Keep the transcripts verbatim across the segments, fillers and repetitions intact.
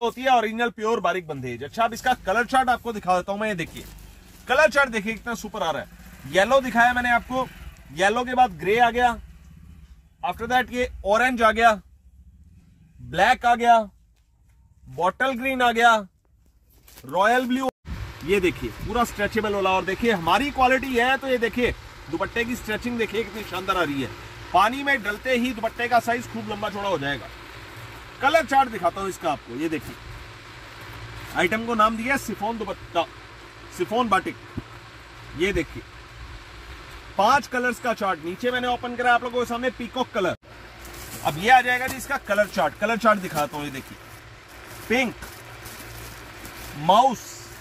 होती है original pure बारीक बंदेज। अच्छा अब इसका कलर चार्ट आपको दिखा देता हूं मैं। ये देखिए कलर चार्ट देखिए कितना सुपर आ रहा है। येलो दिखाया मैंने आपको, येलो के बाद ग्रे आ गया, आफ्टर दैट ये ऑरेंज आ गया, ब्लैक आ गया, बॉटल ग्रीन आ गया, रॉयल ब्लू। ये देखिए पूरा स्ट्रेचेबल वाला। और देखिए हमारी क्वालिटी है तो ये देखिए दुपट्टे की स्ट्रेचिंग देखिए कितनी शानदार आ रही है। पानी में डलते ही दुपट्टे का साइज खूब लंबा चौड़ा हो जाएगा। कलर चार्ट दिखाता हूं इसका आपको। ये देखिए आइटम को नाम दिया सिफोन दुपट्टा, सिफोन बाटिक। ये देखिए पांच कलर्स का चार्ट नीचे मैंने ओपन करा आप लोगों के सामने, पीकॉक कलर। अब ये आ जाएगा जी इसका कलर चार्ट। कलर चार्ट दिखाता हूं। ये देखिए pink, mouse,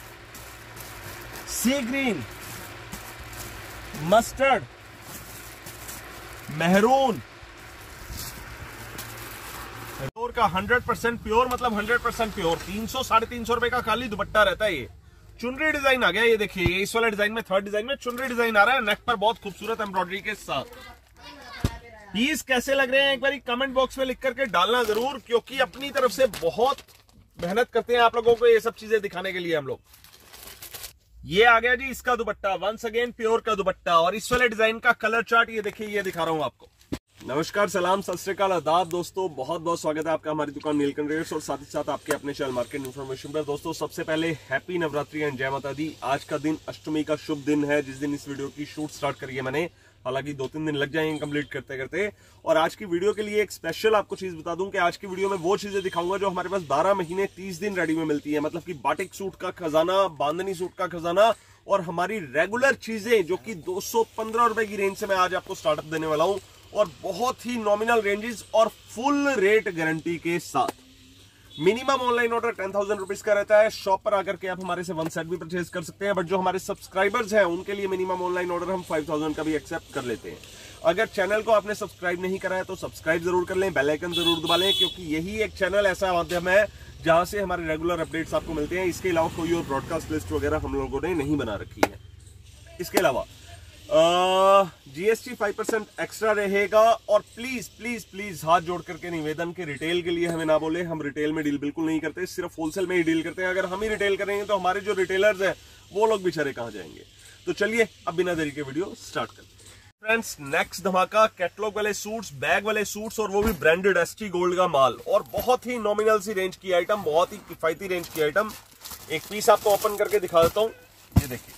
sea green, mustard, maroon. का हंड्रेड परसेंट प्योर मतलब हंड्रेड परसेंट प्योर। तीन सौ साढ़े तीन सौ रुपए का खाली दुपट्टा रहता है। ये चुनरी डिजाइन आ गया। ये देखिए ये इस वाले डिजाइन में, थर्ड डिजाइन में चुनरी डिजाइन आ रहा है, नेक पर बहुत खूबसूरत एम्ब्रॉयडरी के साथ। पीस कैसे लग रहे हैं एक बार कमेंट बॉक्स में लिख करके डालना जरूर, क्योंकि अपनी तरफ से बहुत मेहनत करते हैं आप लोगों को ये सब चीजें दिखाने के लिए हम लोग। ये आ गया जी इसका दुपट्टा, वंस अगेन प्योर का दुपट्टा। और इस वाले डिजाइन का कलर चार्ट ये देखिए, ये दिखा रहा हूं आपको। नमस्कार, सलाम, सत श्री अकाल, आदाब दोस्तों। बहुत बहुत स्वागत है आपका हमारी दुकान नीलकंठ रेट्स और साथ ही साथ आपके अपने चैनल मार्केट इन्फॉर्मेशन पर। दोस्तों सबसे पहले हैप्पी नवरात्रि एंड जय माता दी। आज का दिन अष्टमी का शुभ दिन है, जिस दिन इस वीडियो की शूट स्टार्ट करी है मैंने। हालांकि दो तीन दिन लग जाएंगे कंप्लीट करते करते। और आज की वीडियो के लिए एक स्पेशल आपको चीज बता दूं कि आज की वीडियो में वो चीजें दिखाऊंगा जो हमारे पास बारह महीने तीस दिन रेडी में मिलती है। मतलब कि बाटिक सूट का खजाना, बांधनी सूट का खजाना और हमारी रेगुलर चीजें जो कि दो सौ पंद्रह रुपए की रेंज से मैं आज आपको स्टार्टअप देने वाला हूं, और बहुत ही नॉमिनल रेंजेस और फुल रेट गारंटी के साथ। Minimum online order ten thousand rupees का रहता है। शॉप पर आकर के आप हमारे से वन सेट भी परचेज कर सकते हैं, बट जो हमारे सब्सक्राइबर्स हैं उनके लिए मिनिमम ऑनलाइन ऑर्डर हम फाइव थाउजेंड का भी एक्सेप्ट कर लेते हैं। अगर चैनल को आपने सब्सक्राइब नहीं करा है तो सब्सक्राइब जरूर कर लें, बेल आइकन जरूर दबा लें, क्योंकि यही एक चैनल ऐसा माध्यम है जहां से हमारे रेगुलर अपडेट्स आपको मिलते हैं। इसके अलावा कोई और ब्रॉडकास्ट लिस्ट वगैरह हम लोगों ने नहीं बना रखी है। इसके अलावा जीएसटी फाइव परसेंट एक्स्ट्रा रहेगा। और प्लीज प्लीज प्लीज हाथ जोड़ करके निवेदन के रिटेल के लिए हमें ना बोले, हम रिटेल में डील बिल्कुल नहीं करते, सिर्फ होलसेल में ही डील करते हैं। अगर हम ही रिटेल करेंगे तो हमारे जो रिटेलर्स हैं वो लोग बेचारे कहां जाएंगे। तो चलिए अब बिना देरी के वीडियो स्टार्ट करते हैं। फ्रेंड्स नेक्स्ट धमाका, कैटलॉग वाले सूट्स, बैग वाले सूट्स, और वो भी ब्रांडेड एसटी गोल्ड का माल, और बहुत ही नॉमिनल सी रेंज की आइटम, बहुत ही किफायती रेंज की आइटम। एक पीस आपको ओपन करके दिखा देता हूं। ये देखिए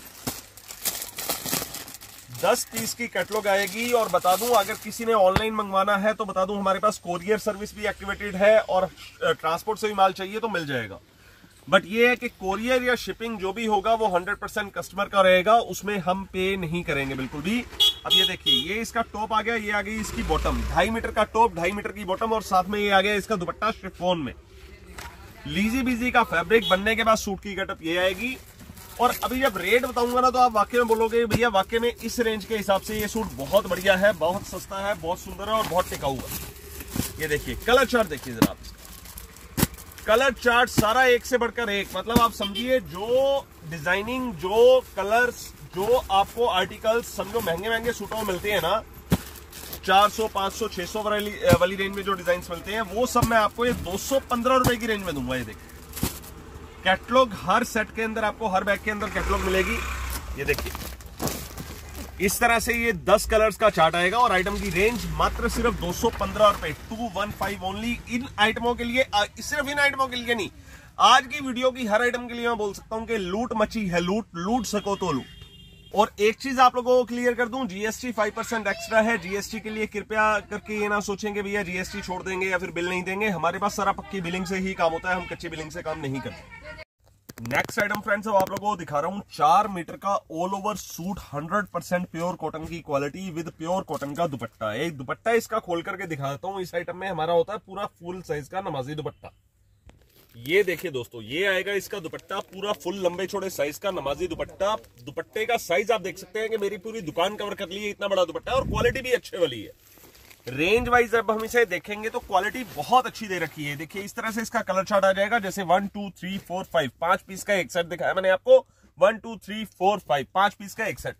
दस पीस की कैटलॉग आएगी। और बता दूं अगर किसी ने ऑनलाइन मंगवाना है तो बता दूं हमारे पास कोरियर सर्विस भी एक्टिवेटेड है, और ट्रांसपोर्ट से भी माल चाहिए तो मिल जाएगा। बट ये है कि कोरियर या शिपिंग जो भी होगा वो हंड्रेड परसेंट कस्टमर का रहेगा, उसमें हम पे नहीं करेंगे बिल्कुल भी। अब ये देखिए ये इसका टॉप आ गया, ये आ गई इसकी बॉटम, ढाई मीटर का टॉप, ढाई मीटर की बॉटम, और साथ में ये आ गया इसका दुपट्टा शिफॉन में। लीजी बीजी का फैब्रिक बनने के बाद सूट की कटअप ये आएगी। और अभी जब रेट बताऊंगा ना तो आप वाकई में बोलोगे भैया वाकई में इस रेंज के हिसाब से ये सूट बहुत बढ़िया है, बहुत सस्ता है, बहुत सुंदर है और बहुत टिकाऊ है। ये देखिए कलर चार्ट देखिए जरा आप, कलर चार्ट सारा एक से बढ़कर एक। मतलब आप समझिए जो डिजाइनिंग, जो कलर्स, जो आपको आर्टिकल्स समझो महंगे महंगे सूटों में मिलते हैं ना, चार सौ पांच सौ छह सौ वाली वाली रेंज में जो डिजाइन मिलते हैं, वो सब मैं आपको ये दो सौ पंद्रह रुपए की रेंज में दूंगा। ये देखिए कैटलॉग हर सेट के अंदर आपको, हर बैग के अंदर कैटलॉग मिलेगी। ये देखिए इस तरह से ये दस कलर्स का चार्ट आएगा, और आइटम की रेंज मात्र सिर्फ दो सौ पंद्रह रुपए, टू वन फाइव ओनली इन आइटमों के लिए। सिर्फ इन आइटमों के लिए नहीं, आज की वीडियो की हर आइटम के लिए मैं बोल सकता हूं कि लूट मची है, लूट लूट सको तो लूट। और एक चीज आप लोगों को क्लियर कर दूं, जीएसटी फाइव परसेंट एक्स्ट्रा है। जीएसटी के लिए कृपया करके ये ना सोचेंगे भैया जीएसटी छोड़ देंगे या फिर बिल नहीं देंगे। हमारे पास सारा पक्की बिलिंग से ही काम होता है, हम कच्ची बिलिंग से काम नहीं करते। नेक्स्ट आइटम फ्रेंड्स अब आप लोगों को दिखा रहा हूं, चार मीटर का all over suit, hundred percent pure cotton की क्वालिटी विद प्योर कॉटन का दुपट्टा। एक दुपट्टा इसका खोल करके दिखा देता हूं। इस आइटम में हमारा होता है पूरा फुल साइज का नमाजी दुपट्टा। ये देखिए दोस्तों, ये आएगा इसका दुपट्टा, पूरा फुल लंबे छोड़े साइज का नमाजी दुपट्टा। दुपट्टे का साइज आप देख सकते हैं कि मेरी पूरी दुकान कवर कर ली है, इतना बड़ा दुपट्टा है, और क्वालिटी भी अच्छे वाली है। रेंज वाइज जब हम इसे देखेंगे तो क्वालिटी बहुत अच्छी दे रखी है। देखिए इस तरह से इसका कलर चार्ट आ जाएगा, जैसे one two three four five, पांच पीस का एक सेट दिखाया मैंने आपको, one two three four five, पांच पीस का एक सेट।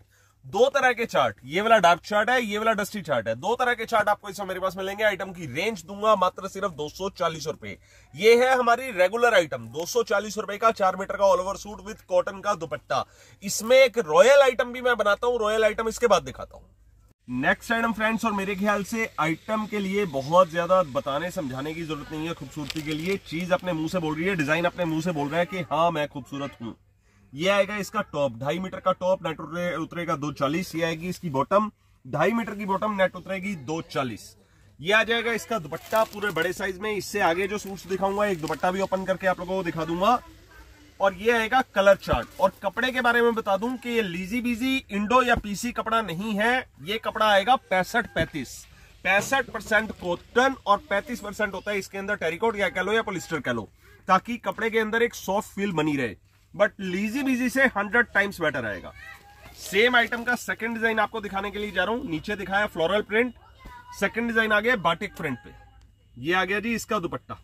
दो तरह के चार्ट, ये वाला डार्क चार्ट है, ये वाला डस्टी चार्ट है। दो तरह के चार्ट आपको इसमें मेरे पास मिलेंगे। आइटम की रेंज दूंगा मात्र सिर्फ दो सौ चालीस रुपए। ये है हमारी रेगुलर आइटम, दो सौ चालीस रुपए का चार मीटर का all over suit with cotton का दुपट्टा। इसमें एक रॉयल आइटम भी मैं बनाता हूं, रॉयल आइटम इसके बाद दिखाता हूं। नेक्स्ट आइटम फ्रेंड्स, और मेरे ख्याल से आइटम के लिए बहुत ज्यादा बताने समझाने की जरूरत नहीं है। खूबसूरती के लिए चीज अपने मुंह से बोल रही है, डिजाइन अपने मुंह से बोल रहा है कि हाँ मैं खूबसूरत हूं। ये आएगा इसका टॉप, ढाई मीटर का टॉप नेट उतरेगा दो चालीस। ये आएगी इसकी बॉटम, ढाई मीटर की बॉटम नेट उतरेगी दो चालीस। ये आ जाएगा इसका दुपट्टा पूरे बड़े साइज में। इससे आगे जो सूट्स दिखाऊंगा एक दुपट्टा भी ओपन करके आप लोगों को दिखा दूंगा। और ये आएगा कलर चार्ट। और कपड़े के बारे में बता दूं कि ये लीजी बीजी इंडो या पीसी कपड़ा नहीं है। ये कपड़ा आएगा पैंसठ पैंतीस पैंसठ परसेंट कॉटन और पैंतीस परसेंट होता है इसके अंदर टेरिकोट या कह लो या पॉलिस्टर कह लो, ताकि कपड़े के अंदर एक सॉफ्ट फील बनी रहे। बट लीजी बीजी से हंड्रेड टाइम्स बेटर आएगा। सेम आइटम का सेकंड डिजाइन आपको दिखाने के लिए जा रहा हूं। नीचे दिखाया फ्लोरल प्रिंट, सेकंड डिजाइन आ गया बाटिक प्रिंट पे। ये आ गया जी इसका दुपट्टा।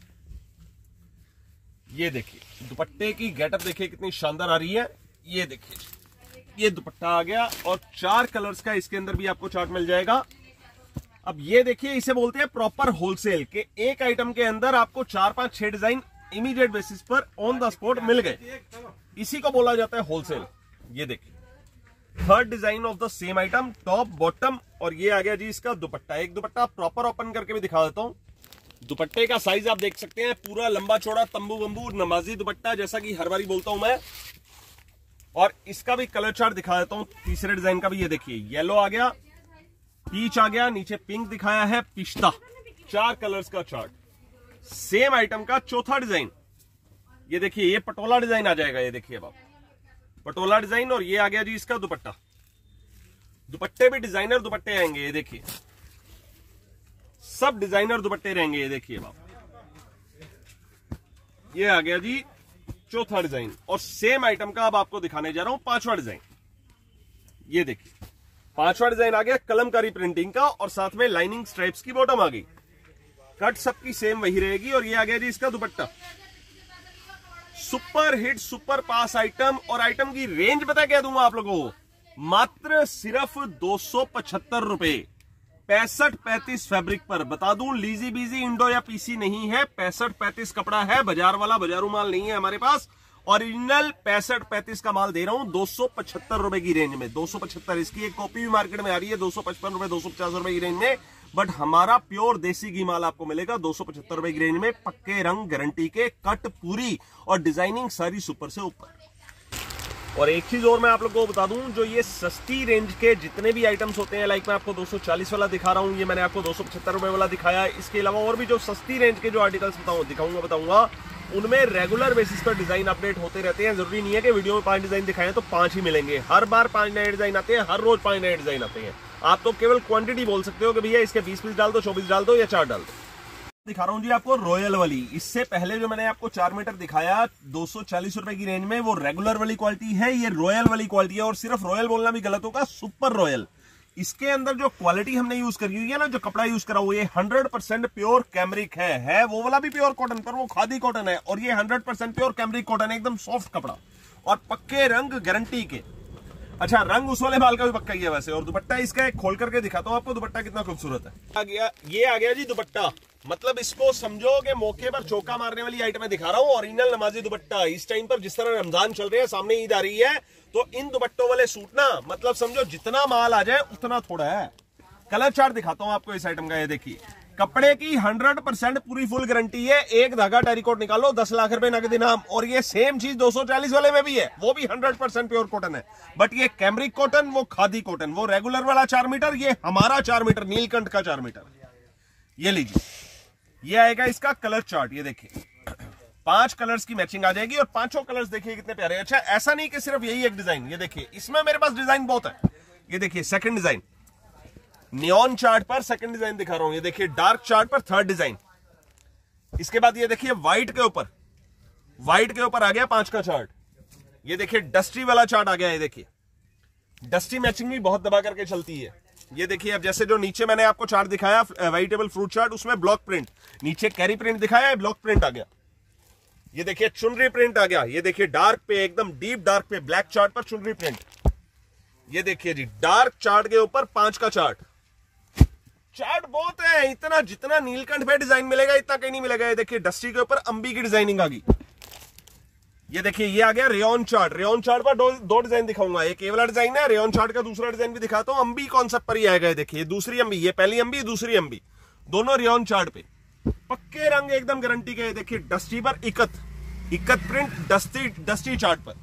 ये देखिए दुपट्टे की गेटअप देखिए कितनी शानदार आ रही है। ये देखिए ये दुपट्टा आ गया और चार कलर्स का इसके अंदर भी आपको चार्ट मिल जाएगा। अब ये देखिए इसे बोलते हैं प्रॉपर होलसेल के। एक आइटम के अंदर आपको चार पांच छह डिजाइन इमीडिएट बेसिस पर ऑन द स्पॉट मिल गए, इसी को बोला जाता है होलसेल। ये देखिए third design of the same item, top bottom. और ये आ गया जी इसका दुपट्टा। एक दुपट्टा प्रॉपर ओपन करके भी दिखा देता हूं। दुपट्टे का साइज आप देख सकते हैं, पूरा लंबा चौड़ा तंबू बंबू नमाजी दुपट्टा, जैसा कि हर बारी बोलता हूं मैं। और इसका भी कलर चार्ट दिखा देता हूं तीसरे डिजाइन का भी। ये देखिए येलो आ गया, पीच आ गया, नीचे पिंक दिखाया है, पिस्ता, चार कलर्स का चार्ट। सेम आइटम का चौथा डिजाइन, ये देखिए ये पटोला डिजाइन आ जाएगा। ये देखिए अब आप पटोला डिजाइन। और ये आ गया जी इसका दुपट्टा। दुपट्टे भी डिजाइनर दुपट्टे आएंगे। ये देखिए सब डिजाइनर दुपट्टे रहेंगे। ये देखिए अब आप, ये आ गया जी चौथा डिजाइन। और सेम आइटम का अब आपको दिखाने जा रहा हूं पांचवा डिजाइन। ये देखिए पांचवा डिजाइन आ गया कलमकारी प्रिंटिंग का और साथ में लाइनिंग स्ट्राइप्स की बॉटम आ गई। कट सबकी सेम वही रहेगी। और ये आ गया जी इसका दुपट्टा। Super hit super pass item. और आइटम की रेंज पता क्या दूंगा आप लोगों को, मात्र सिर्फ दो सौ पचहत्तर रुपए पैंसठ पैंतीस फैब्रिक पर। बता दूं लीजी बीजी इंडो या पीसी नहीं है, पैंसठ पैंतीस कपड़ा है, बाजार वाला बाजारू माल नहीं है हमारे पास। ओरिजिनल पैंसठ पैंतीस का माल दे रहा हूं दो सौ पचहत्तर रुपए की रेंज में। दो सौ पचहत्तर इसकी एक कॉपी भी मार्केट में आ रही है दो सौ पचपन रुपए दो सौ पचास रुपए की रेंज में। बट हमारा प्योर देसी घी माल आपको मिलेगा दो सौ पचहत्तर रुपए की रेंज में, पक्के रंग गारंटी के, कट पूरी और डिजाइनिंग सारी सुपर से ऊपर। और एक चीज और मैं आप लोगों को बता दूं, जो ये सस्ती रेंज के जितने भी आइटम्स होते हैं, लाइक मैं आपको दो सौ चालीस वाला दिखा रहा हूं, ये मैंने आपको दो सौ पचहत्तर रुपए वाला दिखाया। इसके अलावा और भी जो सस्ती रेंज के जो आर्टिकल्स बताऊं दिखाऊंगा बताऊंगा उनमें रेगुलर बेसिस पर डिजाइन अपडेट होते रहते हैं। जरूरी नहीं है कि वीडियो में पांच डिजाइन दिखाएं तो पांच ही मिलेंगे। हर बार पांच नए डिजाइन आते हैं, हर रोज पांच नए डिजाइन आते हैं। आप तो केवल क्वांटिटी बोल सकते हो कि भैया इसके बीस पीस डाल दो, चौबीस डाल दो या चार डाल दो। दिखा रहा हूं जी आपको रॉयल वाली। इससे पहले जो मैंने आपको चार मीटर दिखाया दो सौ चालीस रुपए की रेंज में, वो रेगुलर वाली क्वालिटी है। ये रॉयल वाली क्वालिटी है। और सिर्फ रॉयल बोलना भी गलत होगा, सुपर रॉयल। इसके अंदर जो क्वालिटी हमने यूज करी हुई है ना, जो कपड़ा यूज करा हुआ है, हंड्रेड परसेंट प्योर कैमरिक है है वो वाला भी प्योर कॉटन, पर वो खादी कॉटन है। और ये hundred percent pure cambric cotton है, एकदम सॉफ्ट कपड़ा और पक्के रंग गारंटी के। अच्छा रंग उस वाले बाल का भी पक्का ही है वैसे। और दुपट्टा इसका एक खोल करके दिखाता हूं आपको, दुपट्टा कितना खूबसूरत है। आ गया ये आ गया जी दुपट्टा। मतलब इसको समझो कि मौके पर चौका मारने वाली आइटम दिखा रहा हूं, ओरिजिनल नमाजी दुपट्टा। इस टाइम पर जिस तरह रमजान चल रहे हैं, सामने ईद आ रही है, तो इन दुपट्टों वाले सूट ना मतलब समझो जितना माल आ जाए उतना थोड़ा है। कलर चार्ट दिखाता हूं आपको इस आइटम का। ये देखिए कपड़े की हंड्रेड परसेंट पूरी फुल गारंटी है। एक धागा टेरिकोट निकालो दस लाख रुपए नगद इनाम। और ये सेम चीज दो सौ चालीस वाले में भी है, वो भी हंड्रेड परसेंट प्योर कॉटन है। बट ये कैमरिक कॉटन, वो खादी कॉटन, वो रेगुलर वाला चार मीटर, ये हमारा चार मीटर नीलकंठ का चार मीटर। ये लीजिए ये आएगा इसका कलर चार्ट। ये देखिए पांच कलर्स की मैचिंग आ जाएगी और पांचों कलर्स देखिए कितने प्यारे। अच्छा ऐसा नहीं कि सिर्फ यही एक डिजाइन, ये देखिए इसमें मेरे पास डिजाइन बहुत है। ये देखिए सेकंड डिजाइन, नियॉन चार्ट पर सेकंड डिजाइन दिखा रहा हूं। ये देखिए डार्क चार्ट पर थर्ड डिजाइन। इसके बाद ये देखिए व्हाइट के ऊपर व्हाइट के ऊपर आ गया पांच का चार्ट। ये देखिए डस्टी वाला चार्ट आ गया। ये देखिए डस्टी मैचिंग भी बहुत दबा करके चलती है। ये देखिए अब जैसे जो नीचे मैंने आपको चार्ट दिखाया वेजिटेबल फ्रूट चार्ट, उसमें ब्लॉक प्रिंट, नीचे कैरी प्रिंट दिखाया है, ब्लॉक प्रिंट आ गया। ये देखिए चुनरी प्रिंट आ गया। ये देखिए डार्क पे एकदम डीप डार्क पे ब्लैक चार्ट पर चुनरी प्रिंट। ये देखिए जी, डार्क चार्ट के ऊपर पांच का चार्ट। चार्ट बहुत है, इतना जितना नीलकंठ पे डिजाइन मिलेगा इतना कहीं नहीं मिलेगा। ये देखिए डस्टी के ऊपर अंबी की डिजाइनिंग आ गई। ये देखिए ये आ गया रेयन चार्ट। रेयन चार्ट पर दो, दो डिजाइन दिखाऊंगा, एक ये वाला डिजाइन है, रेयन चार्ट का दूसरा डिजाइन भी दिखाता हूं। अंबी कॉन्सेप्ट पर ही आएगा। ये देखिए दूसरी अंबी, ये पहली अंबी दूसरी अंबी, दोनों रेयन चार्ट पे, पक्के रंग एकदम गारंटी के। देखिए डस्टी पर ikat ikat print dusty dusty chart पर।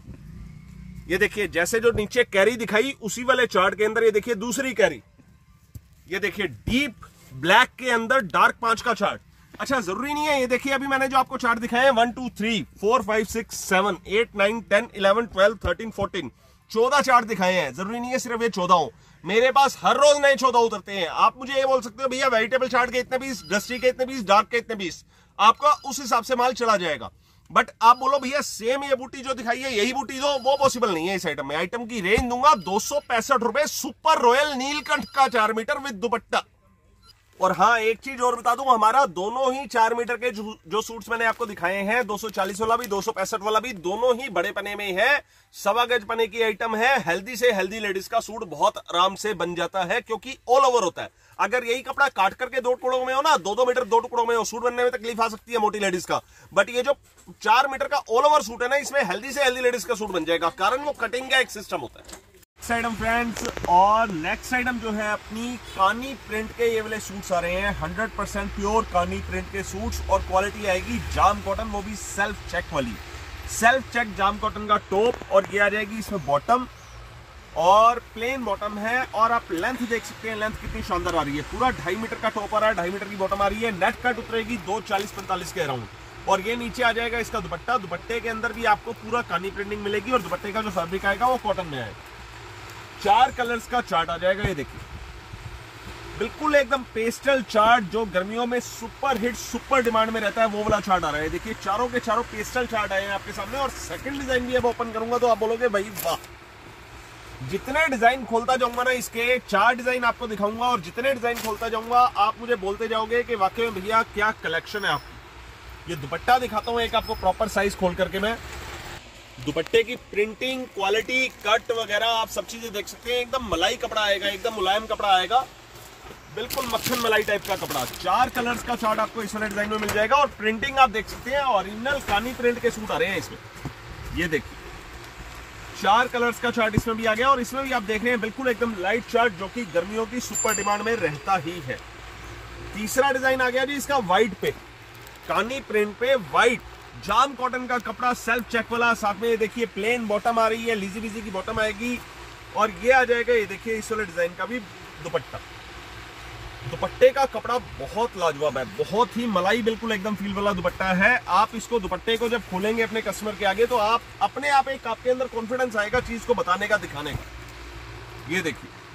ये देखिए जैसे जो नीचे कैरी दिखाई उसी वाले चार्ट के अंदर ये देखिए दूसरी कैरी। ये देखिए डीप ब्लैक के अंदर डार्क पांच का चार्ट। अच्छा जरूरी नहीं है, ये देखिए अभी मैंने जो आपको चार्ट दिखाए हैं one two three four five six seven eight nine ten eleven twelve thirteen fourteen चौदह चार्ट दिखाए हैं। जरूरी नहीं है सिर्फ ये चौदह हो, मेरे पास हर रोज नए चौदह उतरते हैं। आप मुझे ये बोल सकते हो भैया वेजिटेबल चार्ट के इतने पीस, डस्टी के इतने पीस, डार्क के इतने पीस, आपका उस हिसाब से माल चला जाएगा। बट आप बोलो भैया सेम ये बूटी जो दिखाई है यही बूटी दो, वो पॉसिबल नहीं है इस आइटम में। आइटम की रेंज दूंगा दो सौ पैंसठ रुपए, सुपर रॉयल नीलकंठ का चार मीटर विद दुपट्टा। और हाँ एक चीज और बता दूं, हमारा दोनों ही चार मीटर के जो, जो सूट्स मैंने आपको दिखाए हैं, दो सौ चालीस वाला भी दो सौ पैंसठ वाला भी, दोनों ही बड़े पने में है। सवा गज पने की आइटम है। हेल्दी से हेल्दी लेडीज का सूट बहुत आराम से बन जाता है क्योंकि ऑल ओवर होता है। अगर यही कपड़ा काट करके दो टुकड़ों में हो ना, दो दो मीटर दो टुकड़ों में हो, सूट बनने में तकलीफ आ सकती है मोटी लेडीज का। बट ये जो चार मीटर का ऑल ओवर सूट है ना, इसमें हेल्दी से हेल्दी लेडीज का सूट बन जाएगा, कारण वो कटिंग का एक सिस्टम होता है। नेक्स्ट आइटम फ्रेंड्स, और नेक्स्ट आइटम जो है अपनी कानी प्रिंट के ये वाले सूट्स आ रहे हैं। Hundred percent pure Kani print के सूट्स और क्वालिटी आएगी जाम कॉटन, वो भी सेल्फ चेक वाली। सेल्फ चेक जाम कॉटन का टॉप, और ये आ जाएगी इसमें बॉटम, और प्लेन बॉटम है। और आप लेंथ देख सकते हैं, लेंथ कितनी शानदार आ रही है। पूरा ढाई मीटर का टॉप आ रहा है, ढाई मीटर की बॉटम आ रही है। नेट कट उतरेगी दो चालीस पैंतालीस के अराउंड। और ये नीचे आ जाएगा इसका दुपट्टा। दुपट्टे के अंदर भी आपको पूरा कानी प्रिंटिंग मिलेगी, और दुपट्टे का जो फैब्रिक आएगा वो कॉटन में आएगा। चार कलर्स का चार्ट आ जाएगा। ये देखिए बिल्कुल एकदम पेस्टल चार्ट, जो गर्मियों में सुपर हिट सुपर डिमांड में रहता है, वो वाला चार्ट आ रहा है। देखिए चारों के चारों पेस्टल चार्ट आए हैं आपके सामने। और सेकंड डिजाइन भी अब ओपन करूंगा तो आप बोलोगे भाई वाह, जितने डिजाइन खोलता जाऊंगा ना, इसके चार डिजाइन आपको दिखाऊंगा, और जितने डिजाइन खोलता जाऊंगा आप मुझे बोलते जाओगे कि वाकई में भैया क्या कलेक्शन है आपकी। ये दुपट्टा दिखाता हूं एक आपको प्रॉपर साइज खोल करके मैं। दुपट्टे की प्रिंटिंग, क्वालिटी, कट वगैरह आप सब चीजें देख सकते हैं। एकदम मलाई कपड़ा आएगा, एकदम मुलायम कपड़ा आएगा, बिल्कुल मक्खन मलाई टाइप का कपड़ा। चार कलर्स का चार्ट आपको इस वाले डिजाइन में मिल जाएगा। और प्रिंटिंग आप देख सकते हैं, ओरिजिनल कानी प्रिंट के सूट आ रहे हैं इसमें। ये देखिए चार कलर्स का चार्ट इसमें भी आ गया। और इसमें भी आप देख रहे हैं बिल्कुल एकदम लाइट चार्ट, जो कि गर्मियों की सुपर डिमांड में रहता ही है। तीसरा डिजाइन आ गया जी इसका व्हाइट पे, कानी प्रिंट पे व्हाइट जाम कॉटन का कपड़ा, सेल्फ चेक वाला। साथ में ये देखिए प्लेन बॉटम आ रही है, लीजी बीजी की बॉटम आएगी। और ये आ जाएगा ये देखिए इस वाले डिजाइन का भी दुपट्टा। दुपट्टे का कपड़ा बहुत लाजवाब है, बहुत ही मलाई बिल्कुल एकदम फील वाला दुपट्टा है। आप इसको दुपट्टे को जब खोलेंगे अपने कस्टमर के आगे, तो आप अपने आप एक आपके अंदर कॉन्फिडेंस आएगा चीज को बताने का, दिखाने का। ये देखिए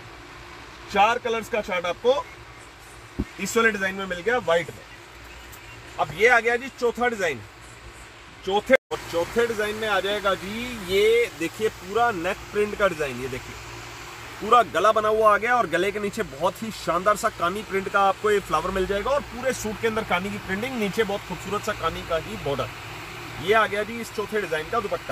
चार कलर्स का चार्ट आपको इस वाले डिजाइन में मिल गया व्हाइट में। अब ये आ गया जी चौथा डिजाइन। चौथे और चौथे डिजाइन में आ जाएगा जी ये देखिए पूरा नेक प्रिंट का डिजाइन। ये देखिए पूरा गला बना हुआ आ गया, और गले के नीचे बहुत ही शानदार सा कानी प्रिंट का आपको ये फ्लावर मिल जाएगा। और पूरे सूट के अंदर कानी की प्रिंटिंग, नीचे बहुत खूबसूरत सा कानी का ही बॉर्डर। ये आ गया जी इस चौथे डिजाइन का दुपट्टा।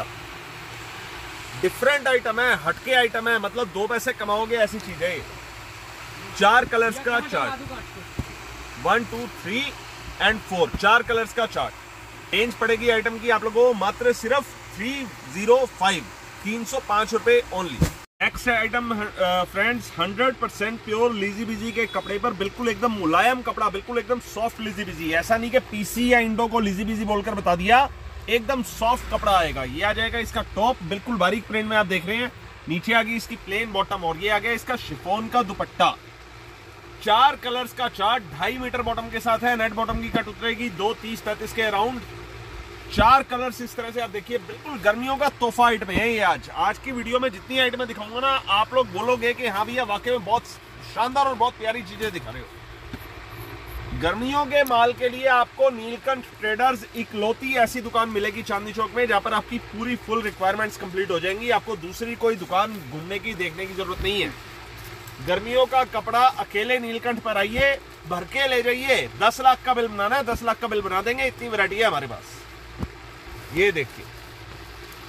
डिफरेंट आइटम है, हटके आइटम है, मतलब दो पैसे कमाओगे ऐसी चीज है। चार कलर्स का chart, one two three and four, चार कलर्स का चार्ट। रेंज पड़ेगी आइटम की आप लोगों को मात्र सिर्फ थ्री जीरो फाइव, तीन सौ पांच रुपए only. Next item friends, hundred percent pure lizzy bizzy के कपड़े पर, बिल्कुल एकदम मुलायम कपड़ा, बिल्कुल एकदम सॉफ्ट लीजी बीजी। ऐसा नहीं कि पीसी या इंडो को लीजी बीजी बोलकर बता दिया, एकदम सॉफ्ट कपड़ा आएगा। ये आ जाएगा इसका टॉप, बिल्कुल बारीक प्रिंट में आप देख रहे हैं। नीचे आ गई इसकी प्लेन बॉटम, और ये आ गया इसका शिफॉन का दुपट्टा। चार कलर्स का चार्ट, ढाई मीटर बॉटम के साथ है। नेट बॉटम की कट उतरेगी दो तीस पैंतीस के अराउंड। चार कलर्स इस तरह से आप देखिए, बिल्कुल गर्मियों का तोहफा आइटम है ये। आज आज की वीडियो में जितनी आइटम दिखाऊंगा ना, आप लोग बोलोगे कि हाँ भैया वाकई में बहुत शानदार और बहुत प्यारी चीजें दिखा रहे हो। गर्मियों के माल के लिए आपको नीलकंठ ट्रेडर्स इकलौती ऐसी दुकान मिलेगी चांदनी चौक में, जहां पर आपकी पूरी फुल रिक्वायरमेंट्स कंप्लीट हो जाएंगी। आपको दूसरी कोई दुकान घूमने की, देखने की जरूरत नहीं है। गर्मियों का कपड़ा अकेले नीलकंठ पर आइए, भर के ले जाइए। दस लाख का बिल बनाना है, दस लाख का बिल बना देंगे, इतनी वैरायटी है हमारे पास। ये देखिए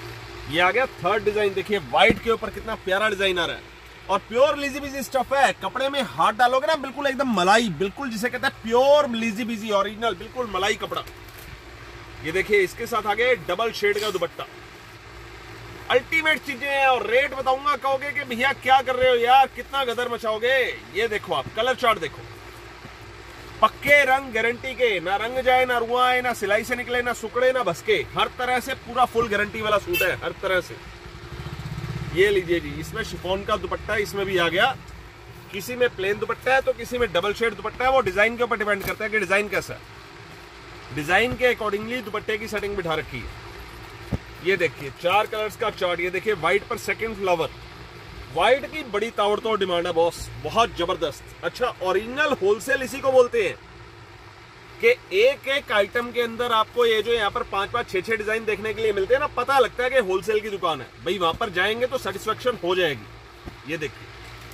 ये आ गया थर्ड डिजाइन, देखिए व्हाइट के ऊपर कितना प्यारा डिजाइन आ रहा है और प्योर लीजी बीजी स्टफ है। कपड़े में हाथ डालोगे ना बिल्कुल एकदम मलाई, बिल्कुल जिसे कहते हैं प्योर लीजी बीजी ओरिजिनल, बिल्कुल मलाई कपड़ा। ये देखिए इसके साथ आ गए डबल शेड का दुपट्टा, अल्टीमेट चीजें हैं। और रेट बताऊंगा, कहोगे कि भैया क्या कर रहे हो यार, कितना गदर मचाओगे। ये देखो आप कलर चार्ट देखो, पक्के रंग गारंटी के, ना रंग जाए ना रुआ आए ना सिलाई से निकले ना सुकड़े ना भसके, हर तरह से पूरा फुल गारंटी वाला सूट है हर तरह से। ये लीजिए जी, इसमें शिफॉन का दुपट्टा इसमें भी आ गया। किसी में प्लेन दुपट्टा है तो किसी में डबल शेड दुपट्टा है, वो डिजाइन के ऊपर डिपेंड करता है कि डिजाइन कैसा है। डिजाइन के अकॉर्डिंगली दुपट्टे की सेटिंग बिठा रखी है। ये देखिए चार कलर्स का चार्ट, ये देखिए व्हाइट पर सेकंड फ्लावर, व्हाइट की बड़ी ताबड़तोड़ डिमांड है बॉस, बहुत जबरदस्त। अच्छा ओरिजिनल होलसेल इसी को बोलते हैं कि एक एक आइटम के अंदर आपको ये जो यहाँ पर पांच पांच छह छह डिजाइन देखने के लिए मिलते हैं ना, पता लगता है कि होलसेल की दुकान है भाई, वहां पर जाएंगे तो सेटिस्फेक्शन हो जाएगी। ये देखिए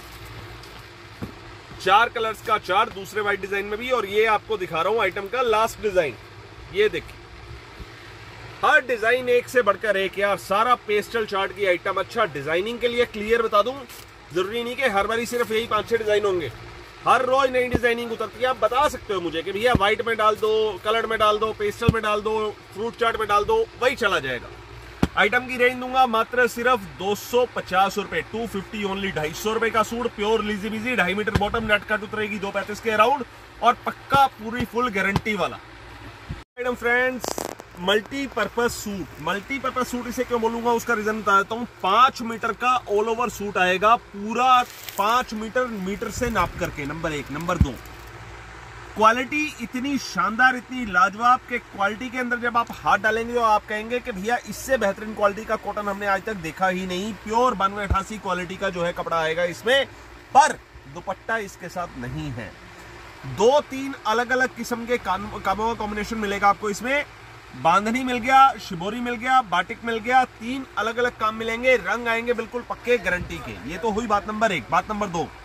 चार कलर्स का चार्ट, दूसरे व्हाइट डिजाइन में भी, और ये आपको दिखा रहा हूं आइटम का लास्ट डिजाइन। ये देखिए हर डिजाइन एक से बढ़कर एक यार, सारा पेस्टल चार्ट की आइटम। अच्छा डिजाइनिंग के लिए क्लियर बता दूं, जरूरी नहीं कि हर बारी सिर्फ यही पांच छह डिजाइन होंगे, हर रोज नई डिजाइनिंग उतरती है। आप बता सकते हो मुझे कि भैया व्हाइट में डाल दो, कलर में डाल दो, पेस्टल में डाल दो, फ्रूट चार्ट में डाल दो, वही चला जाएगा। आइटम की रेंज दूंगा मात्र सिर्फ दो सौ पचास रुपए, टू फिफ्टी ओनली। ढाई सौ रुपए का सूट, प्योर लीजी बीजी, ढाई मीटर बॉटम, नेट कट उतरेगी दो पैंतीस के अराउंड, और पक्का पूरी फुल गारंटी वाला item. Friends multipurpose suit, multipurpose suit इसे क्यों बोलूंगा उसका रीजन बता देता हूं। पांच मीटर का ऑल ओवर सूट आएगा, पूरा पांच मीटर मीटर से नाप करके, नंबर एक। नंबर दो, क्वालिटी इतनी शानदार, इतनी लाजवाब के क्वालिटी के अंदर जब आप हाथ डालेंगे तो आप कहेंगे कि भैया इससे बेहतरीन क्वालिटी का कॉटन हमने आज तक देखा ही नहीं। प्योर बानवे अठासी क्वालिटी का जो है कपड़ा आएगा इसमें, पर दुपट्टा इसके साथ नहीं है। दो तीन अलग अलग किस्म के कामों का कॉम्बिनेशन मिलेगा आपको इसमें। बांधनी मिल गया, शिबोरी मिल गया, बाटिक मिल गया, तीन अलग अलग काम मिलेंगे, रंग आएंगे बिल्कुल पक्के गारंटी के। ये तो हुई बात नंबर एक। बात नंबर दो,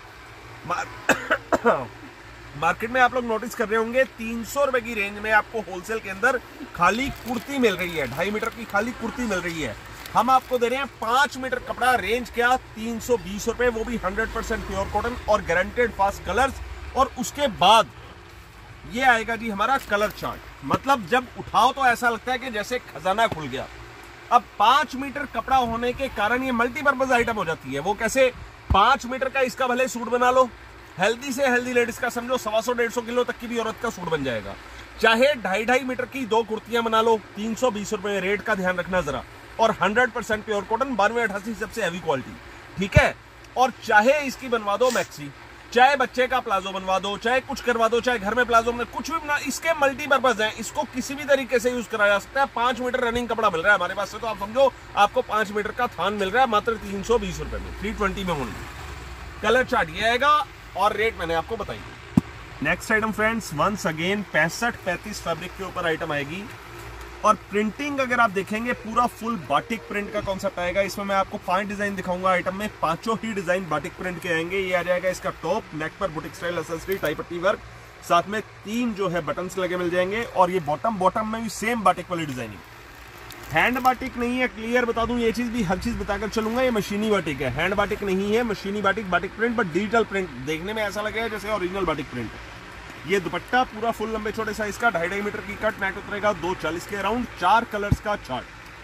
मार्केट में आप लोग नोटिस कर रहे होंगे तीन सौ रुपए की रेंज में आपको होलसेल के अंदर खाली कुर्ती मिल रही है, ढाई मीटर की खाली कुर्ती मिल रही है। हम आपको दे रहे हैं पांच मीटर कपड़ा, रेंज क्या तीन सौ बीस रुपए, वो भी हंड्रेड परसेंट प्योर कॉटन और गारंटेड फास्ट कलर्स। और उसके बाद ये आएगा जी हमारा कलर चार्ट, मतलब जब उठाओ तो ऐसा लगता है कि जैसे खजाना खुल गया। अब पांच मीटर कपड़ा होने के कारण ये मल्टीपर्पज आइटम हो जाती है। वो कैसे, पांच मीटर का इसका भले सूट बना लो, हेल्दी से हेल्दी लेडीज का समझो सवा सौ डेढ़ सौ किलो तक की भी औरत का सूट बन जाएगा। चाहे ढाई ढाई मीटर की दो कुर्तियां बना लो, तीन सौ बीस रुपए रेट का ध्यान रखना जरा, और हंड्रेड परसेंट प्योर कॉटन, बानवे अठासी सबसे हैवी क्वालिटी, ठीक है। और चाहे इसकी बनवा दो मैक्सी, चाहे बच्चे का प्लाजो बनवा दो, चाहे कुछ करवा दो, चाहे घर में प्लाजो में कुछ भी बना, इसके मल्टीपर्पज है, इसको किसी भी तरीके से यूज करा जा सकता है। पांच मीटर रनिंग कपड़ा मिल रहा है हमारे पास से, तो आप समझो आपको पांच मीटर का थान मिल रहा है मात्र तीन सौ बीस रुपए में, थ्री ट्वेंटी में होंगे। कलर चार्ट ये आएगा और रेट मैंने आपको बताई। Next item friends, once again पैंसठ पैंतीस फैब्रिक के ऊपर आइटम आएगी, और प्रिंटिंग अगर आप देखेंगे पूरा फुल बाटिक प्रिंट का कॉन्सेप्ट आएगा। इसमें मैं आपको पांच डिजाइन दिखाऊंगा आइटम में, पांचों ही डिजाइन बाटिक प्रिंट के आएंगे। ये आ जाएगा इसका टॉप, नेक पर बुटीक स्टाइल एक्सेसरी टाई पट्टी वर्क, साथ में तीन जो है बटन्स लगे मिल जाएंगे, और ये बॉटम बॉटम में भी सेम बाटिक वाली डिजाइनिंग। हैंड बाटिक नहीं है, क्लियर बता दूं, ये चीज भी हर चीज बताकर चलूंगा, ये मशीनी बाटिक है, हैंड बाटिक नहीं है, मशीनी batik, batik print but digital print, देखने में ऐसा लगेगा जैसे ओरिजिनल बाटिक प्रिंट है। ये दुपट्टा पूरा फुल लंबे छोटे साइज का, ढाई ढाई मीटर की कट, नेट उतरेगा दो चालीस के अराउंड, चार कलर्स का चार्ट।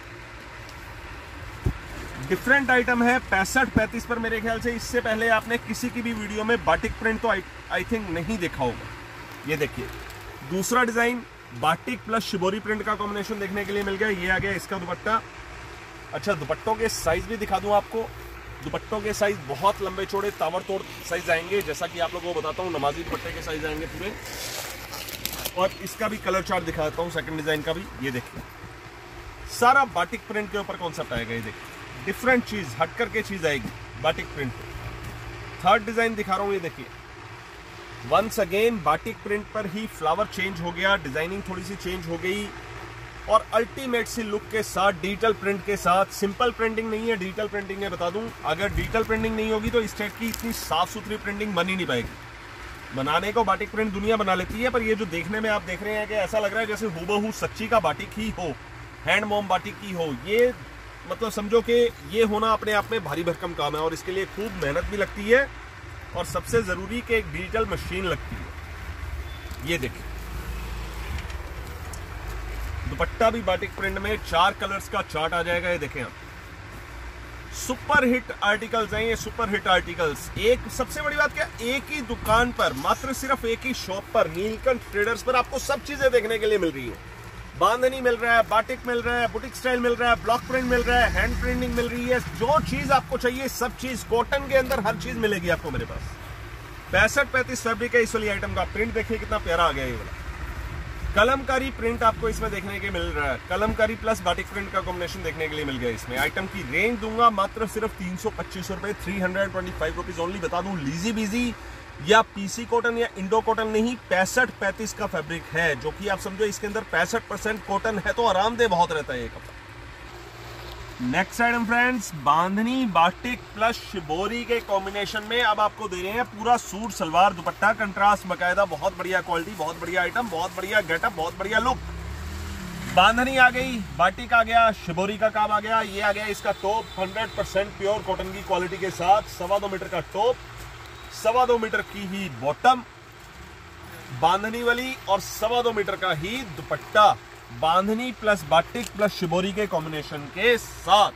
डिफरेंट आइटम है, पैंसठ पैंतीस पर मेरे ख्याल से इससे पहले आपने किसी की भी वीडियो में बाटिक प्रिंट तो आई थिंक नहीं देखा होगा। ये देखिए दूसरा design, batik plus shibori print का कॉम्बिनेशन देखने के लिए मिल गया। ये आ गया इसका दुपट्टा। अच्छा दुपट्टों के साइज भी दिखा दूं आपको, दुपट्टों के साइज बहुत लंबे चौड़े ताबड़तोड़ साइज आएंगे, जैसा कि आप लोगों को बताता हूँ, नमाजी दुपट्टे के साइज आएंगे पूरे। और इसका भी कलर चार्ट दिखा देता हूँ, सेकंड डिजाइन का भी। ये देखिए सारा बाटिक प्रिंट के ऊपर कॉन्सेप्ट आएगा। ये देखिए डिफरेंट चीज, हट करके चीज आएगी बाटिक प्रिंट। थर्ड डिजाइन दिखा रहा हूँ, ये देखिए वंस अगेन बाटिक प्रिंट पर ही फ्लावर चेंज हो गया, डिजाइनिंग थोड़ी सी चेंज हो गई, और अल्टीमेट सी लुक के साथ, डिजिटल प्रिंट के साथ। सिंपल प्रिंटिंग नहीं है, डिजिटल प्रिंटिंग है, बता दूं। अगर डिजिटल प्रिंटिंग नहीं होगी तो इस टाइप की इतनी साफ सुथरी प्रिंटिंग बन ही नहीं पाएगी। बनाने को बाटिक प्रिंट दुनिया बना लेती है, पर ये जो देखने में आप देख रहे हैं कि ऐसा लग रहा है जैसे हूबहू सच्ची का बाटिक ही हो, हैंड मॉम बाटिक ही हो। ये मतलब समझो कि ये होना अपने आप में भारी भरकम काम है और इसके लिए खूब मेहनत भी लगती है और सबसे जरूरी कि एक डिजिटल मशीन लगती है। ये देखिए दुपट्टा भी बाटिक प्रिंट में चार कलर्स का चार्ट आ जाएगा। ये देखें आप, सुपर हिट आर्टिकल्स हैं ये, सुपर हिट आर्टिकल्स। एक सबसे बड़ी बात क्या, एक ही दुकान पर, मात्र सिर्फ एक ही शॉप पर, नीलकंठ ट्रेडर्स पर आपको सब चीजें देखने के लिए मिल रही है। बांधनी मिल रहा है, बाटिक मिल रहा है, बुटीक स्टाइल मिल रहा है, ब्लॉक प्रिंट मिल रहा है, हैंड प्रिंटिंग मिल रही है। जो चीज आपको चाहिए सब चीज कॉटन के अंदर हर चीज मिलेगी आपको मेरे पास। पैंसठ पैंतीस फैब्रिक है इस वाली आइटम का। प्रिंट देखिए कितना प्यारा आ गया ये वाला। कलमकारी प्रिंट आपको इसमें देखने के मिल रहा है। कलमकारी प्लस बाटिक प्रिंट का कॉम्बिनेशन देखने के लिए मिल गया इसमें। आइटम की रेंज दूंगा मात्र सिर्फ तीन सौ पच्चीस रुपए, three hundred twenty five rupees only. बता दूं लीजी बीजी या पीसी कॉटन या इंडो कॉटन नहीं, पैंसठ पैंतीस का फैब्रिक है, जो कि आप समझो इसके अंदर पैंसठ परसेंट कॉटन है, तो आरामदेह बहुत रहता है ये कपड़ा। Next item friends, bandhani batik plus shibori के कॉम्बिनेशन में अब आपको दे रहे हैं पूरा सूट सलवार दुपट्टा कंट्रास्ट बकायदा। बहुत बढ़िया क्वालिटी, बहुत बढ़िया आइटम, बहुत बढ़िया गेटअप, बहुत बढ़िया लुक। बांधनी आ गई, बाटिक आ गया, शिबोरी का काम आ गया। ये आ गया इसका top, hundred percent pure cotton की क्वालिटी के साथ, सवा दो मीटर का टॉप, सवा दो मीटर की ही बॉटम बांधनी वाली और सवा दो मीटर का ही दुपट्टा bandhani plus batik plus shibori के कॉम्बिनेशन के साथ।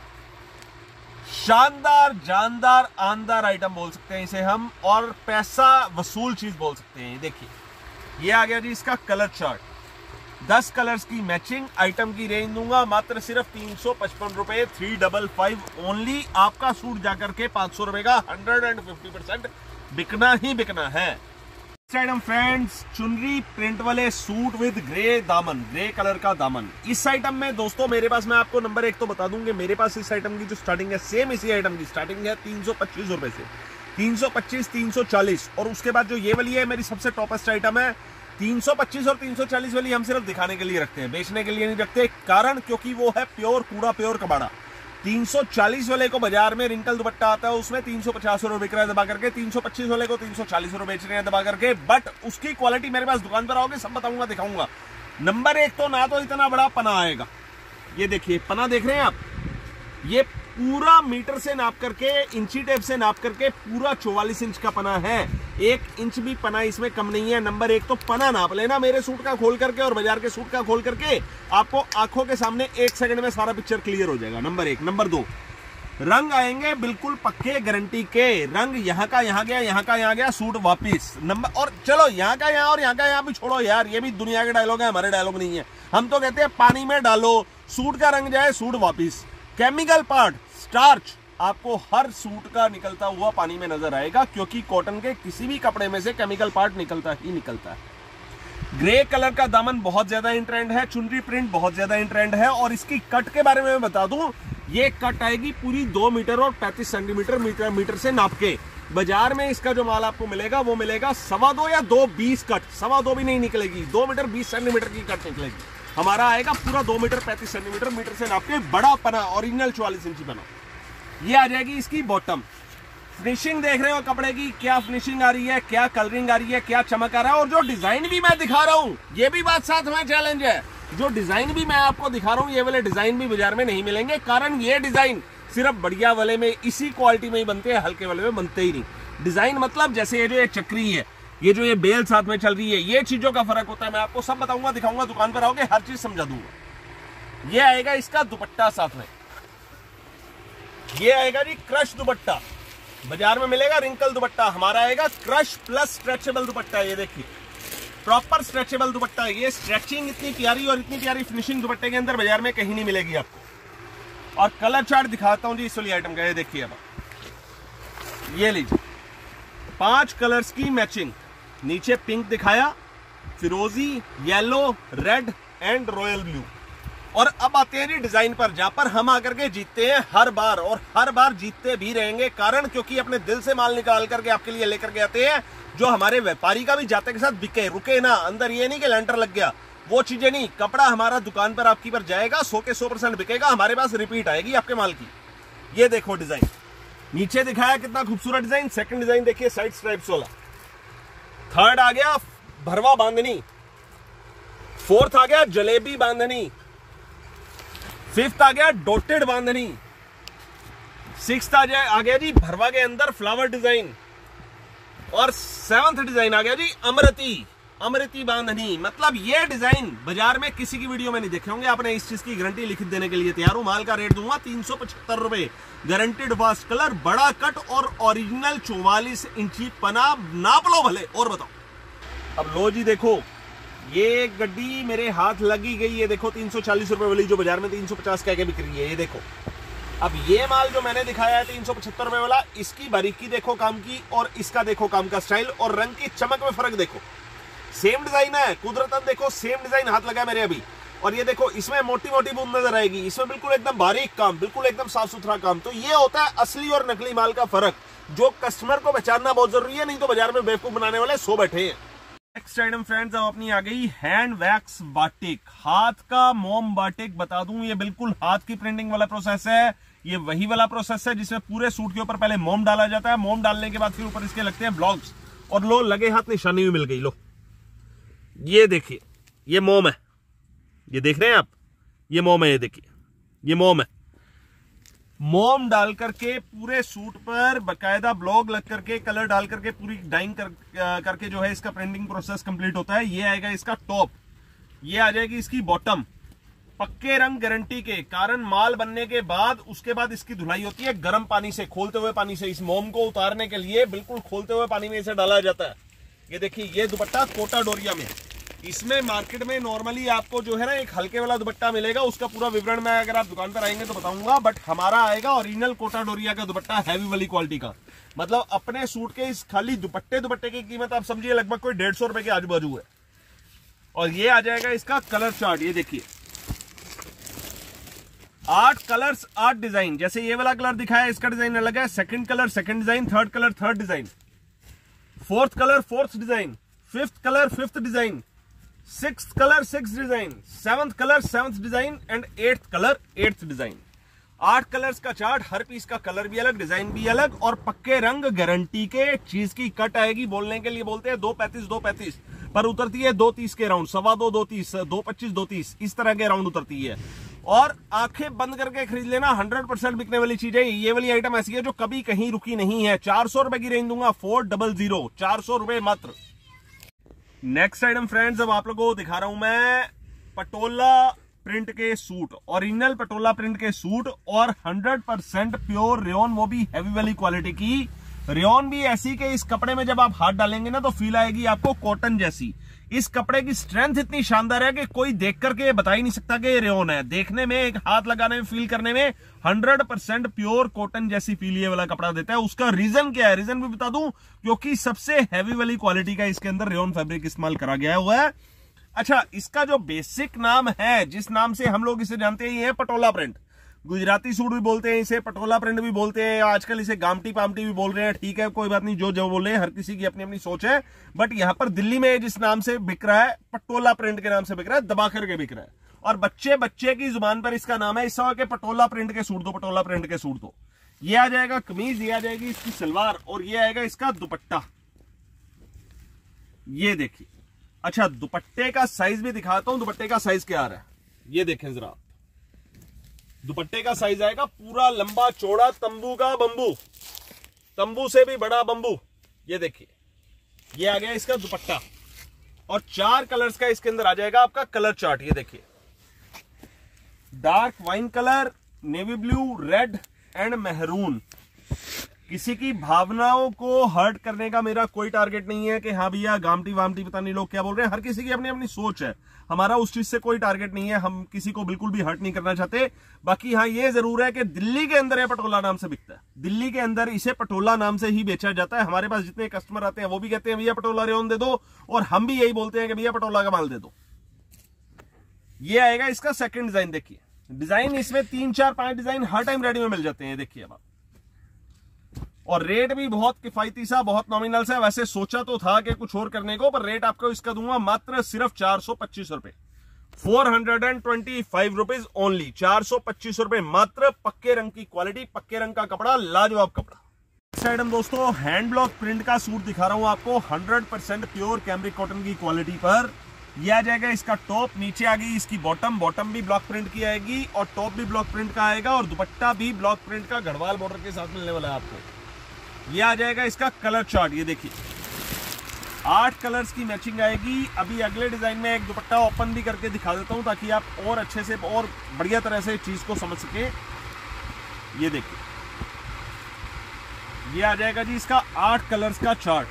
शानदार, जानदार, आनदार आइटम बोल सकते हैं इसे हम, और पैसा वसूल चीज बोल सकते हैं। देखिए ये आ गया जी इसका कलर चार्ट, दस कलर्स की मैचिंग। आइटम की रेंज दूंगा मात्र सिर्फ तीन सौ पचपन रुपए, थ्री डबल फाइव ओनली। आपका सूट जाकर के पांच सौ रुपए का हंड्रेड एंड फिफ्टी परसेंट बिकना ही बिकना है। आइटम फ्रेंड्स, चुनरी प्रिंट वाले सूट विद ग्रे दामन, ग्रे कलर का दामन। इस आइटम में दोस्तों मेरे पास, मैं आपको नंबर एक तो बता दूंगे, मेरे पास इस आइटम की जो स्टार्टिंग है, सेम इसी आइटम की स्टार्टिंग है तीन सौ पच्चीस रुपए से, तीन सौ पच्चीस, तीन सौ चालीस। और उसके बाद जो ये वाली है मेरी सबसे टॉपेस्ट आइटम है, तीन सौ पच्चीस और तीन सौ चालीस वाली हम सिर्फ दिखाने के लिए रखते हैं, बेचने के लिए नहीं रखते। कारण क्योंकि वो है प्योर कूड़ा, प्योर कबाड़ा। तीन सौ चालीस वाले को बाजार में रिंकल दुपट्टा आता है, उसमें तीन सौ पचास रुपए बिक रहा है दबा करके, तीन सौ पच्चीस वाले को तीन सौ चालीस रुपए बेच रहे हैं दबा करके। बट उसकी क्वालिटी मेरे पास दुकान पर आओगे सब बताऊंगा, दिखाऊंगा। नंबर एक तो ना तो इतना बड़ा पना आएगा, ये देखिए पना देख रहे हैं आप, ये पूरा मीटर से नाप करके, इंची टेप से नाप करके पूरा चौवालीस इंच का पना है। एक इंच भी पना इसमें कम नहीं है। नंबर एक तो पना नाप लेना मेरे सूट का खोल करके और बाजार के सूट का खोल करके, आपको आंखों के सामने एक सेकंड में सारा पिक्चर क्लियर हो जाएगा। नंबर एक। नंबर दो, रंग आएंगे बिल्कुल पक्के गारंटी के रंग। यहाँ का यहाँ गया, यहाँ का यहाँ गया, सूट वापिस। नंबर, और चलो यहाँ का यहाँ और यहाँ का यहाँ भी छोड़ो यार, ये भी दुनिया के डायलॉग है, हमारे डायलॉग नहीं है। हम तो कहते हैं पानी में डालो, सूट का रंग जाए, सूट वापिस। केमिकल पार्ट, स्टार्च आपको हर सूट का निकलता हुआ पानी में नजर आएगा, क्योंकि कॉटन के किसी भी कपड़े में से केमिकल पार्ट निकलता ही निकलता है। ग्रे कलर का दामन बहुत ज्यादा इन ट्रेंड है, चुनरी प्रिंट बहुत ज्यादा इन ट्रेंड है। और इसकी कट के बारे में मैं बता दूं, ये कट आएगी पूरी दो मीटर और पैंतीस सेंटीमीटर मीटर मीटर से नाप के। बाजार में इसका जो माल आपको मिलेगा वो मिलेगा सवा दो या दो बीस कट, सवा दो भी नहीं निकलेगी, दो मीटर बीस सेंटीमीटर की कट निकलेगी। हमारा आएगा पूरा दो मीटर पैंतीस सेंटीमीटर मीटर से नाप के, बड़ा पना, ओरिजिनल चौवालीस इंची पना। ये आ जाएगी इसकी बॉटम। फिनिशिंग देख रहे हो कपड़े की, क्या फिनिशिंग आ रही है, क्या कलरिंग आ रही है, क्या चमक आ रहा है। और जो डिजाइन भी मैं दिखा रहा हूं, ये भी बात साथ में चैलेंज है, जो डिजाइन भी मैं आपको दिखा रहा हूं, ये वाले डिजाइन भी बाजार में नहीं मिलेंगे। कारण ये डिजाइन सिर्फ बढ़िया वाले में, इसी क्वालिटी में ही बनते हैं, हल्के वाले में बनते ही नहीं। डिजाइन मतलब जैसे ये जो ये चक्री है, ये जो ये बेल साथ में चल रही है, ये चीजों का फर्क होता है। मैं आपको सब बताऊंगा, दिखाऊंगा, दुकान पर आओगे हर चीज समझा दूंगा। ये आएगा इसका दुपट्टा साथ में, ये आएगा जी क्रश दुपट्टा। बाजार में मिलेगा रिंकल दुपट्टा, हमारा आएगा क्रश प्लस स्ट्रेचेबल दुपट्टा। ये देखिए प्रॉपर स्ट्रेचेबल दुपट्टा। ये स्ट्रेचिंग इतनी प्यारी और इतनी प्यारी फिनिशिंग दुपट्टे के अंदर बाजार में कहीं नहीं मिलेगी आपको। और कलर चार्ट दिखाता हूं जी इस वाली आइटम का, ये देखिए अब ये लीजिए, पांच कलर्स की मैचिंग। नीचे पिंक दिखाया, फिरोजी, yellow, red and royal blue. और अब आते हैं जी डिजाइन पर, जहां पर हम आकर के जीतते हैं हर बार, और हर बार जीतते भी रहेंगे। कारण क्योंकि अपने दिल से माल निकाल करके आपके लिए लेकर के आते हैं, जो हमारे व्यापारी का भी जाते के साथ बिके, रुके ना। अंदर ये नहीं कि लेंटर लग गया, वो चीजें नहीं। कपड़ा हमारा दुकान पर आपकी पर जाएगा, सौ के सौ परसेंट बिकेगा, हमारे पास रिपीट आएगी आपके माल की। ये देखो डिजाइन नीचे दिखाया, कितना खूबसूरत डिजाइन। सेकंड डिजाइन देखिए साइड स्ट्राइप्स वाला। थर्ड आ गया भरवा बांधनी। फोर्थ आ गया जलेबी बांधनी। फिफ्थ आ गया डॉटेड बांधनी। सिक्स्थ आ जाए आ गया जी भरवा के अंदर फ्लावर डिजाइन। और सेवंथ डिजाइन आ गया जी अमृति अमृति बांधनी। मतलब ये डिजाइन बाजार में किसी की वीडियो में नहीं देखे होंगे। आपने इस चीज की गारंटी लिखित देने के लिए तैयार हूं। माल का रेट दूंगा तीन सौ पचहत्तर रुपए। गारंटेड वास्ट कलर, बड़ा कट और ओरिजिनल चौवालीस इंची पना। नाप लो भले और बताओ। अब लो जी देखो, ये गड्डी मेरे हाथ लगी गई है। देखो तीन सौ चालीस रुपए वाली जो बाजार में तीन सौ पचास कह के बिक रही है, ये देखो। अब ये माल जो मैंने दिखाया है तीन सौ पचहत्तर रुपए वाला, इसकी बारीकी देखो काम की, और इसका देखो काम का स्टाइल, और रंग की चमक में फर्क देखो। सेम डिजाइन है कुदरतन, देखो सेम डिजाइन हाथ लगा मेरे अभी। और ये देखो इसमें मोटी मोटी बूंद नजर आएगी, इसमें बिल्कुल एकदम बारीक काम, बिल्कुल एकदम साफ सुथरा काम। तो ये होता है असली और नकली माल का फर्क, जो कस्टमर को पहचानना बहुत जरूरी है, नहीं तो बाजार में बेवकूफ बनाने वाले सो बैठे हैं। नेक्स्ट आइटम फ्रेंड्स अब अपनी आ गई हैंड वैक्स बाटिक। हाथ का मोम बाटिक बता दूं, ये बिल्कुल हाथ की प्रिंटिंग वाला प्रोसेस है। ये वही वाला प्रोसेस है जिसमें पूरे सूट के ऊपर पहले मोम डाला जाता है। मोम डालने के बाद फिर ऊपर इसके लगते हैं ब्लॉक्स, और लो लगे हाथ निशानी भी मिल गई। लो ये देखिए, ये मोम है, ये देख रहे हैं आप, ये मोम है, ये देखिए ये मोम है। मोम डाल करके पूरे सूट पर बकायदा ब्लॉक लग करके, कलर डाल करके, पूरी डाइंग कर, करके जो है इसका प्रिंटिंग प्रोसेस कंप्लीट होता है। ये आएगा इसका टॉप, ये आ जाएगी इसकी बॉटम। पक्के रंग गारंटी के कारण माल बनने के बाद उसके बाद इसकी धुलाई होती है गर्म पानी से, खोलते हुए पानी से। इस मोम को उतारने के लिए बिल्कुल खोलते हुए पानी में इसे डाला जाता है। ये देखिए, ये दुपट्टा कोटा डोरिया में। इसमें मार्केट में नॉर्मली आपको जो है ना एक हल्के वाला दुपट्टा मिलेगा, उसका पूरा विवरण मैं अगर आप दुकान पर आएंगे तो बताऊंगा। बट हमारा आएगा ओरिजिनल कोटा डोरिया का दुपट्टा, हैवी वाली क्वालिटी का। मतलब अपने सूट के इस खाली दुपट्टे दुपट्टे की कीमत आप समझिए लगभग कोई डेढ़ सौ रुपए के आजू बाजू है। और ये आ जाएगा इसका कलर चार्ट, ये देखिए आठ कलर्स आठ डिजाइन। जैसे ये वाला कलर दिखाया, इसका डिजाइन अलग है। Second colour second design, third colour third design, fourth colour fourth design, fifth colour fifth design, sixth colour six design, seventh colour seventh design and eighth colour eighth design. आठ colours का chart, हर piece का colour भी अलग, design भी अलग, और पक्के रंग गारंटी के। चीज की कट आएगी, बोलने के लिए बोलते हैं दो पैंतीस दो पैंतीस, पर उतरती है दो तीस के राउंड, सवा दो दो तीस, दो पच्चीस दो तीस, इस तरह के राउंड उतरती है। और आंखें बंद करके खरीद लेना, हंड्रेड परसेंट बिकने वाली चीज है। ये वाली आइटम ऐसी है जो कभी कहीं रुकी नहीं है। चार सौ रुपए की रेंज दूंगा, फोर डबल जीरो, चार सौ रुपए मात्र। नेक्स्ट आइटम फ्रेंड्स अब आप लोगों को दिखा रहा हूं मैं पटोला प्रिंट के सूट, ओरिजिनल पटोला प्रिंट के सूट, और हंड्रेड परसेंट प्योर रेयन, वो भी हैवी वाली क्वालिटी की। रेयन भी ऐसी कि इस कपड़े में जब आप हाथ डालेंगे ना तो फील आएगी आपको कॉटन जैसी। इस कपड़े की स्ट्रेंथ इतनी शानदार है कि कोई देख करके बता ही नहीं सकता कि ये रेयन है। देखने में, एक हाथ लगाने में, फील करने में हंड्रेड परसेंट प्योर कॉटन जैसी फील ये वाला कपड़ा देता है। उसका रीजन क्या है, रीजन भी बता दूं, क्योंकि सबसे हैवी वाली क्वालिटी का इसके अंदर रेयन फैब्रिक इस्तेमाल करा गया हुआ है। अच्छा, इसका जो बेसिक नाम है, जिस नाम से हम लोग इसे जानते हैं, ये है पटोला प्रिंट। गुजराती सूट भी बोलते हैं इसे, पटोला प्रिंट भी बोलते हैं, आजकल इसे गामटी पामटी भी बोल रहे हैं। ठीक है, कोई बात नहीं, जो जो बोले, हर किसी की अपनी अपनी सोच है। बट यहाँ पर दिल्ली में जिस नाम से बिक रहा है, पटोला प्रिंट के नाम से बिक रहा है, दबा करके बिक रहा है। और बच्चे बच्चे की जुबान पर इसका नाम है, इस के पटोला प्रिंट के सूट दो, पटोला प्रिंट के सूट दो। ये आ जाएगा कमीज, ये आ जाएगी इसकी सलवार, और ये आएगा इसका दुपट्टा। ये देखिए। अच्छा, दुपट्टे का साइज भी दिखाता हूं, दुपट्टे का साइज क्या आ रहा है, ये देखें जरा। दुपट्टे का साइज आएगा पूरा लंबा चौड़ा, तंबू का बंबू, तंबू से भी बड़ा बंबू। ये देखिए, ये आ गया इसका दुपट्टा, और चार कलर्स का इसके अंदर आ जाएगा आपका कलर चार्ट। ये देखिए, dark wine colour, navy blue, red and maroon. किसी की भावनाओं को हर्ट करने का मेरा कोई टारगेट नहीं है कि हाँ भैया गामटी वामटी पता नहीं लोग क्या बोल रहे हैं। हर किसी की अपनी अपनी सोच है, हमारा उस चीज से कोई टारगेट नहीं है। हम किसी को बिल्कुल भी हर्ट नहीं करना चाहते। बाकी हाँ, ये जरूर है कि दिल्ली के अंदर ये पटोला नाम से बिकता है, दिल्ली के अंदर इसे पटोला नाम से ही बेचा जाता है। हमारे पास जितने कस्टमर आते हैं वो भी कहते हैं भैया पटोला रेयन दे दो, और हम भी यही बोलते हैं कि भैया पटोला का माल दे दो। ये आएगा इसका सेकंड डिजाइन। देखिए, डिजाइन इसमें तीन चार पांच डिजाइन हर टाइम रेडी में मिल जाते हैं। देखिए अब, और रेट भी बहुत किफायती सा, बहुत नॉमिनल सा। वैसे सोचा तो था कि कुछ और करने को, पर रेट आपको इसका दूंगा मात्र सिर्फ चार सौ पच्चीस रुपए, four hundred and twenty five rupees only. चार सौ पच्चीस रुपए मात्र। पक्के रंग की क्वालिटी, पक्के रंग का कपड़ा, लाजवाब कपड़ा। नेक्स्ट आइटम दोस्तों, हैंड ब्लॉक प्रिंट का सूट दिखा रहा हूं आपको, hundred percent pure cambric cotton की क्वालिटी पर। ये आ जाएगा इसका टॉप, नीचे आ गई इसकी बॉटम, बॉटम भी ब्लॉक प्रिंट की आएगी और टॉप भी ब्लॉक प्रिंट का आएगा और दुपट्टा भी ब्लॉक प्रिंट का गढ़वाल बॉर्डर के साथ मिलने वाला है आपको। ये आ जाएगा इसका कलर चार्ट, ये देखिए आठ कलर्स की मैचिंग आएगी। अभी अगले डिजाइन में एक दुपट्टा ओपन भी करके दिखा देता हूं ताकि आप और अच्छे से और बढ़िया तरह से चीज को समझ सके। ये देखिए ये आ जाएगा जी इसका आठ कलर्स का चार्ट,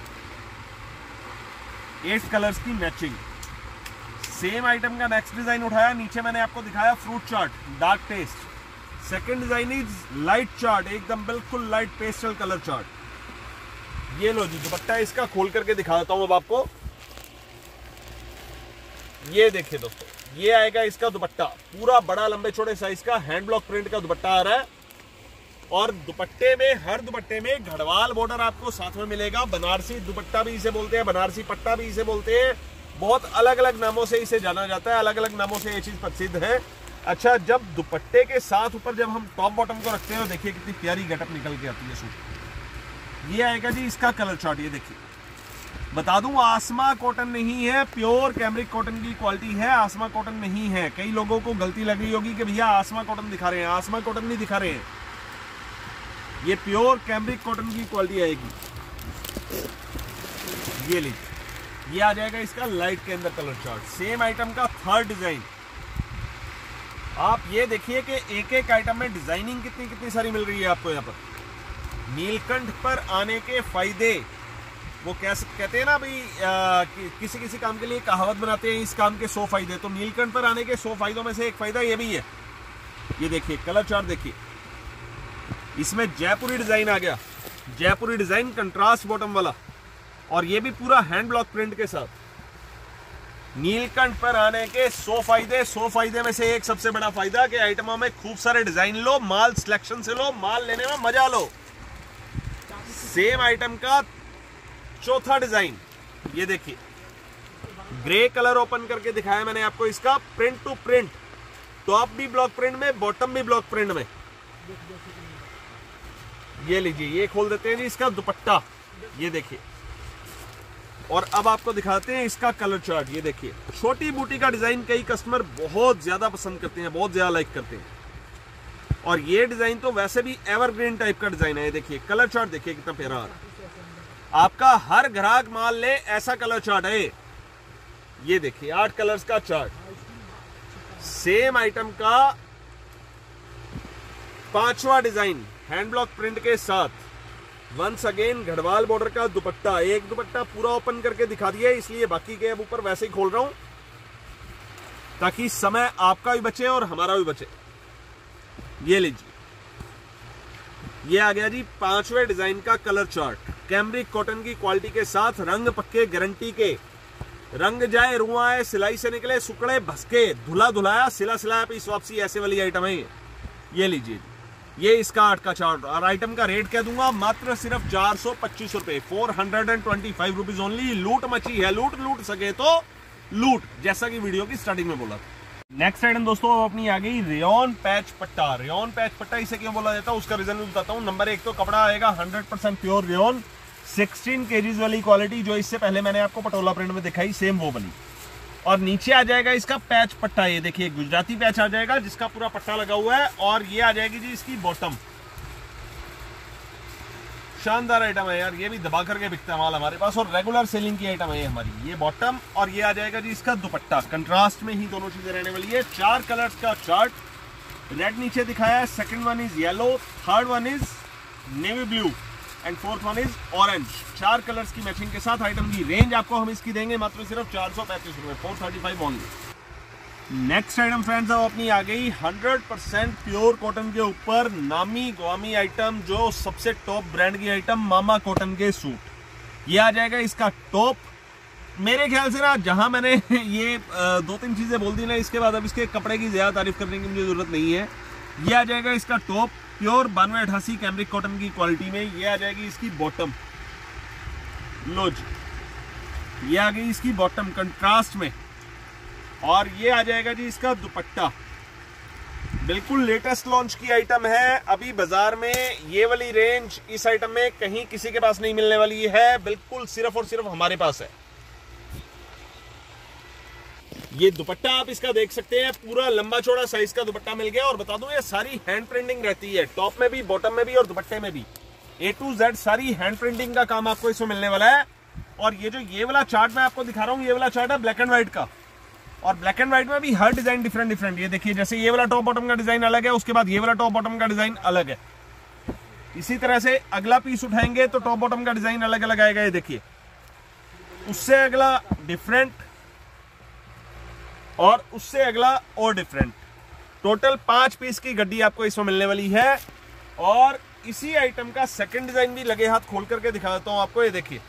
एट कलर्स की मैचिंग। सेम आइटम का नेक्स्ट डिजाइन उठाया, नीचे मैंने आपको दिखाया fruit chart dark taste. Second design is light chart, एकदम बिल्कुल लाइट पेस्टल कलर चार्ट। ये लो जी दुपट्टा इसका खोल करके दिखा देता हूं अब आपको। ये देखिए दोस्तों, ये आएगा इसका दुपट्टा, पूरा बड़ा लंबे छोटे साइज का हैंड ब्लॉक प्रिंट का दुपट्टा आ रहा है और दुपट्टे में हर दुपट्टे में गढ़वाल बॉर्डर आपको साथ में मिलेगा। बनारसी दुपट्टा भी इसे बोलते हैं, बनारसी पट्टा भी इसे बोलते हैं, बहुत अलग अलग नामों से इसे जाना जाता है, अलग अलग नामों से ये चीज प्रसिद्ध है। अच्छा, जब दुपट्टे के साथ ऊपर जब हम टॉप बॉटम को रखते हैं, देखिए कितनी प्यारी गेटअप निकल के आती है सूट। ये आएगा जी इसका कलर चार्ट, ये देखिए बता दूं आसमा कॉटन नहीं है, प्योर कैमरिक कॉटन की क्वालिटी है, आसमा कॉटन नहीं है। कई लोगों को गलती लग रही होगी कि भैया आसमा कॉटन दिखा रहे हैं, आसमा कॉटन नहीं दिखा रहे हैं, ये प्योर कैमरिक कॉटन की क्वालिटी आएगी। ये लीजिए, ये आ जाएगा इसका लाइट के अंदर कलर चार्ट। सेम आइटम का थर्ड डिजाइन। आप ये देखिए कि एक एक आइटम में डिजाइनिंग कितनी कितनी सारी मिल रही है आपको यहाँ पर। नीलकंठ पर आने के फायदे, वो कैसे कहते हैं ना भाई, आ, कि, किसी किसी काम के लिए कहावत बनाते हैं, इस काम के सौ फायदे, तो नीलकंठ पर आने के सौ फायदों में से एक फायदा ये भी है। ये देखिए कलर चार्ट देखिए, इसमें जयपुरी डिजाइन आ गया, जयपुरी डिजाइन कंट्रास्ट बॉटम वाला और ये भी पूरा हैंड ब्लॉक प्रिंट के साथ। नीलकंठ पर आने के सौ फायदे, सौ फायदे में से एक सबसे बड़ा फायदा कि आइटमों में खूब सारे डिजाइन लो, माल सिलेक्शन से लो, माल लेने में मजा लो। सेम आइटम का चौथा डिजाइन, ये देखिए ग्रे कलर ओपन करके दिखाया मैंने आपको, इसका प्रिंट टू प्रिंट, टॉप भी ब्लॉक प्रिंट में, बॉटम भी ब्लॉक प्रिंट में। ये लीजिए, ये खोल देते हैं जी इसका दुपट्टा, ये देखिए। और अब आपको दिखाते हैं इसका कलर चार्ट। ये देखिए छोटी बूटी का डिजाइन कई कस्टमर बहुत ज्यादा पसंद करते हैं, बहुत ज्यादा लाइक करते हैं और ये डिजाइन तो वैसे भी एवरग्रीन टाइप का डिजाइन है। ये देखिए कलर चार्ट देखिए कितना प्यारा आ रहा है। आपका हर ग्राहक माल ले ऐसा कलर चार्ट है। ये देखिए आठ कलर्स का चार्ट, सेम आइटम का पांचवा डिजाइन हैंड ब्लॉक प्रिंट के साथ, वंस अगेन गढ़वाल बॉर्डर का दुपट्टा। एक दुपट्टा पूरा ओपन करके दिखा दिया, इसलिए बाकी के अब ऊपर वैसे ही खोल रहा हूं ताकि समय आपका भी बचे और हमारा भी बचे। ये लीजिए, ये आ गया जी पांचवें डिजाइन का कलर चार्ट, कैमरिक कॉटन की क्वालिटी के साथ, रंग पक्के गारंटी के। रंग जाए रुआ है, सिलाई से निकले सुकड़े भसके, धुला धुलाया सिला सिलाया पीस वापसी, ऐसे वाली आइटम है ये। ये लीजिए, ये इसका आठ का चार्ट और आइटम का रेट कह दूंगा मात्र सिर्फ चार सौ पच्चीस रुपए, four hundred and twenty five rupees only. लूट मची है, लूट लूट सके तो लूट, जैसा कि वीडियो की स्टार्टिंग में बोला था। नेक्स्ट आइटम दोस्तों अपनी आ गई रेयन पैच पट्टा। रेयन पैच पट्टा इसे क्यों बोला जाता है उसका रीजन भी बताता हूँ। नंबर एक तो कपड़ा आएगा hundred percent pure rayon, sixteen KGs वाली क्वालिटी, जो इससे पहले मैंने आपको पटोला प्रिंट में दिखाई, सेम वो वाली। और नीचे आ जाएगा इसका पैच पट्टा, ये देखिए गुजराती पैच आ जाएगा जिसका पूरा पट्टा लगा हुआ है। और ये आ जाएगी जी इसकी बॉटम। शानदार आइटम है यार, ये भी दबा करके बिकता है माल हमारे पास और रेगुलर सेलिंग की आइटम है ये हमारी। ये बॉटम और ये आ जाएगा जी इसका दुपट्टा, कंट्रास्ट में ही दोनों चीजें रहने वाली है। चार कलर्स का चार्ट, रेड नीचे दिखाया है, second one is yellow, third one is navy blue and fourth one is orange. चार कलर्स की मैचिंग के साथ आइटम की रेंज आपको हम इसकी देंगे मात्र सिर्फ चार सौ पैंतीस रुपए, four thirty five only. Next item friends अब अपनी आ गई हंड्रेड परसेंट प्योर कॉटन के ऊपर नामी गवामी आइटम, जो सबसे टॉप ब्रांड की आइटम, मामा कॉटन के सूट। ये आ जाएगा इसका टॉप। मेरे ख्याल से ना जहां मैंने ये दो तीन चीजें बोल दी ना, इसके बाद अब इसके कपड़े की ज्यादा तारीफ करने की मुझे जरूरत नहीं है। ये आ जाएगा इसका टॉप, प्योर बानवे अठासी कैमरिक कॉटन की क्वालिटी में। ये आ जाएगी इसकी बॉटम, लो जी ये आ गई इसकी बॉटम कंट्रास्ट में। और ये आ जाएगा जी इसका दुपट्टा, बिल्कुल लेटेस्ट लॉन्च की आइटम है। अभी बाजार में ये वाली रेंज इस आइटम में कहीं किसी के पास नहीं मिलने वाली है, बिल्कुल सिर्फ और सिर्फ हमारे पास है। ये दुपट्टा आप इसका देख सकते हैं, पूरा लंबा चौड़ा साइज का दुपट्टा मिल गया। और बता दूं ये सारी हैंड प्रिंटिंग रहती है, टॉप में भी, बॉटम में भी और दुपट्टे में भी। ए टू जेड सारी हैंड प्रिंटिंग का काम आपको इसमें मिलने वाला है। और ये जो ये वाला चार्ट मैं आपको दिखा रहा हूँ, ये वाला चार्ट है ब्लैक एंड व्हाइट का। और ब्लैक एंड व्हाइट में भी हर डिजाइन डिफरेंट डिफरेंट। ये देखिए, जैसे ये वाला टॉप बॉटम का डिजाइन अलग है, उसके बाद ये वाला टॉप बॉटम का डिजाइन अलग है। इसी तरह से अगला पीस उठाएंगे तो टॉप बॉटम का डिजाइन अलग अलग आएगा। ये देखिए, उससे अगला डिफरेंट और उससे अगला और डिफरेंट। टोटल पांच पीस की गड्डी आपको इसमें मिलने वाली है। और इसी आइटम का सेकंड डिजाइन भी लगे हाथ खोल करके दिखा देता हूं आपको। ये देखिए,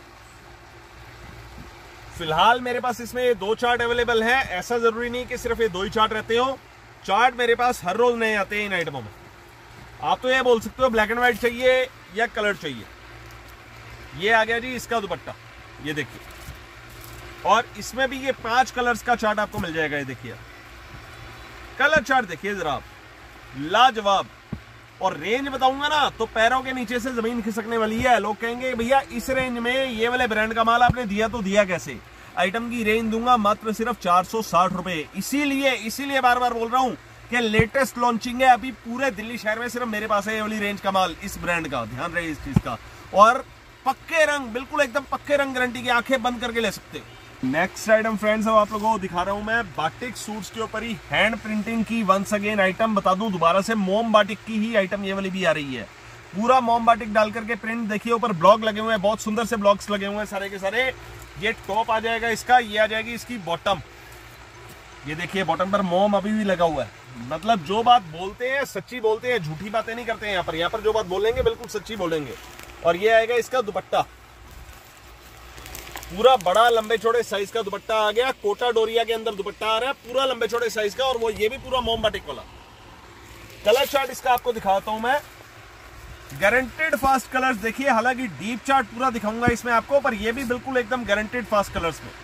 फिलहाल मेरे पास इसमें ये दो चार्ट अवेलेबल है। ऐसा जरूरी नहीं कि सिर्फ ये दो ही चार्ट रहते हो, चार्ट मेरे पास हर रोज नए आते हैं इन आइटमों में। आप तो ये बोल सकते हो ब्लैक एंड व्हाइट चाहिए या कलर चाहिए। ये आ गया जी इसका दुपट्टा, ये देखिए। और इसमें भी ये पांच कलर्स का चार्ट आपको मिल जाएगा। ये देखिए, कलर चार्ट देखिए जरा आप, लाजवाब। और रेंज बताऊंगा ना तो पैरों के नीचे से जमीन खिसकने वाली है। लोग कहेंगे भैया इस रेंज में ये वाले ब्रांड का माल आपने दिया तो दिया कैसे। आइटम की रेंज दूंगा मात्र सिर्फ चार सौ साठ रुपए। इसीलिए इसीलिए बार बार बोल रहा हूं कि लेटेस्ट लॉन्चिंग है अभी पूरे दिल्ली शहर में, सिर्फ मेरे पास है ये वाली रेंज का माल इस ब्रांड का। ध्यान रहे इस चीज का। और पक्के रंग, बिल्कुल एकदम पक्के रंग, गारंटी की, आंखें बंद करके ले सकते। नेक्स्ट आइटम फ्रेंड्स, अब आप लोगों को दिखा रहा हूं मैं बाटिक सूट्स के ऊपर ही हैंड प्रिंटिंग की वंस अगेन आइटम। बता दूं दोबारा से, मोम बाटिक की ही आइटम ये वाली भी आ रही है। पूरा मोम बाटिक डाल करके प्रिंट देखिए, ऊपर ब्लॉक लगे हुए हैं, बहुत सुंदर से ब्लॉक्स लगे हुए हैं सारे के सारे। ये टॉप आ जाएगा इसका, ये आ जाएगी इसकी बॉटम। ये देखिए बॉटम पर मोम अभी भी लगा हुआ है। मतलब जो बात बोलते हैं सच्ची बोलते हैं, झूठी बातें नहीं करते हैं यहाँ पर। यहाँ पर जो बात बोलेंगे बिल्कुल सच्ची बोलेंगे। और ये आएगा इसका दुपट्टा, पूरा बड़ा लंबे चौड़े साइज का दुपट्टा आ गया। कोटा डोरिया के अंदर दुपट्टा आ रहा है, पूरा लंबे चौड़े साइज का। और वो ये भी पूरा मोम बाटिक वाला। कलर चार्ट इसका आपको दिखाता हूं मैं, गारंटेड फास्ट कलर्स देखिए। हालांकि डीप चार्ट पूरा दिखाऊंगा इसमें आपको, पर ये भी बिल्कुल एकदम गारंटेड फास्ट कलर्स में।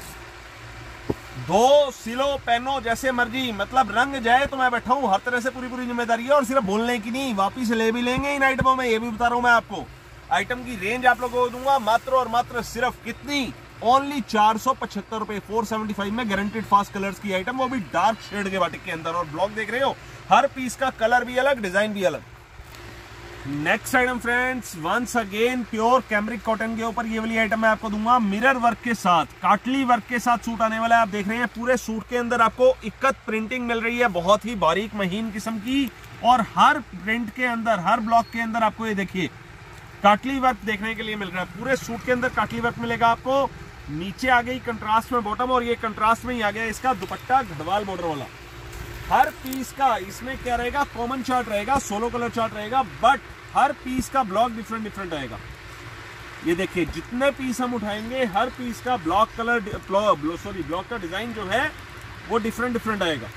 दो सिलो पेनो जैसे मर्जी, मतलब रंग जाए तो मैं बैठा हूं, हर तरह से पूरी पूरी जिम्मेदारी है। और सिर्फ बोलने की नहीं, वापिस ले भी लेंगे इन आइटमों में, ये भी बता रहा हूं मैं आपको। आइटम की रेंज आप लोगों को दूंगा मात्र और मात्र सिर्फ कितनी, ओनली चार सौ पचहत्तर रुपए, फोर सेवेंटी फाइव में गारंटेड फास्ट कलर्स की आइटम, वो भी डार्क शेड के बाटिक के अंदर। और ब्लॉक देख रहे हो, हर पीस का कलर भी अलग, डिजाइन भी अलग। Next item friends, once again pure cambric cotton के ऊपर ये वाली आइटम मैं आपको दूंगा मिरर वर्क के साथ, काटली वर्क के साथ सूट आने वाला है। आप देख रहे हैं पूरे सूट के अंदर आपको इक्कत प्रिंटिंग मिल रही है, बहुत ही बारीक महीन किस्म की। और हर प्रिंट के अंदर, हर ब्लॉक के अंदर आपको ये देखिए काटली वर्क देखने के लिए मिल रहा है। पूरे सूट के अंदर काटली वर्क मिलेगा आपको। नीचे आ गई कंट्रास्ट में बॉटम, और ये कंट्रास्ट में ही आ गया इसका दुपट्टा गढ़वाल बॉर्डर वाला। हर पीस का इसमें क्या रहेगा, कॉमन चार्ट रहेगा, सोलो कलर चार्ट रहेगा, बट हर पीस का ब्लॉक डिफरेंट डिफरेंट आएगा। ये देखिए जितने पीस हम उठाएंगे, हर पीस का ब्लॉक कलर, सॉरी ब्लॉक का डिजाइन जो है वो डिफरेंट डिफरेंट आएगा।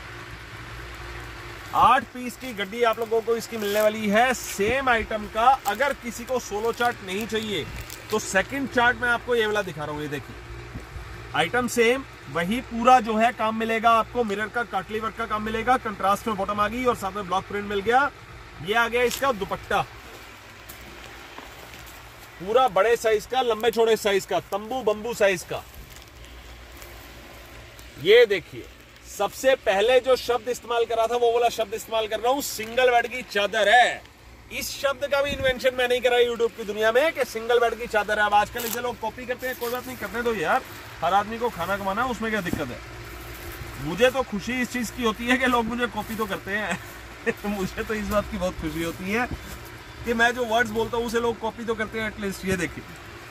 आठ पीस की गड्डी आप लोगों को इसकी मिलने वाली है सेम आइटम का। अगर किसी को सोलो चार्ट नहीं चाहिए तो सेकंड चार्ट में आपको ये वाला दिखा रहा हूं। ये देखिए आइटम सेम, वही पूरा जो है काम मिलेगा आपको। मिरर का काटली वर्क का काम मिलेगा, कंट्रास्ट में बॉटम आ गई और साथ में ब्लॉक प्रिंट मिल गया। ये आ गया इसका दुपट्टा, पूरा बड़े साइज का, लंबे छोड़े साइज का, तंबू बंबू साइज का। ये देखिए सबसे पहले जो शब्द इस्तेमाल करा था वो वाला शब्द इस्तेमाल कर रहा हूं, सिंगल बेड की चादर है। इस शब्द का भी इन्वेंशन मैं नहीं करा यूट्यूब की दुनिया में कि सिंगल बेड की चादर है। अब आजकल इसे लोग कॉपी करते हैं, कोई बात नहीं, करने दो यार, हर आदमी को खाना कमाना, उसमें क्या दिक्कत है। मुझे तो खुशी इस चीज की होती है कि लोग मुझे कॉपी तो करते हैं मुझे तो इस बात की बहुत खुशी होती है कि मैं जो वर्ड्स बोलता हूं उसे लोग कॉपी तो करते हैं एटलीस्ट। ये देखिए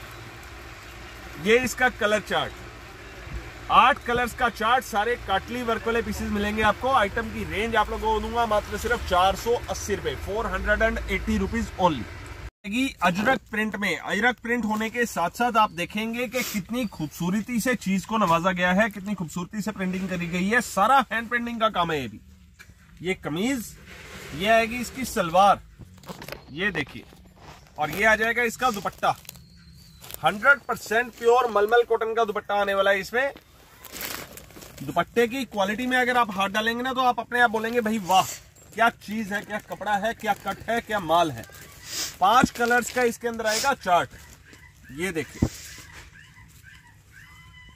ये इसका कलर चार्ट, आठ कलर्स का चार्ट, सारे काटली वर्क वाले पीसेस मिलेंगे आपको। आइटम की रेंज आप लोगों को दूंगा मात्र सिर्फ चार सौ अस्सी रुपए, four hundred and eighty rupees only. Ajrak print में, अजरक प्रिंट होने के साथ साथ आप देखेंगे कि कितनी खूबसूरती से चीज को नवाजा गया है, कितनी खूबसूरती से प्रिंटिंग करी गई है। सारा हैंड प्रिंटिंग का काम है। ये भी ये कमीज, ये आएगी इसकी सलवार, ये देखिए, और ये आ जाएगा इसका दुपट्टा। हंड्रेड परसेंट प्योर मलमल कॉटन का दुपट्टा आने वाला है इसमें। दुपट्टे की क्वालिटी में अगर आप हाथ डालेंगे ना तो आप अपने आप बोलेंगे भाई वाह क्या चीज है, क्या कपड़ा है, क्या कट है, क्या माल है। पांच कलर्स का इसके अंदर आएगा चार्ट। ये देखिए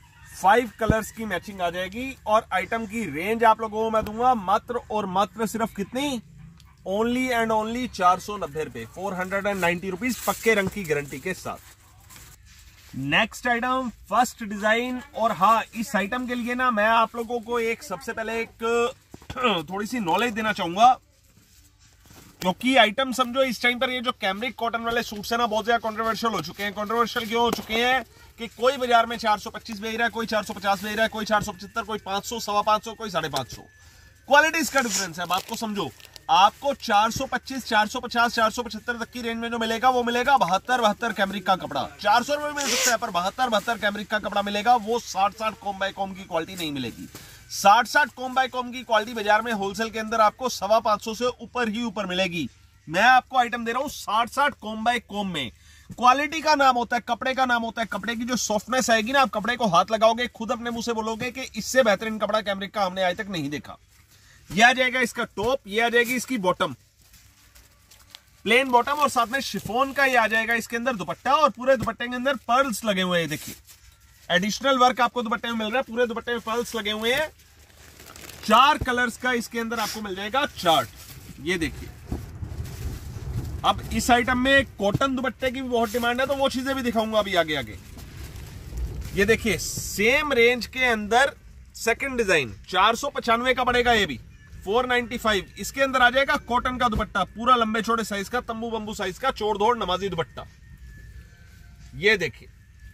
फाइव कलर्स की मैचिंग आ जाएगी। और आइटम की रेंज आप लोगों को मैं दूंगा मात्र और मात्र सिर्फ कितनी, ओनली एंड ओनली चार सौ नब्बे रुपए, four hundred and ninety rupees, पक्के रंग की गारंटी के साथ। Next item, first design. और हाँ, इस आइटम के लिए ना मैं आप लोगों को एक सबसे पहले एक थोड़ी सी नॉलेज देना चाहूंगा, क्योंकि आइटम समझो इस टाइम पर ये जो कैमरिक कॉटन वाले सूट्स है ना बहुत ज्यादा कंट्रोवर्शियल हो चुके हैं। कंट्रोवर्शियल क्यों हो चुके हैं कि कोई बाजार में चार सौ पच्चीस बेच रहा है, कोई चार सौ पचास बेच रहा है, कोई चार सौ पचहत्तर, कोई पांच सौ, सवा पांच सौ, कोई साढ़े पांच सौ। क्वालिटीज का डिफरेंस है, बात को समझो। आपको चार सौ पच्चीस, चार सौ पचास, चार सौ पचहत्तर तक की रेंज में जो मिलेगा वो मिलेगा बहत्तर बहत्तर कैमरिक का कपड़ा। चार सौ रुपए मिल सकता है, पर बहत्तर बहत्तर कैमरिक का कपड़ा मिलेगा। वो साठ साठ कॉम बाय कॉम की क्वालिटी नहीं मिलेगी। साठ साठ कॉम बाय कॉम की क्वालिटी बाजार में होलसेल के अंदर आपको सवा पांच सौ से ऊपर ही ऊपर मिलेगी। मैं आपको आइटम दे रहा हूं साठ साठ कॉम बाय कॉम में। क्वालिटी का नाम होता है, कपड़े का नाम होता है। कपड़े की जो सॉफ्टनेस आएगी ना, आप कपड़े को हाथ लगाओगे खुद अपने मुंह से बोलोगे कि इससे बेहतरीन कपड़ा कैमरिक का हमने आज तक नहीं देखा। यह आ जाएगा इसका टॉप, यह आ जाएगी इसकी बॉटम, प्लेन बॉटम, और साथ में शिफॉन का ये आ जाएगा इसके अंदर दुपट्टा। और पूरे दुपट्टे के अंदर पर्ल्स लगे हुए हैं, देखिए एडिशनल वर्क आपको दुपट्टे में मिल रहा है। पूरे दुपट्टे में पर्ल्स लगे हुए हैं। चार कलर्स का इसके अंदर आपको मिल जाएगा चार्ट, ये देखिए। अब इस आइटम में कॉटन दुपट्टे की भी बहुत डिमांड है, तो वो चीजें भी दिखाऊंगा अभी आगे आगे। ये देखिए सेम रेंज के अंदर सेकंड डिजाइन, चार सौ पचानवे का पड़ेगा, ये भी फोर नाइन्टी फाइव। इसके अंदर आ जाएगा कॉटन का दुपट्टा, पूरा लंबे छोटे साइज का, तंबू बंबू साइज का, चौड़ धोड़ नमाजी दुपट्टा, ये देखिए।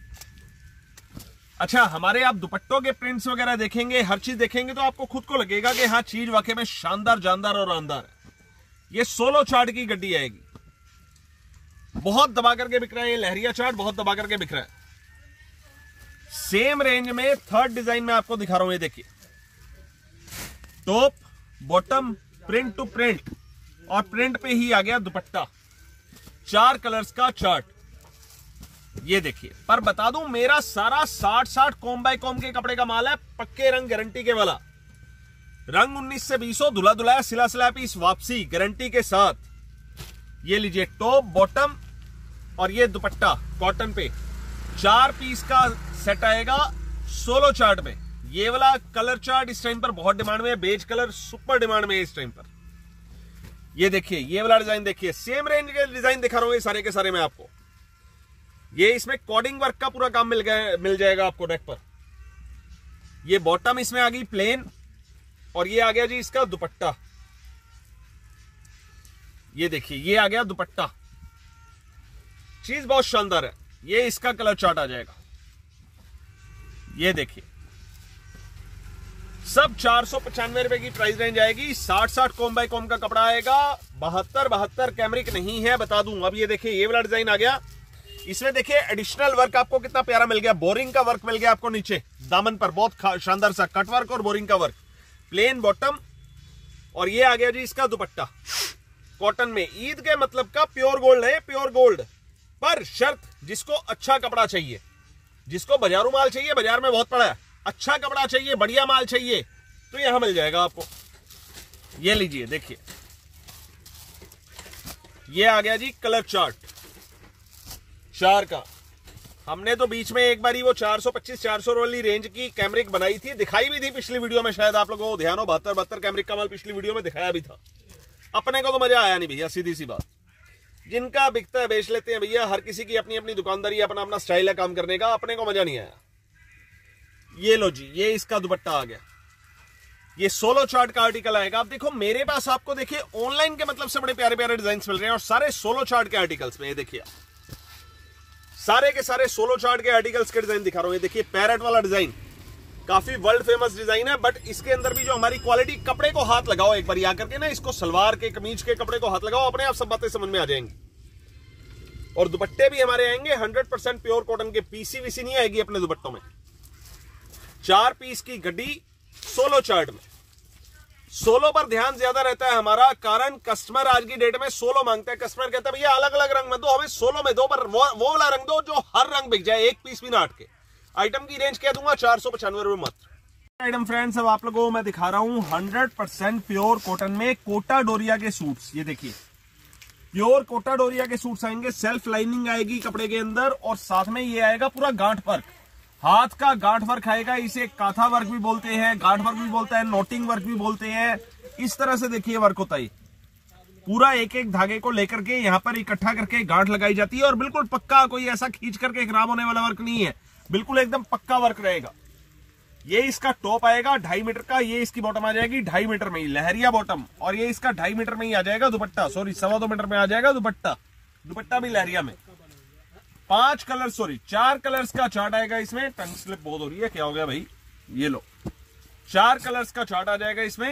अच्छा, हमारे आप दुपट्टों के प्रिंट्स वगैरह देखेंगे, हर चीज देखेंगे तो आपको खुद को लगेगा कि हाँ चीज वाकई में शानदार, जानदार और आनदार है। ये सोलो चार्ट की गड्डी आएगी, बहुत दबा करके बिक रहा है ये लहरिया चार्ट, बहुत दबा करके बिक रहा है। सेम रेंज में थर्ड डिजाइन में आपको दिखा रहा हूं, ये देखिए। Top bottom print to print, और प्रिंट पे ही आ गया दुपट्टा। चार कलर्स का चार्ट, ये देखिए। पर बता दूं, मेरा सारा साठ साठ कॉम बाय कॉम के कपड़े का माल है, पक्के रंग गारंटी के वाला। रंग उन्नीस से बीस हो, धुला धुलाया सिला सिला पीस वापसी गारंटी के साथ। ये लीजिए टॉप बॉटम और ये दुपट्टा कॉटन पे, चार पीस का सेट आएगा सोलो चार्ट में। ये वाला कलर चार्ट इस टाइम पर बहुत डिमांड में है, बेज कलर सुपर डिमांड में है इस टाइम पर। ये देखिए, ये वाला डिजाइन देखिए, सेम रेंज के डिजाइन दिखा रहा हूं ये सारे के सारे मैं आपको। ये इसमें कोडिंग वर्क का पूरा काम मिल गया, मिल जाएगा आपको नेक पर। ये बॉटम इसमें आ गई प्लेन, और ये आ गया जी इसका दुपट्टा। ये देखिए, ये आ गया दुपट्टा, चीज बहुत शानदार है। ये इसका कलर चार्ट आ जाएगा, ये देखिए। सब चार सौ पचानवे रुपए की प्राइस रेंज आएगी। साठ साठ कॉम बाय कॉम का कपड़ा आएगा, बहत्तर बहत्तर कैमरिक नहीं है, बता दूं। अब ये देखिए, ये वाला डिजाइन आ गया। इसमें देखिए एडिशनल वर्क आपको कितना प्यारा मिल गया, बोरिंग का वर्क मिल गया आपको नीचे दामन पर, बहुत शानदार सा कट वर्क और बोरिंग का वर्क। प्लेन बॉटम, और ये आ गया जी इसका दुपट्टा कॉटन में। ईद के मतलब का प्योर गोल्ड है, प्योर गोल्ड। पर शर्त, जिसको अच्छा कपड़ा चाहिए, जिसको बाजारू माल चाहिए, बाजार में बहुत पड़ा है, अच्छा कपड़ा चाहिए, बढ़िया माल चाहिए, तो यहां मिल जाएगा आपको। ये लीजिए देखिए, ये आ गया जी कलर चार्ट चार का। हमने तो बीच में एक बारी वो चार सौ पच्चीस चार सौ वाली रेंज की कैमरिक बनाई थी, दिखाई भी थी पिछली वीडियो में, शायद आप लोगों को ध्यान हो। बहत्तर बहत्तर कैमरिक का माल पिछली वीडियो में दिखाया भी था। अपने को तो मजा आया नहीं भैया, सीधी सी बात। जिनका बिकता है बेच लेते हैं भैया, हर किसी की अपनी अपनी दुकानदारी, अपना अपना स्टाइल है काम करने का, अपने को मजा नहीं आया। ये लो जी, ये इसका दुपट्टा आ गया। ये सोलो चार्ट का आर्टिकल आएगा। अब देखो मेरे पास आपको देखिए ऑनलाइन के मतलब से बड़े प्यारे प्यारे डिजाइन मिल रहे हैं, और सारे सोलो चार्ट के आर्टिकल्स में। ये देखिए सारे के सारे सोलो चार्ट के आर्टिकल्स के डिजाइन दिखा रहा हूं। ये देखिए पैरेट वाला डिजाइन, काफी वर्ल्ड फेमस डिजाइन है, बट इसके अंदर भी जो हमारी क्वालिटी, कपड़े को हाथ लगाओ एक बार आकर के ना, इसको सलवार के कमीज के कपड़े को हाथ लगाओ, अपने आप सब बातें समझ में आ जाएंगी। और दुपट्टे भी हमारे आएंगे हंड्रेड परसेंट प्योर कॉटन के, पीसी वीसी नहीं आएगी अपने दुपट्टों में। चार पीस की गड्डी सोलो चार्ट में। सोलो पर ध्यान ज्यादा रहता है हमारा, कारण कस्टमर आज की डेट में सोलो मांगता है। कस्टमर कहता है भैया अलग अलग रंग में दो, हमें सोलो में दो, पर वो, वो वाला रंग दो जो हर रंग बिक जाए, एक पीस भी ना अटके। आइटम की रेंज क्या दूंगा, चार सौ पचानवे रुपए मात्र। आइटम फ्रेंड्स, अब आप लोगों को मैं दिखा रहा हूं हंड्रेड परसेंट प्योर कॉटन में कोटा डोरिया के सूट्स। ये देखिए प्योर कोटा डोरिया के सूट्स आएंगे, सेल्फ लाइनिंग आएगी कपड़े के अंदर, और साथ में ये आएगा पूरा गांठ वर्क। हाथ का गांठ वर्क आएगा, इसे काथा वर्क भी बोलते हैं, गांठ वर्क भी बोलते हैं, नोटिंग वर्क भी बोलते हैं। इस तरह से देखिए वर्क होता है, पूरा एक एक धागे को लेकर के यहाँ पर इकट्ठा करके गांठ लगाई जाती है और बिल्कुल पक्का, कोई ऐसा खींच करके खराब होने वाला वर्क नहीं है, बिल्कुल एकदम पक्का वर्क रहेगा। ये इसका टॉप आएगा ढाई मीटर का, ये इसकी बॉटम आ जाएगी ढाई मीटर में ही, लहरिया बॉटम, और ये इसका ढाई मीटर में ही आ जाएगा दुपट्टा, सॉरी सवा दो मीटर में आ जाएगा दुपट्टा, दुपट्टा भी लहरिया में। पांच कलर, सॉरी चार कलर्स का चार्ट आएगा इसमें। टंग स्लिप बहुत हो रही है, क्या हो गया भाई, ये लो, चार कलर्स का चार्ट आ जाएगा इसमें।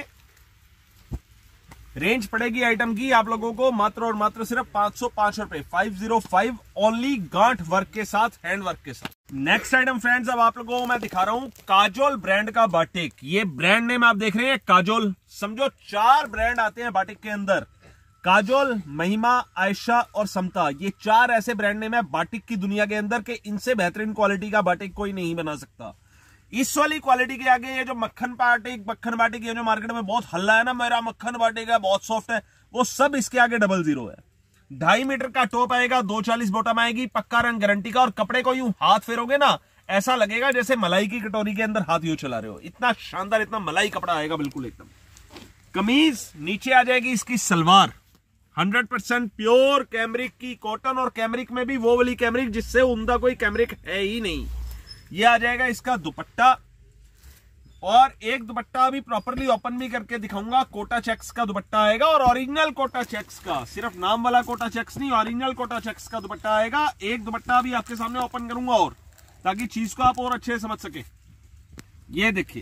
रेंज पड़ेगी आइटम की आप लोगों को मात्र और मात्र सिर्फ पांच सौ पांच रुपए, फाइव जीरो फाइव ओनली, गांठ वर्क के साथ, हैंड वर्क के साथ। नेक्स्ट आइटम फ्रेंड्स, अब आप लोगों को मैं दिखा रहा हूं काजोल ब्रांड का बाटिक। ये ब्रांड नेम आप देख रहे हैं काजोल, समझो चार ब्रांड आते हैं बाटिक के अंदर, काजोल, महिमा, आयशा और समता, ये चार ऐसे ब्रांड नेम है बाटिक की दुनिया के अंदर के इनसे बेहतरीन क्वालिटी का बाटिक कोई नहीं बना सकता। इस वाली क्वालिटी के आगे ये जो मक्खन बाटिक, मक्खन बाटिक ये जो मार्केट में बहुत हल्ला है ना, मेरा मक्खन बाटिक है बहुत सॉफ्ट है, वो सब इसके आगे डबल जीरो है। ढाई मीटर का टॉप आएगा, दो चालीस बॉटम आएगी, पक्का रंग गारंटी का, और कपड़े को यूं हाथ फेरोगे ना ऐसा लगेगा जैसे मलाई की कटोरी के अंदर हाथ यूं चला रहे हो, इतना शानदार, इतना मलाई कपड़ा आएगा बिल्कुल एकदम। कमीज नीचे आ जाएगी इसकी salwar, hundred percent pure cambric की कॉटन, और कैमरिक में भी वो वाली कैमरिक जिससे उम्दा कोई कैमरिक है ही नहीं। ये आ जाएगा इसका दुपट्टा, और एक दुपट्टा भी प्रॉपर्ली ओपन भी करके दिखाऊंगा, कोटा चेक्स का दुपट्टा आएगा, और ओरिजिनल कोटा चेक्स का, सिर्फ नाम वाला कोटा चेक्स नहीं, ओरिजिनल कोटा चेक्स का दुपट्टा आएगा। एक दुपट्टा भी आपके सामने ओपन करूंगा और, ताकि चीज को आप और अच्छे से समझ सके। ये देखिए,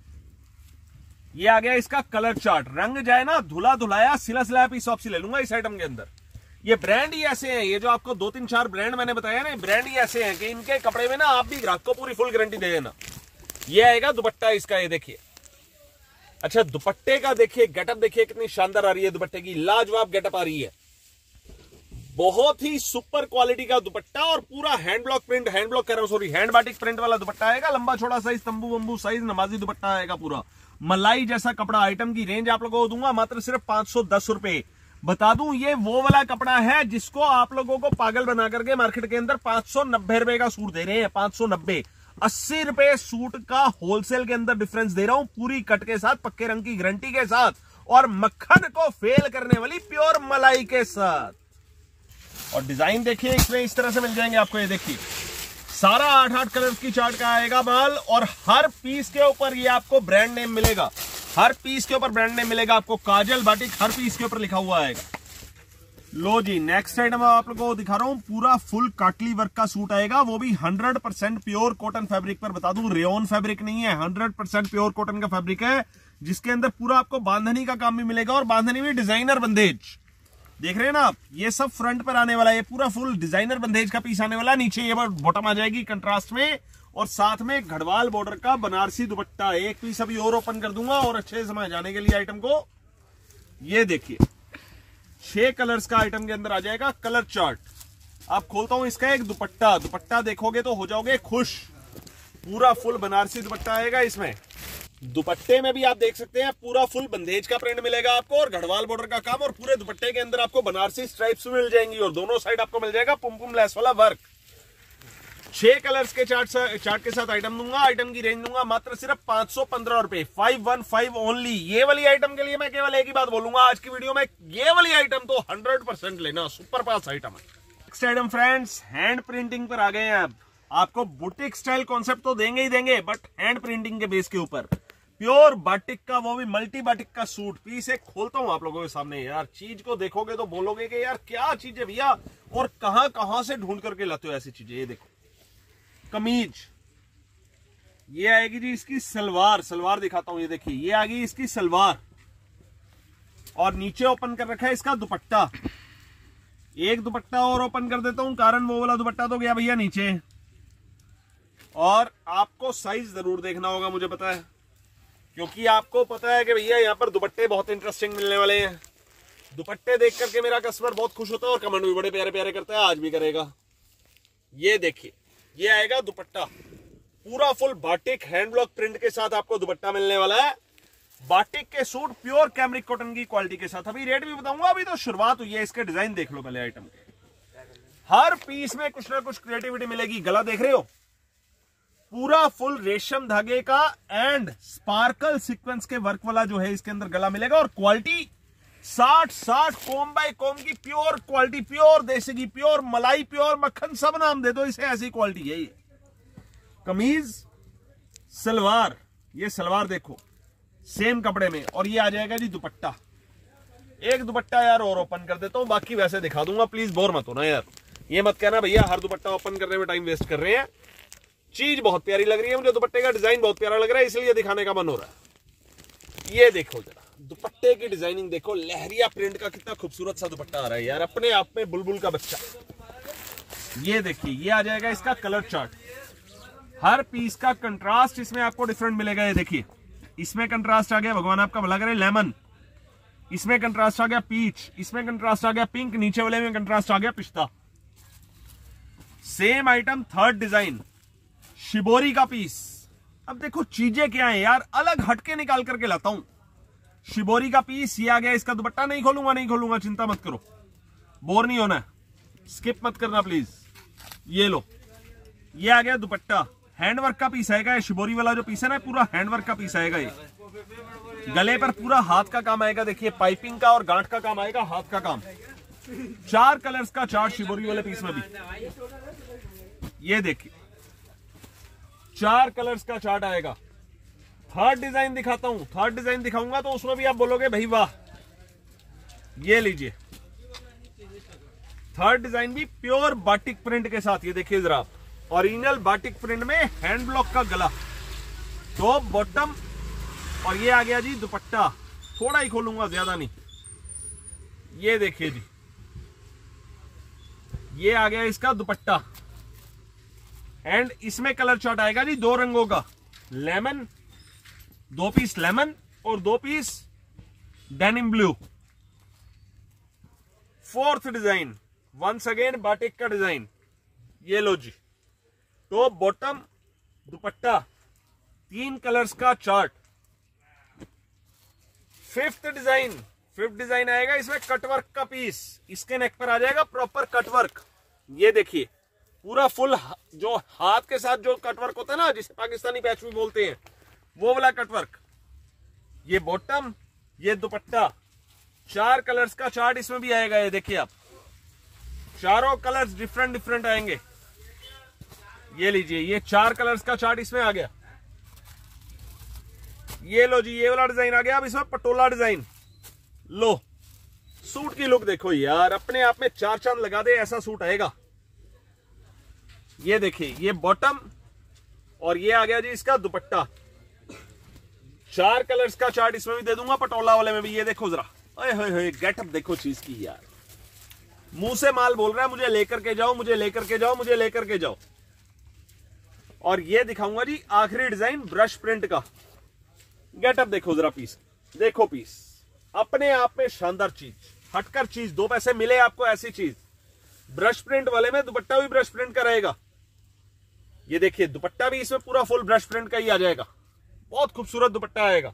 ये आ गया इसका कलर चार्ट, रंग जाए ना धुला धुलाया, सिला सिलाया पीस ऑफ सी ले लूंगा इस आइटम के अंदर। ये ब्रांड ही ऐसे हैं, ये जो आपको दो तीन चार ब्रांड मैंने बताया ना, ब्रांड ही ऐसे हैं कि इनके कपड़े में ना आप भी ग्राहक को पूरी फुल गारंटी दे देना। ये आएगा दुपट्टा इसका, ये देखिए। अच्छा दुपट्टे का देखिए, गेटअप देखिए कितनी शानदार आ रही है दुपट्टे की, लाजवाब गेटअप आ रही है, बहुत ही सुपर क्वालिटी का दुपट्टा, और पूरा hand block print, hand block कह रहा हूं सॉरी, हैंड बाटिक प्रिंट वाला दुपट्टा आएगा, लंबा छोड़ा साइज, तंबू वंबू साइज, नमाजी दुपट्टा आएगा पूरा, मलाई जैसा कपड़ा। आइटम की रेंज आप लोगों को दूंगा मात्र सिर्फ पांच सौ दस रुपए। बता दूं ये वो वाला कपड़ा है जिसको आप लोगों को पागल बना करके मार्केट के अंदर पांच सौ नब्बे रुपए का सूट दे रहे हैं, पांच सौ नब्बे, अस्सी रुपए सूट का होलसेल के अंदर डिफरेंस दे रहा हूं, पूरी कट के साथ, पक्के रंग की गारंटी के साथ, और मक्खन को फेल करने वाली प्योर मलाई के साथ। और डिजाइन देखिए इसमें इस तरह से मिल जाएंगे आपको, ये देखिए सारा आठ आठ कलर की चार्ट का आएगा माल, और हर पीस के ऊपर ये आपको ब्रांड नेम मिलेगा, हर पीस के ऊपर ब्रांड नेम मिलेगा आपको, काजल बाटिक हर पीस के ऊपर लिखा हुआ आएगा। लो जी, नेक्स्ट आइटम आप लोगों को दिखा रहा हूं, पूरा फुल काटली वर्क का सूट आएगा, वो भी hundred percent pure cotton fabric पर। बता दूं रेयन फैब्रिक नहीं है, हंड्रेड परसेंट प्योर कॉटन का फैब्रिक है, जिसके अंदर पूरा आपको बांधनी का काम भी मिलेगा, और बांधनी भी डिजाइनर बंदेज देख रहे हैं ना आप, ये सब फ्रंट पर आने वाला है, ये पूरा फुल डिजाइनर बंदेज का पीस आने वाला है। नीचे ये बॉटम आ जाएगी कंट्रास्ट में, और साथ में घड़वाल बॉर्डर का बनारसी दुपट्टा। एक पीस अभी और ओपन कर दूंगा और अच्छे से समझ जाने के लिए आइटम को। ये देखिए छह कलर्स का आइटम के अंदर आ जाएगा कलर चार्ट। आप खोलता हूं इसका एक दुपट्टा, दुपट्टा देखोगे तो हो जाओगे खुश, पूरा फुल बनारसी दुपट्टा आएगा इसमें। दुपट्टे में भी आप देख सकते हैं पूरा फुल बंदेज का प्रिंट मिलेगा आपको, और गढ़वाल बॉर्डर का काम, और पूरे दुपट्टे के अंदर आपको बनारसी स्ट्राइप्स मिल जाएंगी, और दोनों साइड आपको मिल जाएगा पुमपुम लेस वाला वर्क। छह कलर्स के चार्ट चार्ट के साथ आइटम दूंगा, आइटम की रेंज दूंगा मात्र सिर्फ पांच सौ पंद्रह रुपए, फाइव वन फाइव ओनली। ये वाली आइटम के लिए मैं केवल एक ही बात बोलूंगा आज की वीडियो में, ये वाली आइटम तो हंड्रेड परसेंट लेना, सुपर पास आइटम है। Next item friends, hand printing पर आ गए हैं। अब आपको बुटीक स्टाइल कॉन्सेप्ट तो देंगे ही देंगे, बट हैंड प्रिंटिंग के बेस के ऊपर प्योर बाटिक का, वो भी मल्टी बाटिक का सूट पीस एक खोलता हूं आप लोगों के सामने। यार चीज को देखोगे तो बोलोगे कि यार क्या चीज है भैया, और कहां कहां से ढूंढ करके लाते हो ऐसी चीजें। ये देखो कमीज, ये आएगी जी इसकी सलवार, सलवार दिखाता हूं, ये देखिए ये आ गई इसकी सलवार, और नीचे ओपन कर रखा है इसका दुपट्टा। एक दुपट्टा और ओपन कर देता हूं, कारण वो वाला दुपट्टा तो गया भैया नीचे। और आपको साइज जरूर देखना होगा, मुझे पता है, क्योंकि आपको पता है कि भैया यहाँ पर दुपट्टे बहुत इंटरेस्टिंग मिलने वाले हैं। दुपट्टे देख करके मेरा कस्टमर बहुत खुश होता है, और कमेंट भी बड़े प्यारे प्यारे करता है, आज भी करेगा। ये देखिए ये आएगा दुपट्टा, पूरा full batik hand block print के साथ आपको दुपट्टा मिलने वाला है। बाटिक के सूट प्योर कैमरिक कॉटन की क्वालिटी के साथ। अभी रेट भी बताऊंगा, अभी तो शुरुआत हुई है, इसके डिजाइन देख लो पहले आइटम के। हर पीस में कुछ ना कुछ क्रिएटिविटी मिलेगी। गला देख रहे हो, पूरा फुल रेशम धागे का एंड स्पार्कल सीक्वेंस के वर्क वाला जो है इसके अंदर गला मिलेगा। और क्वालिटी साठ साठ कोम बाय कोम की प्योर क्वालिटी, प्योर देसी घी, प्योर मलाई, प्योर मक्खन, सब नाम दे दो इसे, ऐसी क्वालिटी है ये। कमीज, सलवार, ये सलवार देखो सेम कपड़े में, और ये आ जाएगा जी दुपट्टा। एक दुपट्टा यार और ओपन कर देता हूं, बाकी वैसे दिखा दूंगा, प्लीज बोर मत होना यार। ये मत कहना भैया हर दुपट्टा ओपन करने में टाइम वेस्ट कर रहे हैं। चीज बहुत प्यारी लग रही है मुझे, दुपट्टे का डिजाइन बहुत प्यारा लग रहा है, इसलिए दिखाने का मन हो रहा है। ये देखो जरा दुपट्टे की डिजाइनिंग देखो, लहरिया प्रिंट का कितना खूबसूरत सा दुपट्टा आ रहा है यार, अपने आप में बुलबुल का बच्चा। ये देखिए ये आ जाएगा इसका कलर चार्ट, हर पीस का कंट्रास्ट इसमें आपको डिफरेंट मिलेगा। ये देखिए इसमें कंट्रास्ट आ गया, भगवान आपका भला करे, लेमन, इसमें कंट्रास्ट आ गया पीच, इसमें कंट्रास्ट आ गया पिंक, नीचे वाले में कंट्रास्ट आ गया पिस्ता। Same item third design, shibori का पीस। अब देखो चीजें क्या है यार, अलग हटके निकाल करके लाता हूं। शिबोरी का पीस ये आ गया, इसका दुपट्टा नहीं खोलूंगा नहीं खोलूंगा चिंता मत करो, बोर नहीं होना, स्किप मत करना प्लीज। ये लो ये आ गया दुपट्टा, हैंडवर्क का पीस आएगा। शिबोरी वाला जो पीस है ना पूरा हैंडवर्क का पीस आएगा। ये गले पर पूरा हाथ का काम आएगा, देखिए पाइपिंग का और गांठ का काम आएगा, हाथ का काम। चार कलर्स का चार्ट शिबोरी वाले पीस में भी, ये देखिए चार कलर्स का चार्ट आएगा। थर्ड डिजाइन दिखाता हूं, थर्ड डिजाइन दिखाऊंगा तो उसमें भी आप बोलोगे भाई वाह। ये लीजिए थर्ड डिजाइन भी प्योर बाटिक प्रिंट के साथ, ये देखिए जरा ओरिजिनल बाटिक प्रिंट में हैंड ब्लॉक का गला, टॉप बॉटम, और ये आ गया जी दुपट्टा। थोड़ा ही खोलूंगा ज्यादा नहीं, ये देखिए जी ये आ गया इसका दुपट्टा। एंड इसमें कलर चार्ट आएगा जी दो रंगों का, लेमन, दो पीस लेमन और दो piece denim blue. Fourth design once again batik का डिजाइन, ये लो जी टॉप बॉटम दुपट्टा, तीन कलर्स का chart. Fifth design, fifth design आएगा इसमें कटवर्क का पीस, इसके नेक पर आ जाएगा प्रॉपर कटवर्क। ये देखिए पूरा फुल जो हाथ के साथ जो कटवर्क होता है ना, जिसे पाकिस्तानी पैच भी बोलते हैं, वो वाला कटवर्क। ये बॉटम, ये दुपट्टा, चार कलर्स का चार्ट इसमें भी आएगा। ये देखिए आप चारों कलर्स डिफरेंट डिफरेंट आएंगे। ये लीजिए ये चार कलर्स का चार्ट इसमें आ गया। ये लो जी ये वाला डिजाइन आ गया। अब इसमें पटोला डिजाइन, लो सूट की लुक देखो यार, अपने आप में चार चांद लगा दे ऐसा सूट आएगा। ये देखिए ये बॉटम और ये आ गया जी इसका दुपट्टा। चार कलर्स का चार्ट इसमें भी दे दूंगा, पटोला वाले में भी। ये देखो जरा, ओए होए होए गेटअप देखो चीज की यार, मुंह से माल बोल रहा है मुझे लेकर के जाओ, मुझे लेकर के जाओ, मुझे लेकर के जाओ। और ये दिखाऊंगा जी आखिरी डिजाइन ब्रश प्रिंट का। गेटअप देखो जरा, पीस देखो, पीस अपने आप में शानदार चीज, हटकर चीज, दो पैसे मिले आपको ऐसी चीज। ब्रश प्रिंट वाले में दुपट्टा भी ब्रश प्रिंट का रहेगा। ये देखिए दुपट्टा भी इसमें पूरा फुल ब्रश प्रिंट का ही आ जाएगा, बहुत खूबसूरत दुपट्टा आएगा।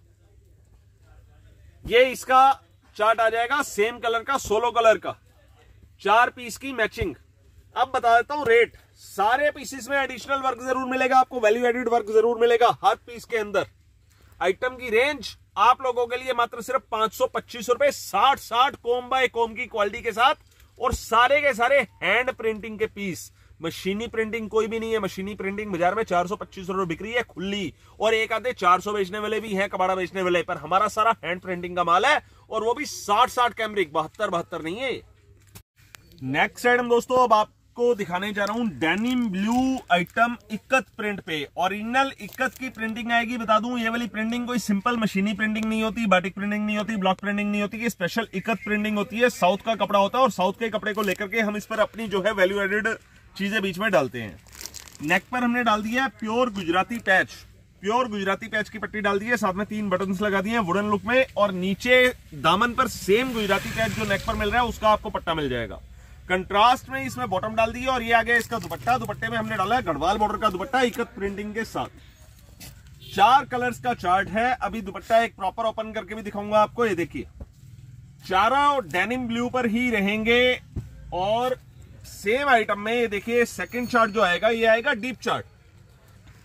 ये इसका चार्ट आ जाएगा सेम कलर का, सोलो कलर का, चार पीस की मैचिंग। अब बता देता हूं रेट, सारे पीसेस में एडिशनल वर्क जरूर मिलेगा आपको, वैल्यू एडेड वर्क जरूर मिलेगा हर पीस के अंदर। आइटम की रेंज आप लोगों के लिए मात्र सिर्फ पांच सौ पच्चीस रुपए, साठ साठ कोम बाय कोम की क्वालिटी के साथ, और सारे के सारे हैंड प्रिंटिंग के पीस। मशीनी प्रिंटिंग कोई भी नहीं है। मशीनी प्रिंटिंग बाजार में चार सौ पच्चीस रुपए बिक रही है खुली, और एक आधे चार सौ बेचने वाले भी हैं, कबाड़ा बेचने वाले, पर हमारा सारा हैंड प्रिंटिंग का माल है, और वो भी साठ साठ कैमरिक, बहत्तर बहत्तर नहीं है। नेक्स्ट आइटम दोस्तों अब आपको दिखाने जा रहा हूं denim blue item ikat print पे। ओरिजिनल इक्कत की प्रिंटिंग आएगी। बता दूं ये वाली प्रिंटिंग कोई सिंपल मशीनी प्रिंटिंग नहीं होती, बाटिक प्रिंटिंग नहीं होती, ब्लॉक प्रिंटिंग नहीं होती, ये स्पेशल इक्कत प्रिंटिंग होती है। साउथ का कपड़ा होता है, और साउथ के कपड़े को लेकर के हम इस पर अपनी जो है वैल्यू एडेड चीजें बीच में डालते हैं। नेक पर हमने डाल दिया है pure Gujarati patch, pure Gujarati patch की पट्टी डाल दी है, साथ में तीन बटन्स लगा दिए हैं वुडन लुक में, और नीचे दामन पर सेम गुजराती पैच जो नेक पर मिल रहा है उसका आपको पट्टा मिल जाएगा। कंट्रास्ट में इसमें बॉटम डाल दी है, और ये आ गया इसका दुपट्टा। दुपट्टे में हमने डाला है गढ़वाल बॉर्डर का दुपट्टा इक्कत प्रिंटिंग के साथ। चार कलर्स का चार्ट है। अभी दुपट्टा एक प्रॉपर ओपन करके भी दिखाऊंगा आपको। ये देखिए चारों डेनिम ब्लू पर ही रहेंगे, और सेम आइटम में ये देखिए सेकंड चार्ट जो आएगा ये आएगा डीप चार्ट।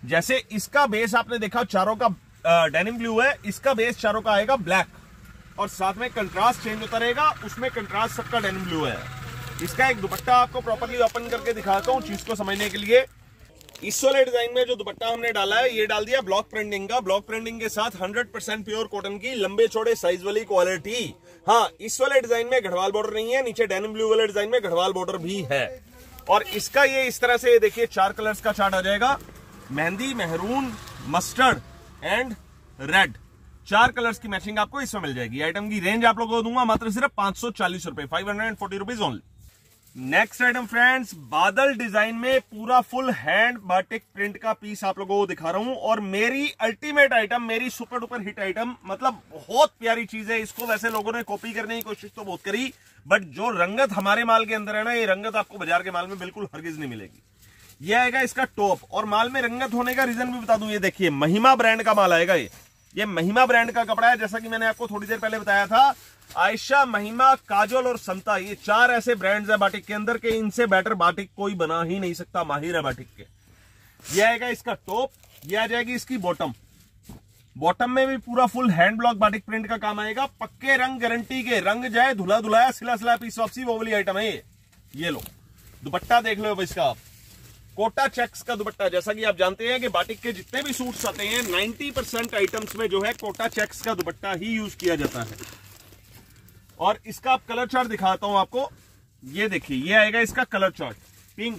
जैसे इसका बेस आपने देखा चारों का डेनिम ब्लू है, इसका बेस चारों का आएगा ब्लैक, और साथ में कंट्रास्ट चेंज होता रहेगा, उसमें कंट्रास्ट सबका डेनिम ब्लू है। इसका एक दुपट्टा आपको प्रॉपर्ली ओपन करके दिखाता हूं चीज को समझने के लिए। इस वाले डिजाइन में जो दुपट्टा हमने डाला है, ये डाल दिया ब्लॉक प्रिंटिंग का, ब्लॉक प्रिंटिंग के साथ हंड्रेड परसेंट प्योर कॉटन की लंबे चौड़े साइज वाली क्वालिटी। हाँ, इस वाले डिजाइन में गढ़वाल बॉर्डर नहीं है, नीचे डेनिम ब्लू वाले डिजाइन में गढ़वाल बॉर्डर भी है। और इसका ये इस तरह से देखिए चार कलर्स का चार्ट आ जाएगा, mehndi, maroon, mustard and red, चार कलर्स की मैचिंग आपको इसमें मिल जाएगी। आइटम की रेंज आप लोगों को दूंगा मात्र सिर्फ पांच सौ चालीस रुपए, five hundred and forty rupees only. Next item friends, बादल डिजाइन में पूरा फुल हैंड बाटिक प्रिंट का पीस आप लोगों को दिखा रहा हूं, और मेरी अल्टीमेट आइटम, मेरी सुपर डुपर हिट आइटम, मतलब बहुत प्यारी चीज है। इसको वैसे लोगों ने कॉपी करने की कोशिश तो बहुत करी, बट जो रंगत हमारे माल के अंदर है ना, ये रंगत आपको बाजार के माल में बिल्कुल हरगिज नहीं मिलेगी। ये आएगा इसका टॉप, और माल में रंगत होने का रीजन भी बता दूं, ये देखिए महिमा ब्रांड का माल आएगा। ये ये महिमा ब्रांड का कपड़ा है, जैसा कि मैंने आपको थोड़ी देर पहले बताया था। आयशा, महिमा, काजोल और समता, ये चार ऐसे ब्रांड्स है बाटिक के अंदर के इनसे बेटर बाटिक कोई बना ही नहीं सकता, माहिर है बाटिक के। ये आएगा इसका टॉप, ये आ जाएगी इसकी बॉटम। बॉटम में भी पूरा full hand block batik print का काम आएगा, पक्के रंग गारंटी के, रंग जाए धुला धुलाया सिला सिला पीस वापसी वो वाली आइटम है ये। ये लो दुपट्टा देख लो इसका आप, कोटा चेक्स का दुपट्टा। जैसा कि आप जानते हैं कि बाटिक के जितने भी सूट्स आते हैं नब्बे परसेंट आइटम्स में जो है कोटा चेक्स का दुपट्टा ही यूज किया जाता है। और इसका आप कलर चार्ट दिखाता हूं आपको, ये देखिए ये आएगा इसका colour chart, pink,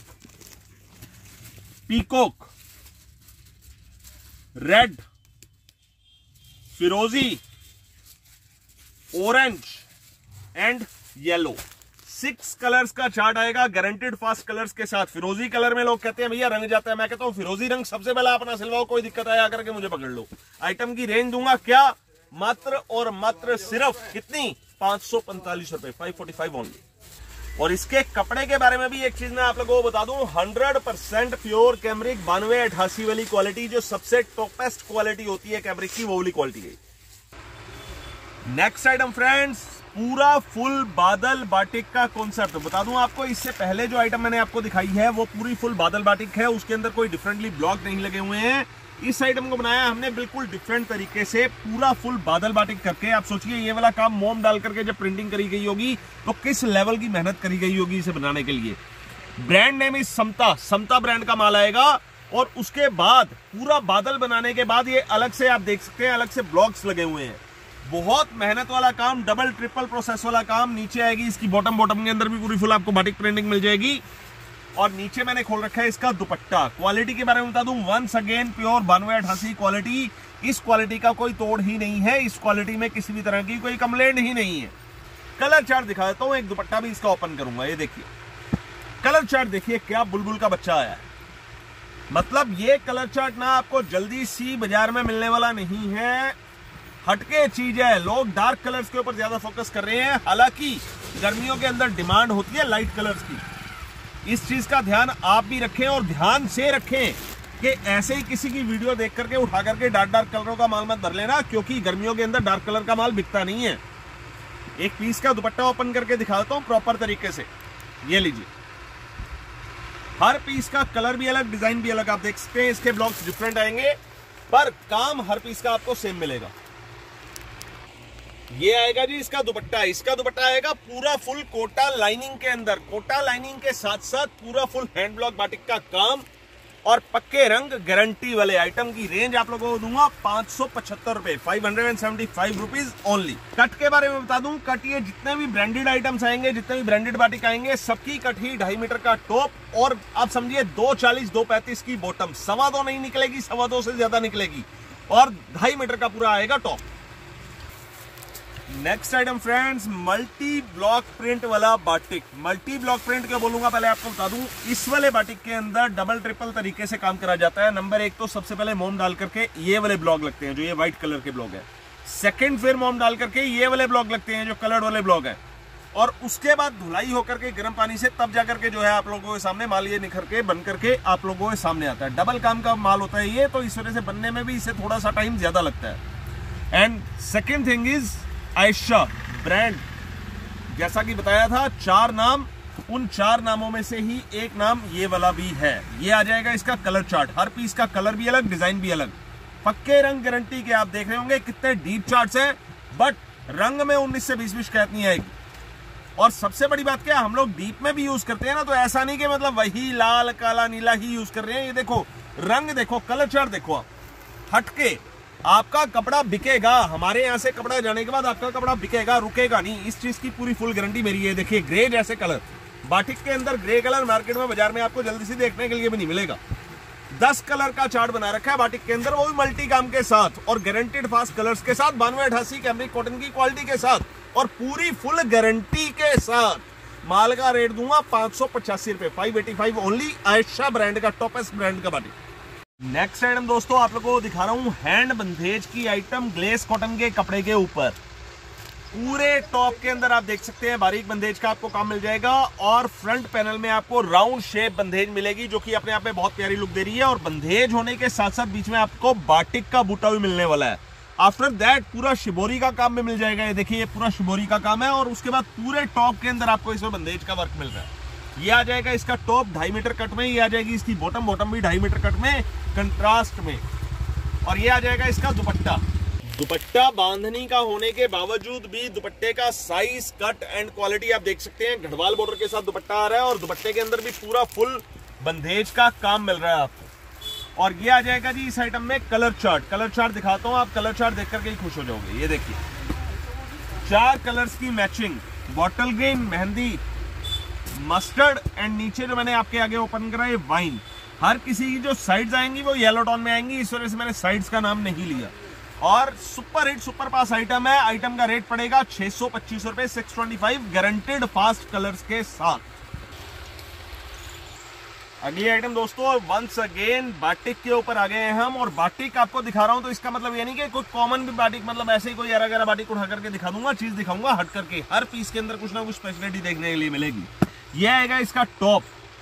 peacock, red, फिरोजी, orange and yellow, six colours का चार्ट आएगा गारंटेड फास्ट कलर्स के साथ। फिरोजी कलर में लोग कहते हैं भैया रंग जाता है, मैं कहता हूं फिरोजी रंग सबसे पहले अपना सिलवाओ, कोई दिक्कत आया करके मुझे पकड़ लो। आइटम की रेंज दूंगा क्या, मात्र और मात्र सिर्फ कितनी, पांच सौ पैंतालीस रुपए, फाइव फोर्टी फाइव ओनली। और इसके कपड़े के बारे में भी एक चीज मैं आप लोगों को बता दूं, हंड्रेड परसेंट प्योर कैमरिक बानवे अठासी वाली क्वालिटी, जो सबसे टॉपेस्ट क्वालिटी होती है कैमरिक की, वो वाली क्वालिटी है। नेक्स्ट आइटम फ्रेंड्स, पूरा फुल बादल बाटिक का कॉन्सेप्ट बता दूं आपको। इससे पहले जो आइटम मैंने आपको दिखाई है वो पूरी फुल बादल बाटिक है, उसके अंदर कोई डिफरेंटली ब्लॉक नहीं लगे हुए हैं। इस आइटम को बनाया हमने बिल्कुल डिफरेंट तरीके से, पूरा फुल बादल बाटिक करके। आप सोचिए ये वाला काम मोम डाल करके जब प्रिंटिंग करी गई होगी तो किस लेवल की मेहनत करी गई होगी इसे बनाने के लिए। Brand name is Samta, Samta brand का माल आएगा। और उसके बाद पूरा बादल बनाने के बाद ये अलग से आप देख सकते हैं, अलग से ब्लॉक्स लगे हुए हैं। बहुत मेहनत वाला काम, डबल ट्रिपल प्रोसेस वाला काम। नीचे आएगी इसकी बॉटम, बॉटम के अंदर भी पूरी फुल आपको बाटिक प्रिंटिंग मिल जाएगी। और नीचे मैंने खोल रखा है इसका दुपट्टा। क्वालिटी के बारे में बता दूं, वंस अगेन प्योर बानवे अठासी क्वालिटी। इस क्वालिटी का कोई तोड़ ही नहीं है, इस क्वालिटी में किसी भी तरह की कोई कंप्लेंट ही नहीं है। कलर चार्ट दिखा देता हूं, एक दुपट्टा भी इसका ओपन करूंगा। ये देखिए कलर चार्ट, देखिए क्या बुलबुल का बच्चा आया है। मतलब ये कलर चार्ट ना आपको जल्दी सी बाजार में मिलने वाला नहीं है, हटके चीज है। लोग डार्क कलर्स के ऊपर ज्यादा फोकस कर रहे हैं, हालांकि गर्मियों के अंदर डिमांड होती है लाइट कलर्स की। इस चीज का ध्यान आप भी रखें, और ध्यान से रखें कि ऐसे ही किसी की वीडियो देख करके उठा करके डार्क डार्क कलरों का माल मत भर लेना, क्योंकि गर्मियों के अंदर डार्क कलर का माल बिकता नहीं है। एक पीस का दुपट्टा ओपन करके दिखाता हूं प्रॉपर तरीके से। ये लीजिए, हर पीस का कलर भी अलग, डिजाइन भी अलग, आप देख सकते हैं। इसके ब्लॉक्स डिफरेंट आएंगे, पर काम हर पीस का आपको सेम मिलेगा। ये आएगा जी इसका दुपट्टा। इसका दुपट्टा आएगा पूरा फुल कोटा लाइनिंग के अंदर, कोटा लाइनिंग के साथ साथ पूरा फुल हैंड ब्लॉक बाटिक का काम और पक्के रंग गारंटी वाले। आइटम की रेंज आप लोगों को दूंगा पांच सौ पचहत्तर रुपए, five hundred and seventy five rupees only. Cut के बारे में बता दूं, कट ये जितने भी ब्रांडेड आइटम्स आएंगे, जितने भी ब्रांडेड बाटिक आएंगे, सबकी कट ही ढाई मीटर का टॉप, और आप समझिए दो चालीस दो पैंतीस की बॉटम। सवा दो नहीं निकलेगी, सवा दो से ज्यादा निकलेगी, और ढाई मीटर का पूरा आएगा top. Next item friends, multi block print वाला बाटिक। मल्टी ब्लॉक प्रिंट क्या बोलूंगा, पहले आपको बता दूं, इस वाले बाटिक के अंदर डबल ट्रिपल तरीके से काम करा जाता है। नंबर एक तो सबसे पहले मोम डाल करके ये वाले ब्लॉक लगते हैं, जो ये व्हाइट कलर के ब्लॉक है। सेकंड फिर मोम डाल करके ये वाले ब्लॉक लगते हैं, जो कलर्ड वाले ब्लॉक है। और उसके बाद धुलाई होकर के गर्म पानी से तब जाकर के जो है आप लोगों के सामने माल ये निखर के बन करके आप लोगों के सामने आता है। डबल काम का माल होता है ये, तो इस वजह से बनने में भी इसे थोड़ा सा टाइम ज्यादा लगता है। And second thing is Ayesha brand, जैसा कि बताया था, चार नाम उन चार नामों में से ही एक नाम ये वाला भी है। ये आ जाएगा इसका कलर चार्ट, हर पीस का कलर भी अलग, डिजाइन भी अलग, पक्के रंग गारंटी के। आप देख रहे होंगे कितने डीप चार्ट्स हैं, बट रंग में उन्नीस से बीस भी शिकायत नहीं आएगी। और सबसे बड़ी बात क्या, हम लोग डीप में भी यूज करते हैं ना, तो ऐसा नहीं कि मतलब वही लाल काला नीला ही यूज कर रहे हैं। ये देखो रंग देखो, कलर चार्ट देखो, आप हटके आपका कपड़ा बिकेगा। हमारे यहाँ से कपड़ा जाने के बाद आपका कपड़ा बिकेगा, रुकेगा नहीं। इस चीज की पूरी फुल गारंटी मेरी है। देखिए ग्रे जैसे कलर, बाटिक के अंदर ग्रे कलर मार्केट में बाजार में आपको जल्दी से देखने के लिए भी नहीं मिलेगा। दस कलर का चार्ट बना रखा है बाटिक के अंदर, वो भी मल्टी काम के साथ और गारंटेड फास्ट कलर्स के साथ, बानवे अठासी कैमरिक कॉटन की क्वालिटी के साथ और पूरी फुल गारंटी के साथ। माल का रेट दूंगा पांच सौ पचासी रुपए, five eighty five only, Ayesha brand का, टॉपेस्ट ब्रांड का बाटिक। नेक्स्ट आइटम दोस्तों आप लोगों को दिखा रहा हूं हैंड बंदेज की आइटम, ग्लेस कॉटन के कपड़े के ऊपर। पूरे टॉप के अंदर आप देख सकते हैं बारीक बंदेज का आपको काम मिल जाएगा और फ्रंट पैनल में आपको राउंड शेप बंदेज मिलेगी, जो कि अपने आप में बहुत प्यारी लुक दे रही है। और बंदेज होने के साथ साथ बीच में आपको बाटिक का बूटा भी मिलने वाला है। आफ्टर दैट पूरा शिबोरी का काम भी मिल जाएगा। ये देखिए, ये पूरा शिबोरी का काम है और उसके बाद पूरे टॉप के अंदर आपको इसमें बंदेज का वर्क मिल रहा है। ये आ जाएगा इसका टॉप ढाई मीटर कट में, ये आ जाएगी इसकी बॉटम, बॉटम भी ढाई मीटर कट में कंट्रास्ट में। और ये आ जाएगा इसका दुपट्टा। दुपट्टा बांधनी का होने के बावजूद भी दुपट्टे का साइज, कट एंड क्वालिटी आप देख सकते हैं। गढ़वाल बॉर्डर के साथ दुपट्टा आ रहा है और दुपट्टे के अंदर भी पूरा फुल बंदेज का काम मिल रहा है आपको। और ये आ जाएगा जी इस आइटम में कलर चार्ट। कलर चार्ट दिखाता हूं, आप कलर चार्ट देख करके ही खुश हो जाओगे। ये देखिए चार कलर्स की matching, bottle green, mehndi, mustard and नीचे जो मैंने आपके आगे ओपन करा है वाइन। हर किसी की जो साइड्स आएंगी वो येलो टोन में आएंगी, इस वजह से मैंने साइड्स का नाम नहीं लिया। और super hit super pass item है। आइटम का रेट पड़ेगा छह सौ पच्चीस रुपए, six twenty five, guaranteed fast colours के साथ। अगली आइटम दोस्तों वंस अगेन बाटिक के ऊपर आ गए हैं हम। और बाटिक आपको दिखा रहा हूं तो इसका मतलब ये नहीं कि कोई कॉमन भी बाटिक, मतलब ऐसे ही कोई यारा गैरा बाटिक उठा करके दिखा दूंगा, चीज दिखाऊंगा हट करके। हर पीस के अंदर कुछ ना कुछ स्पेशलिटी देखने के लिए मिलेगी। ये आएगा इसका टॉप,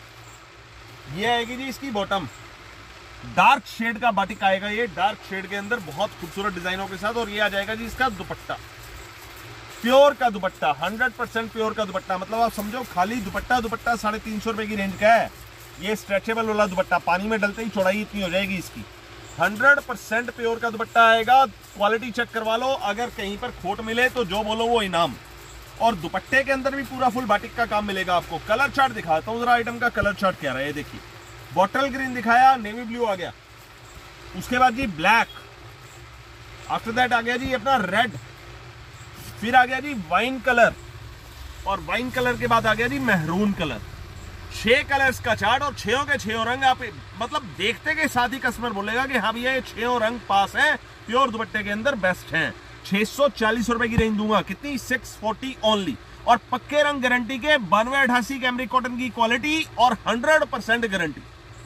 ये आएगी जी इसकी बॉटम। डार्क शेड का बाटिक आएगा, ये डार्क शेड के अंदर बहुत खूबसूरत डिजाइनों के साथ। और ये आ जाएगा जी इसका दुपट्टा, प्योर का दुपट्टा, हंड्रेड परसेंट प्योर का दुपट्टा। मतलब आप समझो खाली दुपट्टा दुपट्टा साढ़े तीन सौ रुपए की रेंज का है। ये स्ट्रेचेबल वाला दुपट्टा, पानी में डलते ही चौड़ाई इतनी हो जाएगी इसकी। हंड्रेड परसेंट प्योर का दुपट्टा आएगा। क्वालिटी चेक करवा लो, अगर कहीं पर खोट मिले तो जो बोलो वो इनाम। और दुपट्टे के अंदर भी पूरा फुल बाटिक का काम मिलेगा आपको। कलर चार्ट दिखाता हूं जरा, आइटम का कलर चार्ट क्या रहा है। देखिए बॉटल ग्रीन दिखाया, नेवी ब्लू आ गया, उसके बाद जी ब्लैक, आफ्टर दैट आ गया जी अपना रेड, फिर आ गया जी वाइन कलर, और वाइन कलर के बाद आ गया जी मेहरून कलर। छह कलर्स का चार्ट और छह के छह रंग आप मतलब देखते के साथ ही कस्टमर बोलेगा कि हाँ भैया ये छह रंग पास है, प्योर दुपट्टे के अंदर बेस्ट हैं। छह सौ चालीस रुपए की रेंज दूंगा, कितनी, सिक्स फोर्टी ओनली। और पक्के रंग गारंटी के, बानवे अठासी कैमरिक कॉटन की क्वालिटी और hundred percent guarantee.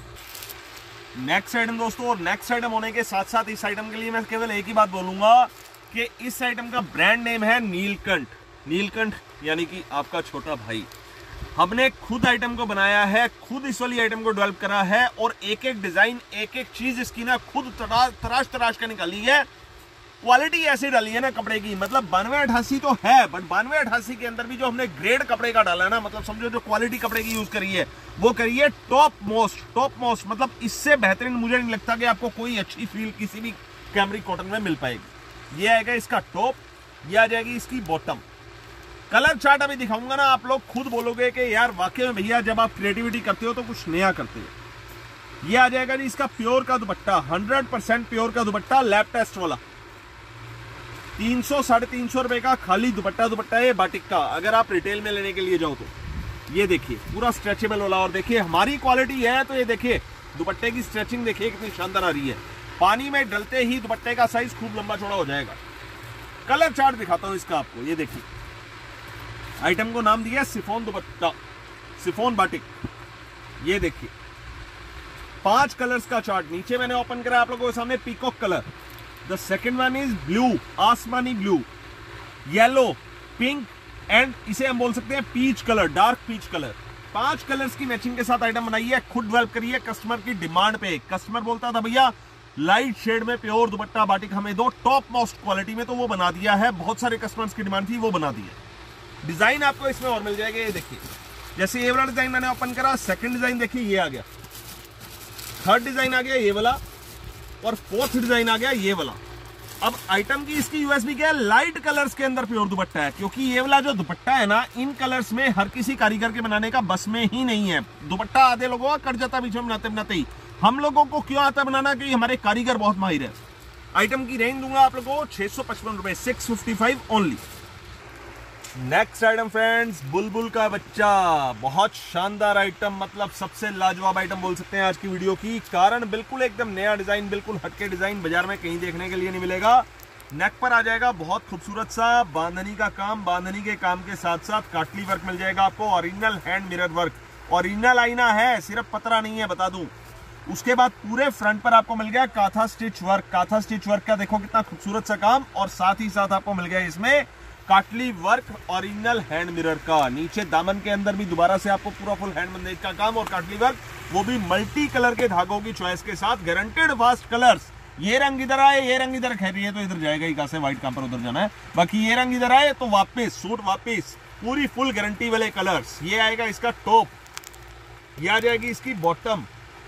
Next item दोस्तों, और नेक्स्ट आइटम होने के साथ साथ इस आइटम के लिए मैं केवल एक ही बात बोलूंगा कि इस आइटम का ब्रांड नेम है नीलकंठ। नीलकंठ यानी कि आपका छोटा भाई। हमने खुद आइटम को बनाया है, खुद इस वाली आइटम को डेवलप करा है और एक एक डिजाइन, एक एक चीज इसकी ना खुद तराश तराश तराश कर निकाली है। क्वालिटी ऐसी डाली है ना कपड़े की, मतलब बानवे अठासी तो है, बट बानवे अठासी के अंदर भी जो हमने ग्रेड कपड़े का डाला है ना, मतलब समझो जो क्वालिटी कपड़े की यूज करी है वो करी है टॉप मोस्ट, टॉप मोस्ट। मतलब इससे बेहतरीन मुझे नहीं लगता कि आपको कोई अच्छी फील किसी भी कैमरिक कॉटन में मिल पाएगी। ये आएगा इसका टॉप, ये आ जाएगी इसकी बॉटम। कलर चार्ट अभी दिखाऊंगा ना, आप लोग खुद बोलोगे कि यार वाकई में भैया जब आप क्रिएटिविटी करते हो तो कुछ नया करते हो। ये आ जाएगा जी इसका प्योर का दुपट्टा, हंड्रेड परसेंट प्योर का दुपट्टा, लैब टेस्ट वाला। तीन सौ साढ़े तीन सौ रुपए का खाली दुपट्टा दुपट्टा है बाटिक का, अगर आप रिटेल में लेने के लिए जाओ तो। ये देखिए पूरा स्ट्रेचेबल वाला, और देखिए हमारी क्वालिटी है तो ये देखिए दुपट्टे की स्ट्रेचिंग देखिए कितनी शानदार आ रही है। पानी में डलते ही दुपट्टे का साइज खूब लंबा चौड़ा हो जाएगा। कलर चार्ट दिखाता हूं इसका आपको, ये देखिए आइटम को नाम दिया सिफोन दुपट्टा, सिफोन बाटिक। ये देखिए पांच कलर्स का चार्ट नीचे मैंने ओपन करा आप लोगों के सामने। Peacock colour, the second one is blue, आसमानी ब्लू, येलो, पिंक एंड इसे हम बोल सकते हैं peach colour, dark peach colour. पांच कलर्स की मैचिंग के साथ आइटम बनाई है, खुद डेवलप करी है कस्टमर की डिमांड पे। कस्टमर बोलता था भैया लाइट शेड में प्योर दुपट्टा बाटिक हमें दो टॉप मोस्ट क्वालिटी में, तो वो बना दिया है। बहुत सारे कस्टमर्स की डिमांड थी, वो बना दी है। डिजाइन आपको इसमें और मिल जाएगा, ये देखिए जैसे ये वाला डिजाइन मैंने ओपन करा, सेकंड डिजाइन देखिए ये आ गया, थर्ड डिजाइन आ गया ये वाला, और फोर्थ डिजाइन आ गया ये वाला। अब आइटम की इसकी यूएसपी क्या है, लाइट कलर्स के अंदर प्योर दुपट्टा है, क्योंकि ये वाला जो दुपट्टा है ना, इन कलर्स में हर किसी कारीगर के बनाने का बस में ही नहीं है। दुपट्टा आधे लोगों का कट जाता बीच में बनाते बनाते ही। हम लोगों को क्यों आता बनाना, कि हमारे कारीगर बहुत माहिर है। आइटम की रेंज दूंगा आप लोगों को छह सौ पचपन रुपए, six fifty five only. Next item friends, बुलबुल का बच्चा, बहुत शानदार आइटम, मतलब सबसे लाजवाब आइटम बोल सकते हैं आज की वीडियो की। कारण बिल्कुल एकदम नया डिजाइन, बिल्कुल हटके डिजाइन, बाजार में कहीं देखने के लिए नहीं मिलेगा। नेक पर आ जाएगा बहुत खूबसूरत सा बांधनी का काम, बांधनी के काम के साथ साथ काटली वर्क मिल जाएगा आपको, original hand mirror work, original आईना है, सिर्फ पतरा नहीं है, बता दूं। उसके बाद पूरे फ्रंट पर आपको मिल गया काथा स्टिच वर्क, काथा स्टिच वर्क का देखो कितना खूबसूरत सा काम, और साथ ही साथ आपको मिल गया इसमें काटली वर्क ओरिजिनल हैंड मिरर का। नीचे दामन के अंदर भी दोबारा से आपको पूरा फुल हैंड बंदेज का काम और काटली वर्क, वो भी मल्टी कलर के धागों की चॉइस के साथ, गारंटेड फास्ट कलर्स। ये रंग इधर आए, ये रंग इधर, खैर ये तो इधर जाएगा ही, कहां से व्हाइट काम पर उधर जाना है, बाकी ये रंग इधर आए तो वापस सूट वापस, पूरी फुल गारंटी वाले कलर्स। ये आएगा इसका टॉप, ये आ जाएगी इसकी बॉटम,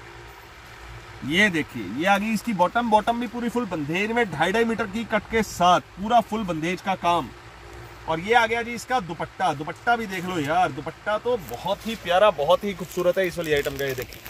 ये देखिए ये आ गई इसकी बॉटम, बॉटम भी पूरी फुल बंदेज में ढाई ढाई मीटर की कट के साथ, पूरा फुल बंदेज का काम। और ये आ गया जी इसका दुपट्टा, दुपट्टा भी देख लो यार, दुपट्टा तो बहुत ही प्यारा, बहुत ही खूबसूरत है इस वाली आइटम का। ये देखिए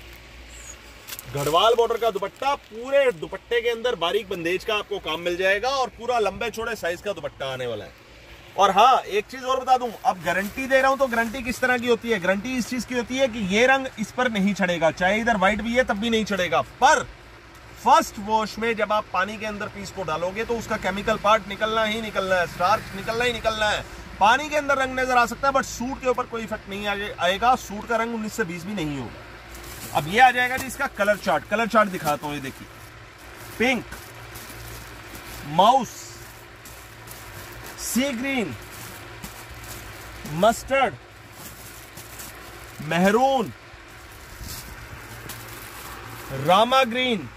गढ़वाल बॉर्डर का दुपट्टा, पूरे दुपट्टे के अंदर बारीक बंदेज का आपको काम मिल जाएगा, और पूरा लंबे चौड़े साइज का दुपट्टा आने वाला है। और हाँ, एक चीज और बता दूं, अब गारंटी दे रहा हूं तो गारंटी किस तरह की होती है, गारंटी इस चीज की होती है कि ये रंग इस पर नहीं चढ़ेगा, चाहे इधर व्हाइट भी है तब भी नहीं चढ़ेगा, पर फर्स्ट वॉश में जब आप पानी के अंदर पीस को डालोगे तो उसका केमिकल पार्ट निकलना ही निकलना है, स्टार्च निकलना ही निकलना है। पानी के अंदर रंग नजर आ सकता है, बट सूट के ऊपर कोई इफेक्ट नहीं आएगा, सूट का रंग उन्नीस से बीस भी नहीं होगा। अब ये आ जाएगा जी इसका कलर चार्ट, कलर चार्ट दिखाता हूं, ये देखिए, pink, mouse, sea green, mustard, maroon, Rama green,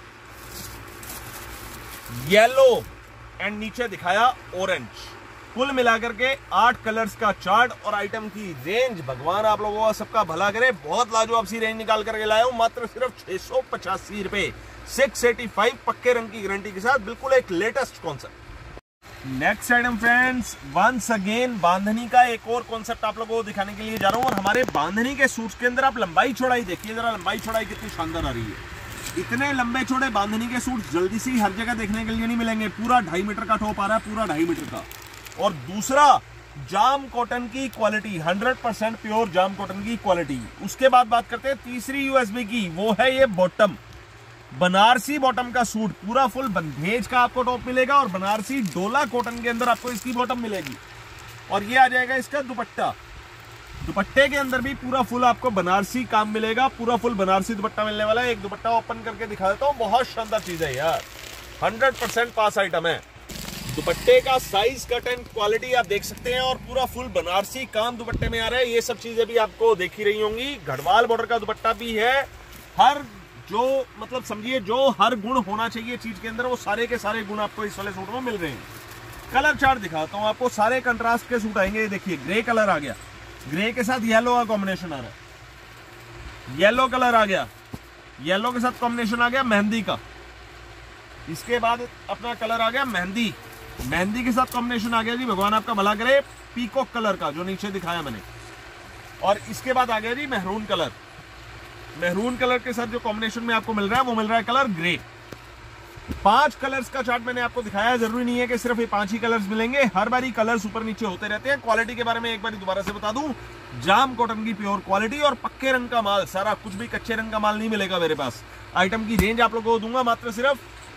yellow and नीचे दिखाया ऑरेंज। कुल मिलाकर के आठ कलर्स का चार्ट और आइटम की रेंज, भगवान आप लोगों का सबका भला करे, बहुत लाजवाब सी रेंज निकाल करके लाया हूं, मात्र सिर्फ छह सौ पचासी रुपए, सिक्स एटी फाइव, पक्के रंग की गारंटी के साथ, बिल्कुल एक latest concept. Next item friends, once again bandhani का एक और कॉन्सेप्ट आप लोगों को दिखाने के लिए जा रहा हूं। और हमारे बांधनी के सूट्स के अंदर आप लंबाई चौड़ाई देखिए जरा, लंबाई चौड़ाई कितनी शानदार आ रही है। इतने लंबे चौड़े बांधनी के सूट जल्दी से हर जगह देखने के लिए नहीं मिलेंगे। पूरा ढाई मीटर का टॉप आ रहा है, पूरा ढाई मीटर का। और दूसरा, जाम कॉटन की quality, hundred percent pure jam cotton की क्वालिटी। उसके बाद बात करते हैं तीसरी यूएसबी की, वो है ये बॉटम, बनारसी बॉटम का सूट, पूरा फुल बंदेज का आपको टॉप मिलेगा, और बनारसी डोला कॉटन के अंदर आपको इसकी बॉटम मिलेगी। और ये आ जाएगा इसका दुपट्टा, दुपट्टे के अंदर भी पूरा फुल आपको बनारसी काम मिलेगा, पूरा फुल बनारसी दुपट्टा मिलने वाला है। एक दुपट्टा ओपन करके दिखा देता हूँ, बहुत शानदार चीज है यार, हंड्रेड परसेंट पास आइटम है। दुपट्टे का साइज, कट एंड क्वालिटी आप देख सकते हैं, और पूरा फुल बनारसी काम दुपट्टे में आ रहा है। ये सब चीजें भी आपको देखी रही होंगी। गढ़वाल बॉर्डर का दुपट्टा भी है, हर जो मतलब समझिए जो हर गुण होना चाहिए चीज के अंदर, वो सारे के सारे गुण आपको इस वाले सूट में मिल रहे हैं। कलर चार्ट दिखाता हूँ आपको, सारे कंट्रास्ट के सूट आएंगे। देखिए ग्रे कलर आ गया, ग्रे के साथ येलो का कॉम्बिनेशन आ रहा है, येलो कलर आ गया, येलो के साथ कॉम्बिनेशन आ गया मेहंदी का। इसके बाद अपना कलर आ गया मेहंदी, मेहंदी के साथ कॉम्बिनेशन आ गया जी, भगवान आपका भला करे, पीकॉक कलर का जो नीचे दिखाया मैंने। और इसके बाद आ गया जी मेहरून कलर, मेहरून कलर के साथ जो कॉम्बिनेशन में आपको मिल रहा है वो मिल रहा है कलर ग्रे। पांच कलर्स का चार्ट मैंने आपको दिखाया, जरूरी नहीं है कि सिर्फ ये पांच ही कलर्स मिलेंगे, हर बारी कलर्स ऊपर नीचे होते रहते हैं। क्वालिटी के बारे में एक बार दोबारा से बता दूं, जाम कॉटन की प्योर क्वालिटी और पक्के रंग का माल, सारा कुछ भी कच्चे रंग का माल नहीं मिलेगा मेरे पास। आइटम की रेंज आप लोगों को दूंगा मात्र सिर्फ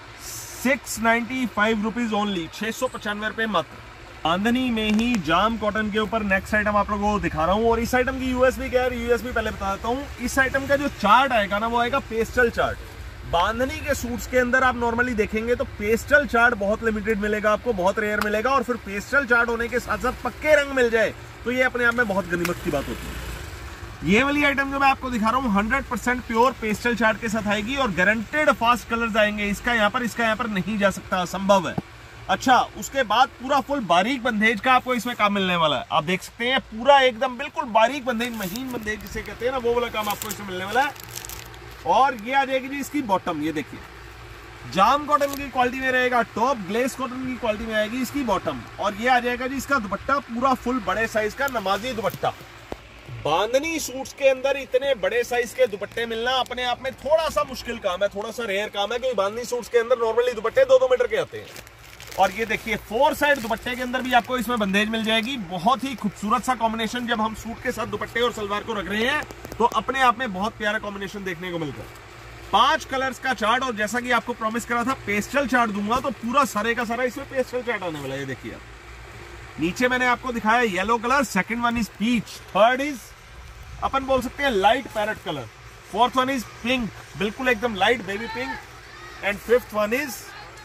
six ninety five rupees only, छह सौ पचानवे रुपए मात्र। बांधनी में ही जाम कॉटन के ऊपर नेक्स्ट आइटम आप लोगों को दिखा रहा हूं, और इस आइटम की यूएसबी क्या है, यूएसबी पहले बता देता हूं। इस आइटम का जो चार्ट आएगा ना, वो आएगा पेस्टल चार्ट। बांधनी के सूट्स के अंदर आप नॉर्मली देखेंगे तो पेस्टल चार्ट बहुत लिमिटेड मिलेगा आपको, बहुत रेयर मिलेगा, और फिर पेस्टल चार्ट होने के साथ साथ पक्के रंग मिल जाए तो ये अपने आप में बहुत गनीमत की बात होती है। ये वाली आइटम जो मैं आपको दिखा रहा हूँ hundred percent pure pastel chart के साथ आएगी, और गारंटेड फास्ट कलर्स आएंगे। इसका यहाँ पर इसका यहाँ पर नहीं जा सकता, असंभव है। अच्छा, उसके बाद पूरा फुल बारीक बंदेज का आपको इसमें काम मिलने वाला है। आप देख सकते हैं पूरा एकदम बिल्कुल बारीक बंदेज, महीन बंदेज जिसे कहते हैं ना, वो वाला काम आपको इसमें मिलने वाला है। और ये आ जाएगी जी इसकी बॉटम, ये देखिए जाम कॉटन की क्वालिटी में रहेगा, टॉप ग्लेस कॉटन की क्वालिटी में आएगी इसकी बॉटम। और ये आ जाएगा जी इसका दुपट्टा, पूरा फुल बड़े साइज का नमाजी दुपट्टा। बांधनी सूट्स के अंदर इतने बड़े साइज के दुपट्टे मिलना अपने आप में थोड़ा सा मुश्किल काम है, थोड़ा सा रेयर काम है, क्योंकि बांधनी सूट्स के अंदर नॉर्मली दुपट्टे दो दो मीटर के आते हैं। और ये देखिए फोर साइड दुपट्टे के अंदर भी आपको इसमें बंदेज मिल जाएगी। बहुत ही खूबसूरत सा कॉम्बिनेशन, जब हम सूट के साथ दुपट्टे और सलवार को रख रहे हैं तो अपने आप में बहुत प्यारा कॉम्बिनेशन देखने को मिलता है। पांच कलर्स का चार्ट, और जैसा कि आपको प्रॉमिस करा था पेस्टल चार्ट दूंगा, तो पूरा सारे का सारा इसमें पेस्टल चार्ट आने वाला है। ये देखिए नीचे मैंने आपको दिखाया yellow colour, second one is peach, third is अपन बोल सकते हैं light parrot colour, fourth one is pink, बिल्कुल एकदम light baby pink, and fifth one is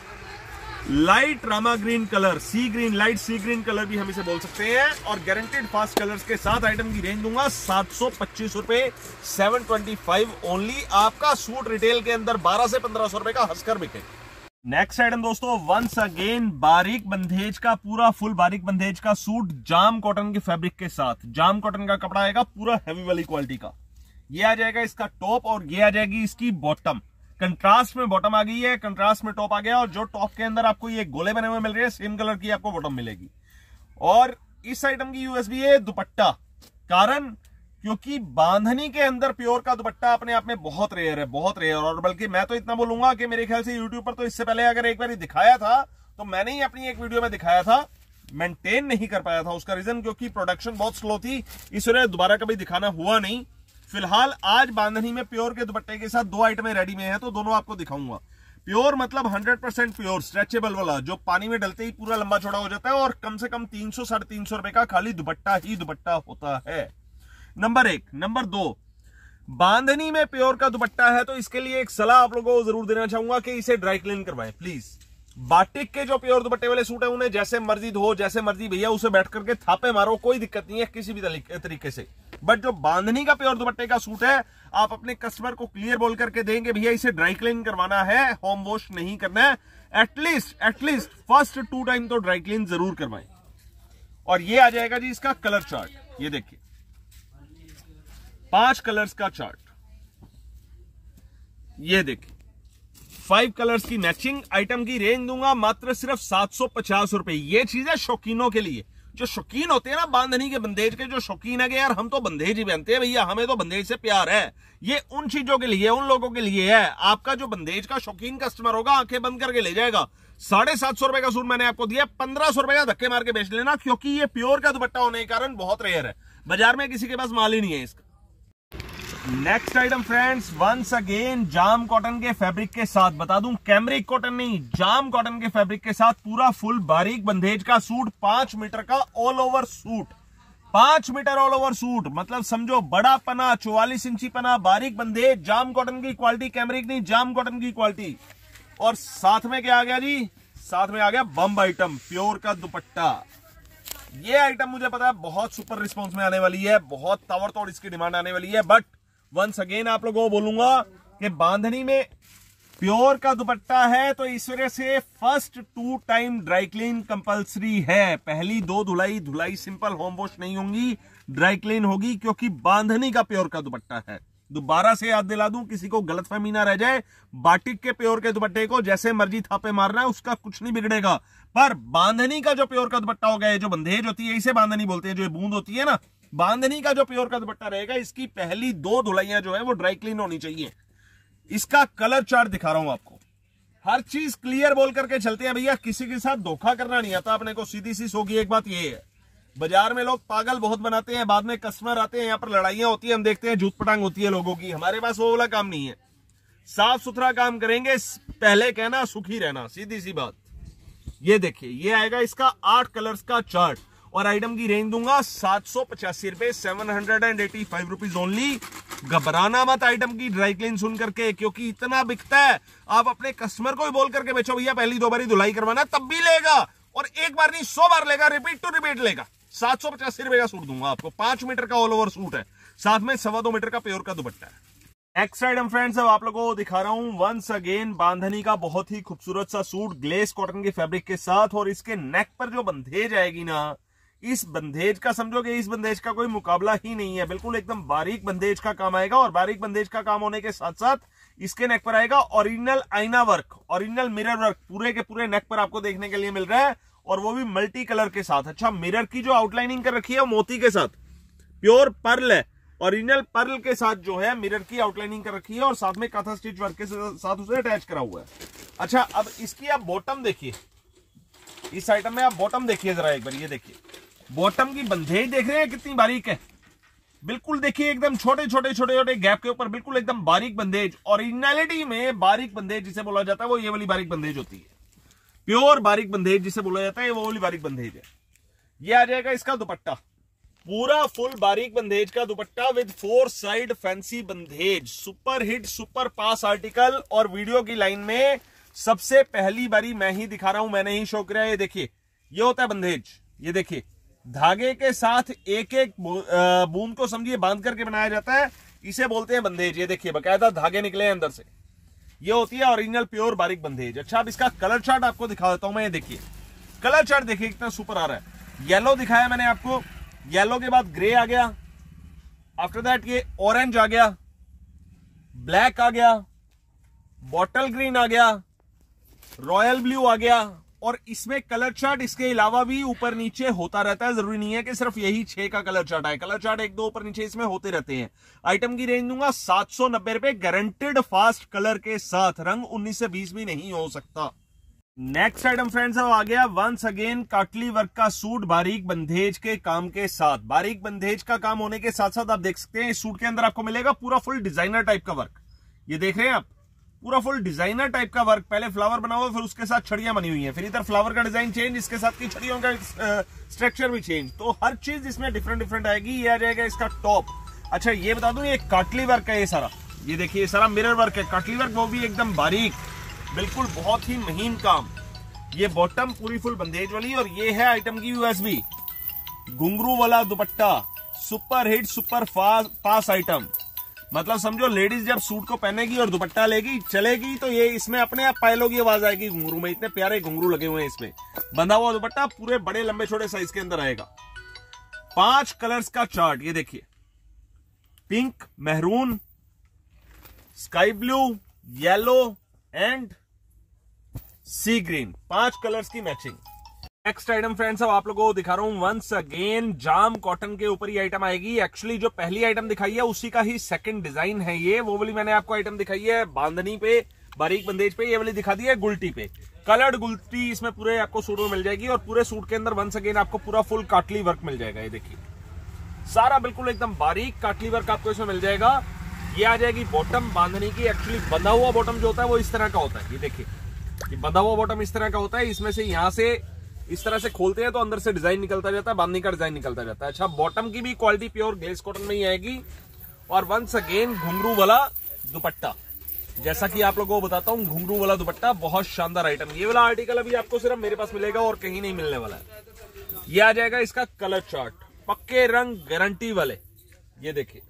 light Rama green colour, sea green, light sea green colour भी हम इसे बोल सकते हैं। और गारंटेड फास्ट कलर्स के साथ आइटम की रेंज दूंगा सात सौ पच्चीस रुपए, सेवन ट्वेंटी फाइव ओनली। आपका सूट रिटेल के अंदर बारह से पंद्रह सौ रुपए का हंसकर बिके। नेक्स्ट आइटम दोस्तों, वंस अगेन बारीक बंदेज का, पूरा फुल बारीक बंदेज का सूट जाम कॉटन के फैब्रिक के साथ। जाम कॉटन का कपड़ा आएगा पूरा हैवी वाली क्वालिटी का। ये आ जाएगा इसका टॉप और ये आ जाएगी इसकी बॉटम। कंट्रास्ट में बॉटम आ गई है, कंट्रास्ट में टॉप आ गया, और जो टॉप के अंदर आपको ये गोले बने हुए मिल रहे हैं सेम कलर की आपको बॉटम मिलेगी। और इस आइटम की यूएसपी है दुपट्टा, कारण क्योंकि बांधनी के अंदर प्योर का दुपट्टा अपने आप में बहुत रेयर है, बहुत रेयर। और बल्कि मैं तो इतना बोलूंगा कि मेरे ख्याल से यूट्यूब पर तो इससे पहले अगर एक बार दिखाया था तो मैंने ही अपनी एक वीडियो में दिखाया था, मेंटेन नहीं कर पाया था। उसका रीजन क्योंकि प्रोडक्शन बहुत स्लो थी, इस वजह दोबारा कभी दिखाना हुआ नहीं। फिलहाल आज बांधनी में प्योर के दुपट्टे के साथ दो आइटमें रेडी में हैं, तो दोनों आपको दिखाऊंगा। प्योर मतलब हंड्रेड परसेंट प्योर स्ट्रेचेबल वाला, जो पानी में डलते ही पूरा लंबा चौड़ा हो जाता है, और कम से कम तीन सौ साढ़े तीन सौ रुपए का खाली दुपट्टा ही दुपट्टा होता है। नंबर एक। नंबर दो, बांधनी में प्योर का दुपट्टा है तो इसके लिए एक सलाह आप लोगों को जरूर देना चाहूंगा कि इसे ड्राई क्लीन करवाएं प्लीज। बाटिक के जो प्योर दुपट्टे वाले सूट है उन्हें जैसे मर्जी धो, जैसे मर्जी भैया उसे बैठ करके थापे मारो, कोई दिक्कत नहीं है किसी भी तरीके से। बट जो बांधनी का प्योर दुपट्टे का सूट है, आप अपने कस्टमर को क्लियर बोल करके देंगे भैया इसे ड्राई क्लीन करवाना है, होम वॉश नहीं करना है, at least at least first two time तो ड्राई क्लीन जरूर करवाएं। और ये आ जाएगा जी इसका कलर चार्ट, ये देखिए पांच कलर्स का चार्ट, ये देखिए फाइव कलर्स की मैचिंग। आइटम की रेंज दूंगा मात्र सिर्फ सात सौ पचास रुपए। ये चीज है शौकीनों के लिए, जो शौकीन होते हैं ना बांधनी के बंदेज के, जो शौकीन है कि यार हम तो बंदेज ही पहनते हैं भैया, हमें तो बंदेज से प्यार है, ये उन चीजों के लिए, उन लोगों के लिए है। आपका जो बंदेज का शौकीन कस्टमर होगा आंखें बंद करके ले जाएगा। साढ़े सात सौ रुपए का सूट मैंने आपको दिया, पंद्रह सौ रुपए का धक्के मार के बेच लेना, क्योंकि ये प्योर का दुपट्टा होने के कारण बहुत रेयर है, बाजार में किसी के पास माल ही नहीं है इसका। Next item friends, once again jam cotton के फैब्रिक के साथ, बता दूं कैमरिक कॉटन नहीं, जाम कॉटन के फैब्रिक के साथ पूरा फुल बारीक बंदेज का सूट, पांच मीटर का ऑल ओवर सूट, पांच मीटर ऑल ओवर सूट, मतलब समझो बड़ा पना, चौवालीस इंची पना, बारीक बंदेज, जाम कॉटन की क्वालिटी, कैमरिक नहीं जाम कॉटन की क्वालिटी। और साथ में क्या आ गया जी, साथ में आ गया बम आइटम, प्योर का दुपट्टा। ये आइटम मुझे पता है बहुत सुपर रिस्पॉन्स में आने वाली है, बहुत ताबड़तोड़ इसकी डिमांड आने वाली है। बट वंस अगेन आप लोगों को बोलूंगा कि बांधनी में प्योर का दुपट्टा है तो इस वजह से first two time dry clean compulsory है। पहली दो धुलाई धुलाई सिंपल होम वॉश नहीं होंगी, ड्राई क्लीन होगी, क्योंकि बांधनी का प्योर का दुपट्टा है। दोबारा से याद दिला दूं, किसी को गलतफहमी ना रह जाए, बाटिक के प्योर के दुपट्टे को जैसे मर्जी थापे मारना है, उसका कुछ नहीं बिगड़ेगा। पर बांधनी का जो प्योर का दुपट्टा होगा, जो बंदेज होती है इसे बांधनी बोलते हैं, जो बूंद होती है ना, बांधनी का जो प्योर का दुपट्टा रहेगा, इसकी पहली दो धुलाइयां जो है वो ड्राई क्लीन होनी चाहिए। इसका कलर चार्ट दिखा रहा हूं आपको, हर चीज क्लियर बोल करके चलते हैं भैया, किसी के साथ धोखा करना नहीं आता अपने को, सीधी सी सोगी एक बात ये है। बाजार में लोग पागल बहुत बनाते हैं, बाद में कस्टमर आते हैं, यहाँ पर लड़ाइयां होती है, हम देखते हैं झूठ पटांग होती है लोगों की। हमारे पास वो वाला काम नहीं है, साफ सुथरा काम करेंगे, पहले कहना सुखी रहना, सीधी सी बात। ये देखिए ये आएगा इसका आठ कलर्स का चार्ट, और आइटम की रेंज दूंगा सात सौ पचासी रुपए, seven hundred and eighty five rupees only. घबराना मत आइटम की ड्राई क्लीन सुन करके, क्योंकि इतना बिकता है। आप अपने कस्टमर को भी बोल करके बेचो भैया पहली दो बारी धुलाई करवाना, तब भी लेगा, और एक बार नहीं सौ बार लेगा, रिपीट टू रिपीट लेगा। सात सौ पचासी रुपए का सूट दूंगा आपको, पांच मीटर का ऑल ओवर सूट है, साथ में सवा दो मीटर का प्योर का दुपट्टा है। नेक्स्ट आइटम फ्रेंड्स, अब आप लोगों को दिखा रहा हूं वंस अगेन बांधनी का बहुत ही खूबसूरत सा सूट ग्लेस कॉटन के फैब्रिक के साथ। और इसके नेक पर जो बंधेज आएगी ना, इस बंधेज का समझोगे इस बंधेज का कोई मुकाबला ही नहीं है। बिल्कुल एकदम बारीक बंधेज का काम आएगा। और बारीक बंधेज का काम होने के साथ साथ इसके नेक पर आएगा ओरिजिनल आईना वर्क, ओरिजिनल मिरर वर्क पूरे के पूरे नेक पर आपको देखने के लिए मिल रहा है। और वो भी मल्टी कलर के साथ। अच्छा, मिरर की जो आउटलाइनिंग कर रखी है वो मोती के साथ, प्योर पर्ल है, ओरिजिनल पर्ल के साथ जो है मिरर की आउटलाइनिंग कर रखी है। और साथ में काथा स्टिच वर्क के साथ उसे अटैच करा हुआ है। अच्छा, अब इसकी आप बॉटम देखिए, इस आइटम में आप बॉटम देखिए जरा एक बार। ये देखिए बॉटम की बंधेज देख रहे हैं कितनी बारीक है। बिल्कुल देखिए एकदम छोटे छोटे छोटे छोटे गैप के ऊपर बिल्कुल एकदम बारीक बंधेज। ओरिजिनलिटी में बारीक बंधेज जिसे बोला जाता है वो ये वाली बारीक बंधेज होती है। प्योर बारीक बंधेज जिसे बोला जाता है वो वाली बारीक बंधेज है। ये आ जाएगा इसका दुपट्टा, पूरा फुल बारीक बंधेज का dupatta with four side fancy bandhej. Super hit super pass article. और वीडियो की लाइन में सबसे पहली बारी मैं ही दिखा रहा हूं, मैंने ही शो किया। ये देखिए ये होता है बंधेज। ये देखिए धागे के साथ एक एक बूंद को समझिए बांध करके बनाया जाता है, इसे बोलते हैं बंधेज। ये देखिए बकायदा धागे निकले हैं अंदर से। ये होती है ओरिजिनल प्योर बारीक बंधेज। अच्छा, अब इसका कलर चार्ट आपको दिखा देता हूं मैं। ये देखिए कलर चार्ट देखिए कितना सुपर आ रहा है। येलो दिखाया मैंने आपको, येलो के बाद ग्रे आ गया, आफ्टर दैट ये ऑरेंज आ गया, ब्लैक आ गया, बॉटल ग्रीन आ गया, रॉयल ब्लू आ गया। और इसमें कलर चार्ट इसके अलावा भी ऊपर नीचे होता रहता है। जरूरी नहीं है कि सिर्फ यही छह का कलर चार्ट आए, कलर चार्ट एक दो ऊपर नीचे इसमें होते रहते हैं। आइटम की रेंज दूंगा सात सौ नब्बे रुपए, गारंटेड फास्ट कलर के साथ। रंग उन्नीस से बीस भी नहीं हो सकता। नेक्स्ट आइटम फ्रेंड्स अब आ गया वंस अगेन काटली वर्क का सूट बारीक बंधेज के काम के साथ। बारीक बंधेज का काम होने के साथ साथ आप देख सकते हैं इस सूट के अंदर आपको मिलेगा पूरा फुल डिजाइनर टाइप का वर्क। ये देख रहे हैं आप, पूरा फुल डिजाइनर टाइप का वर्क। पहले फ्लावर बना हुआ, फिर उसके साथ छड़ियां बनी हुई हैं, फिर इधर फ्लावर का डिजाइन चेंज, इसके साथ की छड़ियों का स्ट्रक्चर भी चेंज। तो हर चीज इसमें डिफरेंट डिफरेंट आएगी। ये आ जाएगा इसका टॉप। अच्छा, ये बता दूं ये काटली वर्क है ये सारा। ये देखिए ये सारा मिरर वर्क है, काटली वर्क, वो भी एकदम बारीक, बिल्कुल बहुत ही महीन काम। ये बॉटम पूरी फुल बंधेज वाली। और ये है आइटम की यूएसबी घुंघरू वाला dupatta, super hit super pass item. मतलब समझो लेडीज जब सूट को पहनेगी और दुपट्टा लेगी चलेगी तो ये इसमें अपने आप पायलों की आवाज आएगी घुंघरू में। इतने प्यारे घुंघरू लगे हुए हैं इसमें। बंधा हुआ दुपट्टा पूरे बड़े लंबे छोटे साइज के अंदर आएगा। पांच कलर्स का चार्ट, ये देखिए pink, maroon, sky blue, yellow and sea green, पांच कलर्स की मैचिंग। नेक्स्ट आइटम फ्रेंड्स अब आप लोगों को दिखा रहा हूं वंस अगेन जाम कॉटन के ऊपर ये आइटम आएगी। एक्चुअली जो पहली आइटम दिखाई है उसी का ही सेकंड डिजाइन है ये। वो वाली मैंने आपको आइटम दिखाई है बांधनी पे बारीक बंधेज पे, ये वाली दिखा दी है गुलटी पे। कलर्ड गुलटी इसमें पूरे आपको सूट में मिल जाएगी। और पूरे सूट के अंदर वंस अगेन आपको पूरा फुल काटली वर्क मिल जाएगा। ये देखिए सारा बिल्कुल एकदम बारीक काटली वर्क आपको इसमें मिल जाएगा। ये आ जाएगी बॉटम बांधनी की। एक्चुअली बंधा हुआ बॉटम जो होता है वो इस तरह का होता है। ये देखिए ये बंधा हुआ बॉटम इस तरह का होता है। इसमें से यहां से इस तरह से खोलते हैं तो अंदर से डिजाइन निकलता जाता है, बांधनी का डिजाइन निकलता जाता है। अच्छा, बॉटम की भी क्वालिटी प्योर ग्लेस कॉटन में ही आएगी। और वंस अगेन घुंघरू वाला दुपट्टा, जैसा कि आप लोगों को बताता हूं घुंघरू वाला दुपट्टा बहुत शानदार आइटम। ये वाला आर्टिकल अभी आपको सिर्फ मेरे पास मिलेगा और कहीं नहीं मिलने वाला है। ये आ जाएगा इसका कलर चार्ट, पक्के रंग गारंटी वाले। ये देखिए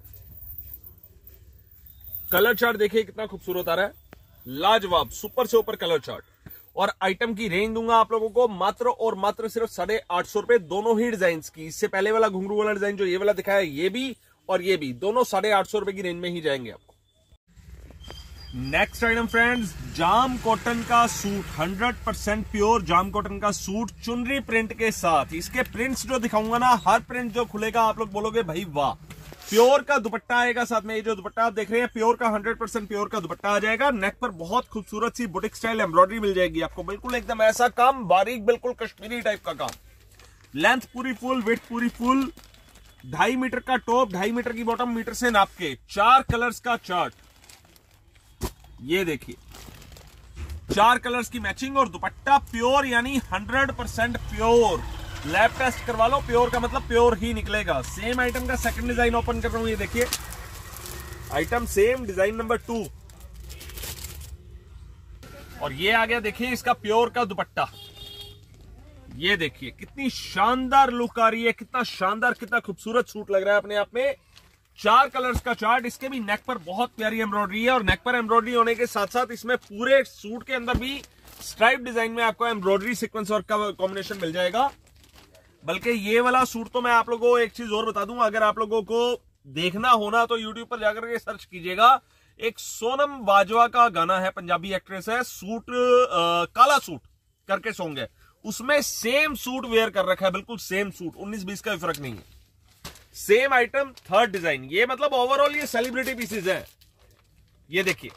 कलर चार्ट देखिए कितना खूबसूरत आ रहा है, लाजवाब सुपर से ऊपर कलर चार्ट। और आइटम की रेंज दूंगा आप लोगों को मात्र और मात्र सिर्फ साढ़े आठ सौ रुपए दोनों ही डिजाइन की। इससे पहले वाला घुंघरू वाला डिजाइन जो ये वाला दिखाया ये भी और ये भी दोनों साढ़े आठ सौ रुपए की रेंज में ही जाएंगे आपको। Next item friends jam cotton का suit, hundred percent pure jam cotton का सूट चुनरी प्रिंट के साथ। इसके प्रिंट्स जो दिखाऊंगा ना, हर प्रिंट जो खुलेगा आप लोग बोलोगे भाई वाह। प्योर का दुपट्टा आएगा साथ में। ये जो दुपट्टा आप देख रहे हैं प्योर का हंड्रेड परसेंट प्योर का दुपट्टा आ जाएगा। नेक पर बहुत खूबसूरत सी बुटीक स्टाइल एम्ब्रॉयडरी मिल जाएगी आपको। बिल्कुल एकदम ऐसा काम बारीक, बिल्कुल कश्मीरी टाइप का काम। लेंथ पूरी फुल, विड्थ पूरी फुल, ढाई मीटर का टॉप, ढाई मीटर की बॉटम, मीटर से नाप के। चार कलर्स का चार्ट, ये देखिए चार कलर्स की मैचिंग। और दुपट्टा प्योर यानी hundred percent pure. Lab test करवा लो, प्योर का मतलब प्योर ही निकलेगा। सेम आइटम का सेकंड डिजाइन ओपन कर रहा हूं। ये देखिए item same design number two. और ये आ गया देखिए इसका प्योर का दुपट्टा। ये देखिए कितनी शानदार लुक आ रही है, कितना शानदार कितना खूबसूरत सूट लग रहा है अपने आप में। चार कलर्स का चार्ट। इसके भी नेक पर बहुत प्यारी एम्ब्रॉयडरी है और नेक पर एम्ब्रॉयडरी होने के साथ साथ इसमें पूरे सूट के अंदर भी स्ट्राइप डिजाइन में आपको एम्ब्रॉयडरी सीक्वेंस वर्क का कॉम्बिनेशन मिल जाएगा। बल्कि ये वाला सूट तो मैं आप लोगों को एक चीज और बता दूं, अगर आप लोगों को देखना होना तो यूट्यूब पर जाकर के सर्च कीजिएगा। एक सोनम बाजवा का गाना है, पंजाबी एक्ट्रेस है, सूट आ, काला सूट करके सॉन्ग है, उसमें सेम सूट वेयर कर रखा है, बिल्कुल सेम सूट, उन्नीस बीस का भी फर्क नहीं है। सेम आइटम थर्ड डिजाइन, ये मतलब ओवरऑल ये सेलिब्रिटी पीसेज है। ये देखिए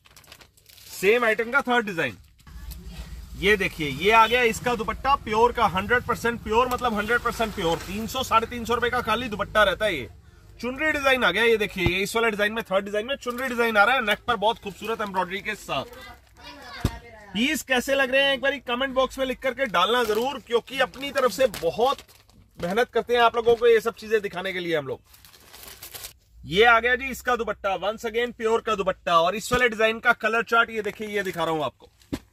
सेम आइटम का थर्ड डिजाइन, ये देखिए ये आ गया इसका दुपट्टा प्योर का, हंड्रेड परसेंट प्योर मतलब हंड्रेड परसेंट प्योर, तीन सौ साढ़े तीन सौ रुपए का खाली दुपट्टा रहता है। ये चुनरी डिजाइन आ गया, ये देखिए ये इस वाले डिजाइन में थर्ड डिजाइन में चुनरी डिजाइन आ रहा है, नेक पर बहुत खूबसूरत एम्ब्रॉयडरी के साथ। पीस कैसे लग रहे हैं एक बार कमेंट बॉक्स में लिख करके डालना जरूर, क्योंकि अपनी तरफ से बहुत मेहनत करते हैं आप लोगों को ये सब चीजें दिखाने के लिए हम लोग। ये आ गया जी इसका दुपट्टा, वंस अगेन प्योर का दुपट्टा, और इस वाले डिजाइन का कलर चार्ट ये देखिए, ये दिखा रहा हूं आपको।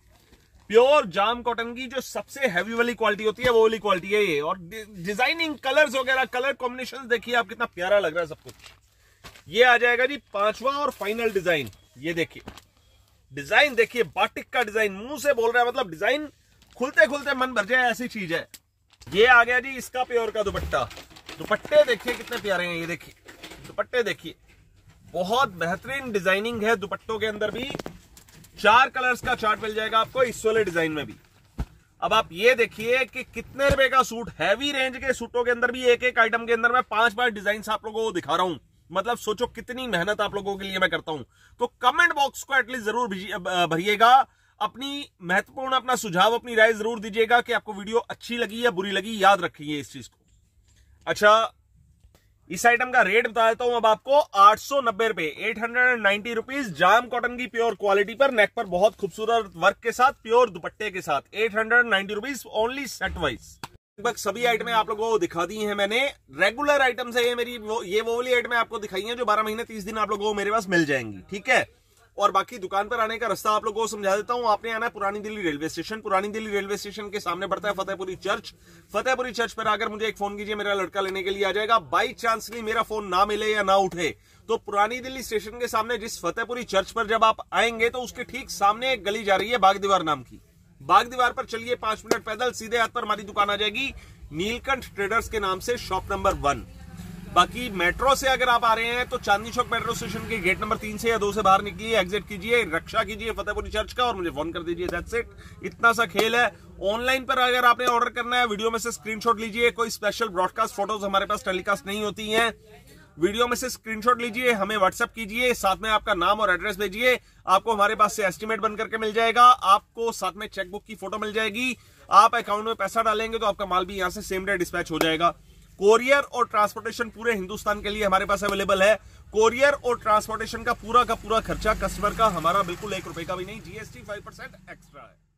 प्योर जाम कॉटन की जो सबसे हैवी वाली क्वालिटी होती है वो वाली क्वालिटी है ये, और डिजाइनिंग कलर्स वगैरह कलर कॉम्बिनेशन देखिए आप, कितना प्यारा लग रहा है सब कुछ। ये आ जाएगा जी पांचवा और फाइनल डिजाइन, ये देखिए डिजाइन देखिए, बाटिक का डिजाइन, मुंह से बोल रहा है मतलब डिजाइन खुलते खुलते मन भर जाए ऐसी चीज है। ये आ गया जी इसका प्योर का दुपट्टा, दुपट्टे देखिए कितने प्यारे हैं, ये देखिए दुपट्टे देखिए, बहुत बेहतरीन डिजाइनिंग है दुपट्टों के अंदर भी। चार कलर्स का चार्ट मिल जाएगा आपको इस वाले डिजाइन में भी। अब आप ये देखिए कि कितने रुपए का सूट, हैवी रेंज के सूटों के अंदर भी एक एक आइटम के अंदर मैं पांच पांच डिजाइन आप लोगों को दिखा रहा हूं, मतलब सोचो कितनी मेहनत आप लोगों के लिए मैं करता हूं। तो कमेंट बॉक्स को एटलीस्ट जरूर भरिएगा, अपनी महत्वपूर्ण अपना सुझाव अपनी राय जरूर दीजिएगा कि आपको वीडियो अच्छी लगी या बुरी लगी, याद रखिए इस चीज को। अच्छा इस आइटम का रेट बता देता हूं अब आपको, आठ सौ नब्बे रुपए, एट हंड्रेड नाइन्टी रुपीज, जाम कॉटन की प्योर क्वालिटी पर, नेक पर बहुत खूबसूरत वर्क के साथ, प्योर दुपट्टे के साथ, eight hundred ninety rupees only set wise. लगभग सभी आइटमें आप लोगों को दिखा दी हैं मैंने, रेगुलर आइटम्स है ये मेरी, वो ये वो वाली आइटमें आपको दिखाई हैं जो बारह महीने तीस दिन आप लोगों को मेरे पास मिल जाएंगी, ठीक है। और बाकी दुकान पर आने का रास्ता आप लोगों को समझा देता हूं। आपने आना है पुरानी दिल्ली रेलवे स्टेशन, पुरानी दिल्ली रेलवे स्टेशन के सामने पड़ता है फतेहपुरी चर्च, फतेहपुरी चर्च पर आकर मुझे एक फोन कीजिए, मेरा लड़का लेने के लिए आ जाएगा। बाई चांस नहीं मेरा फोन ना मिले या ना उठे तो पुरानी दिल्ली स्टेशन के सामने जिस फतेहपुरी चर्च पर जब आप आएंगे तो उसके ठीक सामने एक गली जा रही है बाग दीवार नाम की, बाग दीवार पर चलिए पांच मिनट पैदल, सीधे हाथ पर हमारी दुकान आ जाएगी, नीलकंठ ट्रेडर्स के नाम से, शॉप नंबर वन। बाकी मेट्रो से अगर आप आ रहे हैं तो चांदनी चौक मेट्रो स्टेशन के गेट नंबर तीन से या दो से बाहर निकलिए, एग्जिट कीजिए, रक्षा कीजिए फतेहपुरी चर्च का और मुझे फोन कर दीजिए, दैट्स इट। इतना सा खेल है। ऑनलाइन पर अगर आपने ऑर्डर करना है वीडियो में से स्क्रीनशॉट लीजिए, कोई स्पेशल ब्रॉडकास्ट फोटोज हमारे पास टेलीकास्ट नहीं होती हैं, वीडियो में से स्क्रीनशॉट लीजिए, हमें व्हाट्सएप कीजिए, साथ में आपका नाम और एड्रेस भेजिए, आपको हमारे पास से एस्टीमेट बन करके मिल जाएगा, आपको साथ में चेकबुक की फोटो मिल जाएगी, आप अकाउंट में पैसा डालेंगे तो आपका माल भी यहां से सेम डे डिस्पैच हो जाएगा। कोरियर और ट्रांसपोर्टेशन पूरे हिंदुस्तान के लिए हमारे पास अवेलेबल है। कोरियर और ट्रांसपोर्टेशन का पूरा का पूरा खर्चा कस्टमर का, हमारा बिल्कुल एक रुपए का भी नहीं, जीएसटी फाइव परसेंट एक्स्ट्रा है।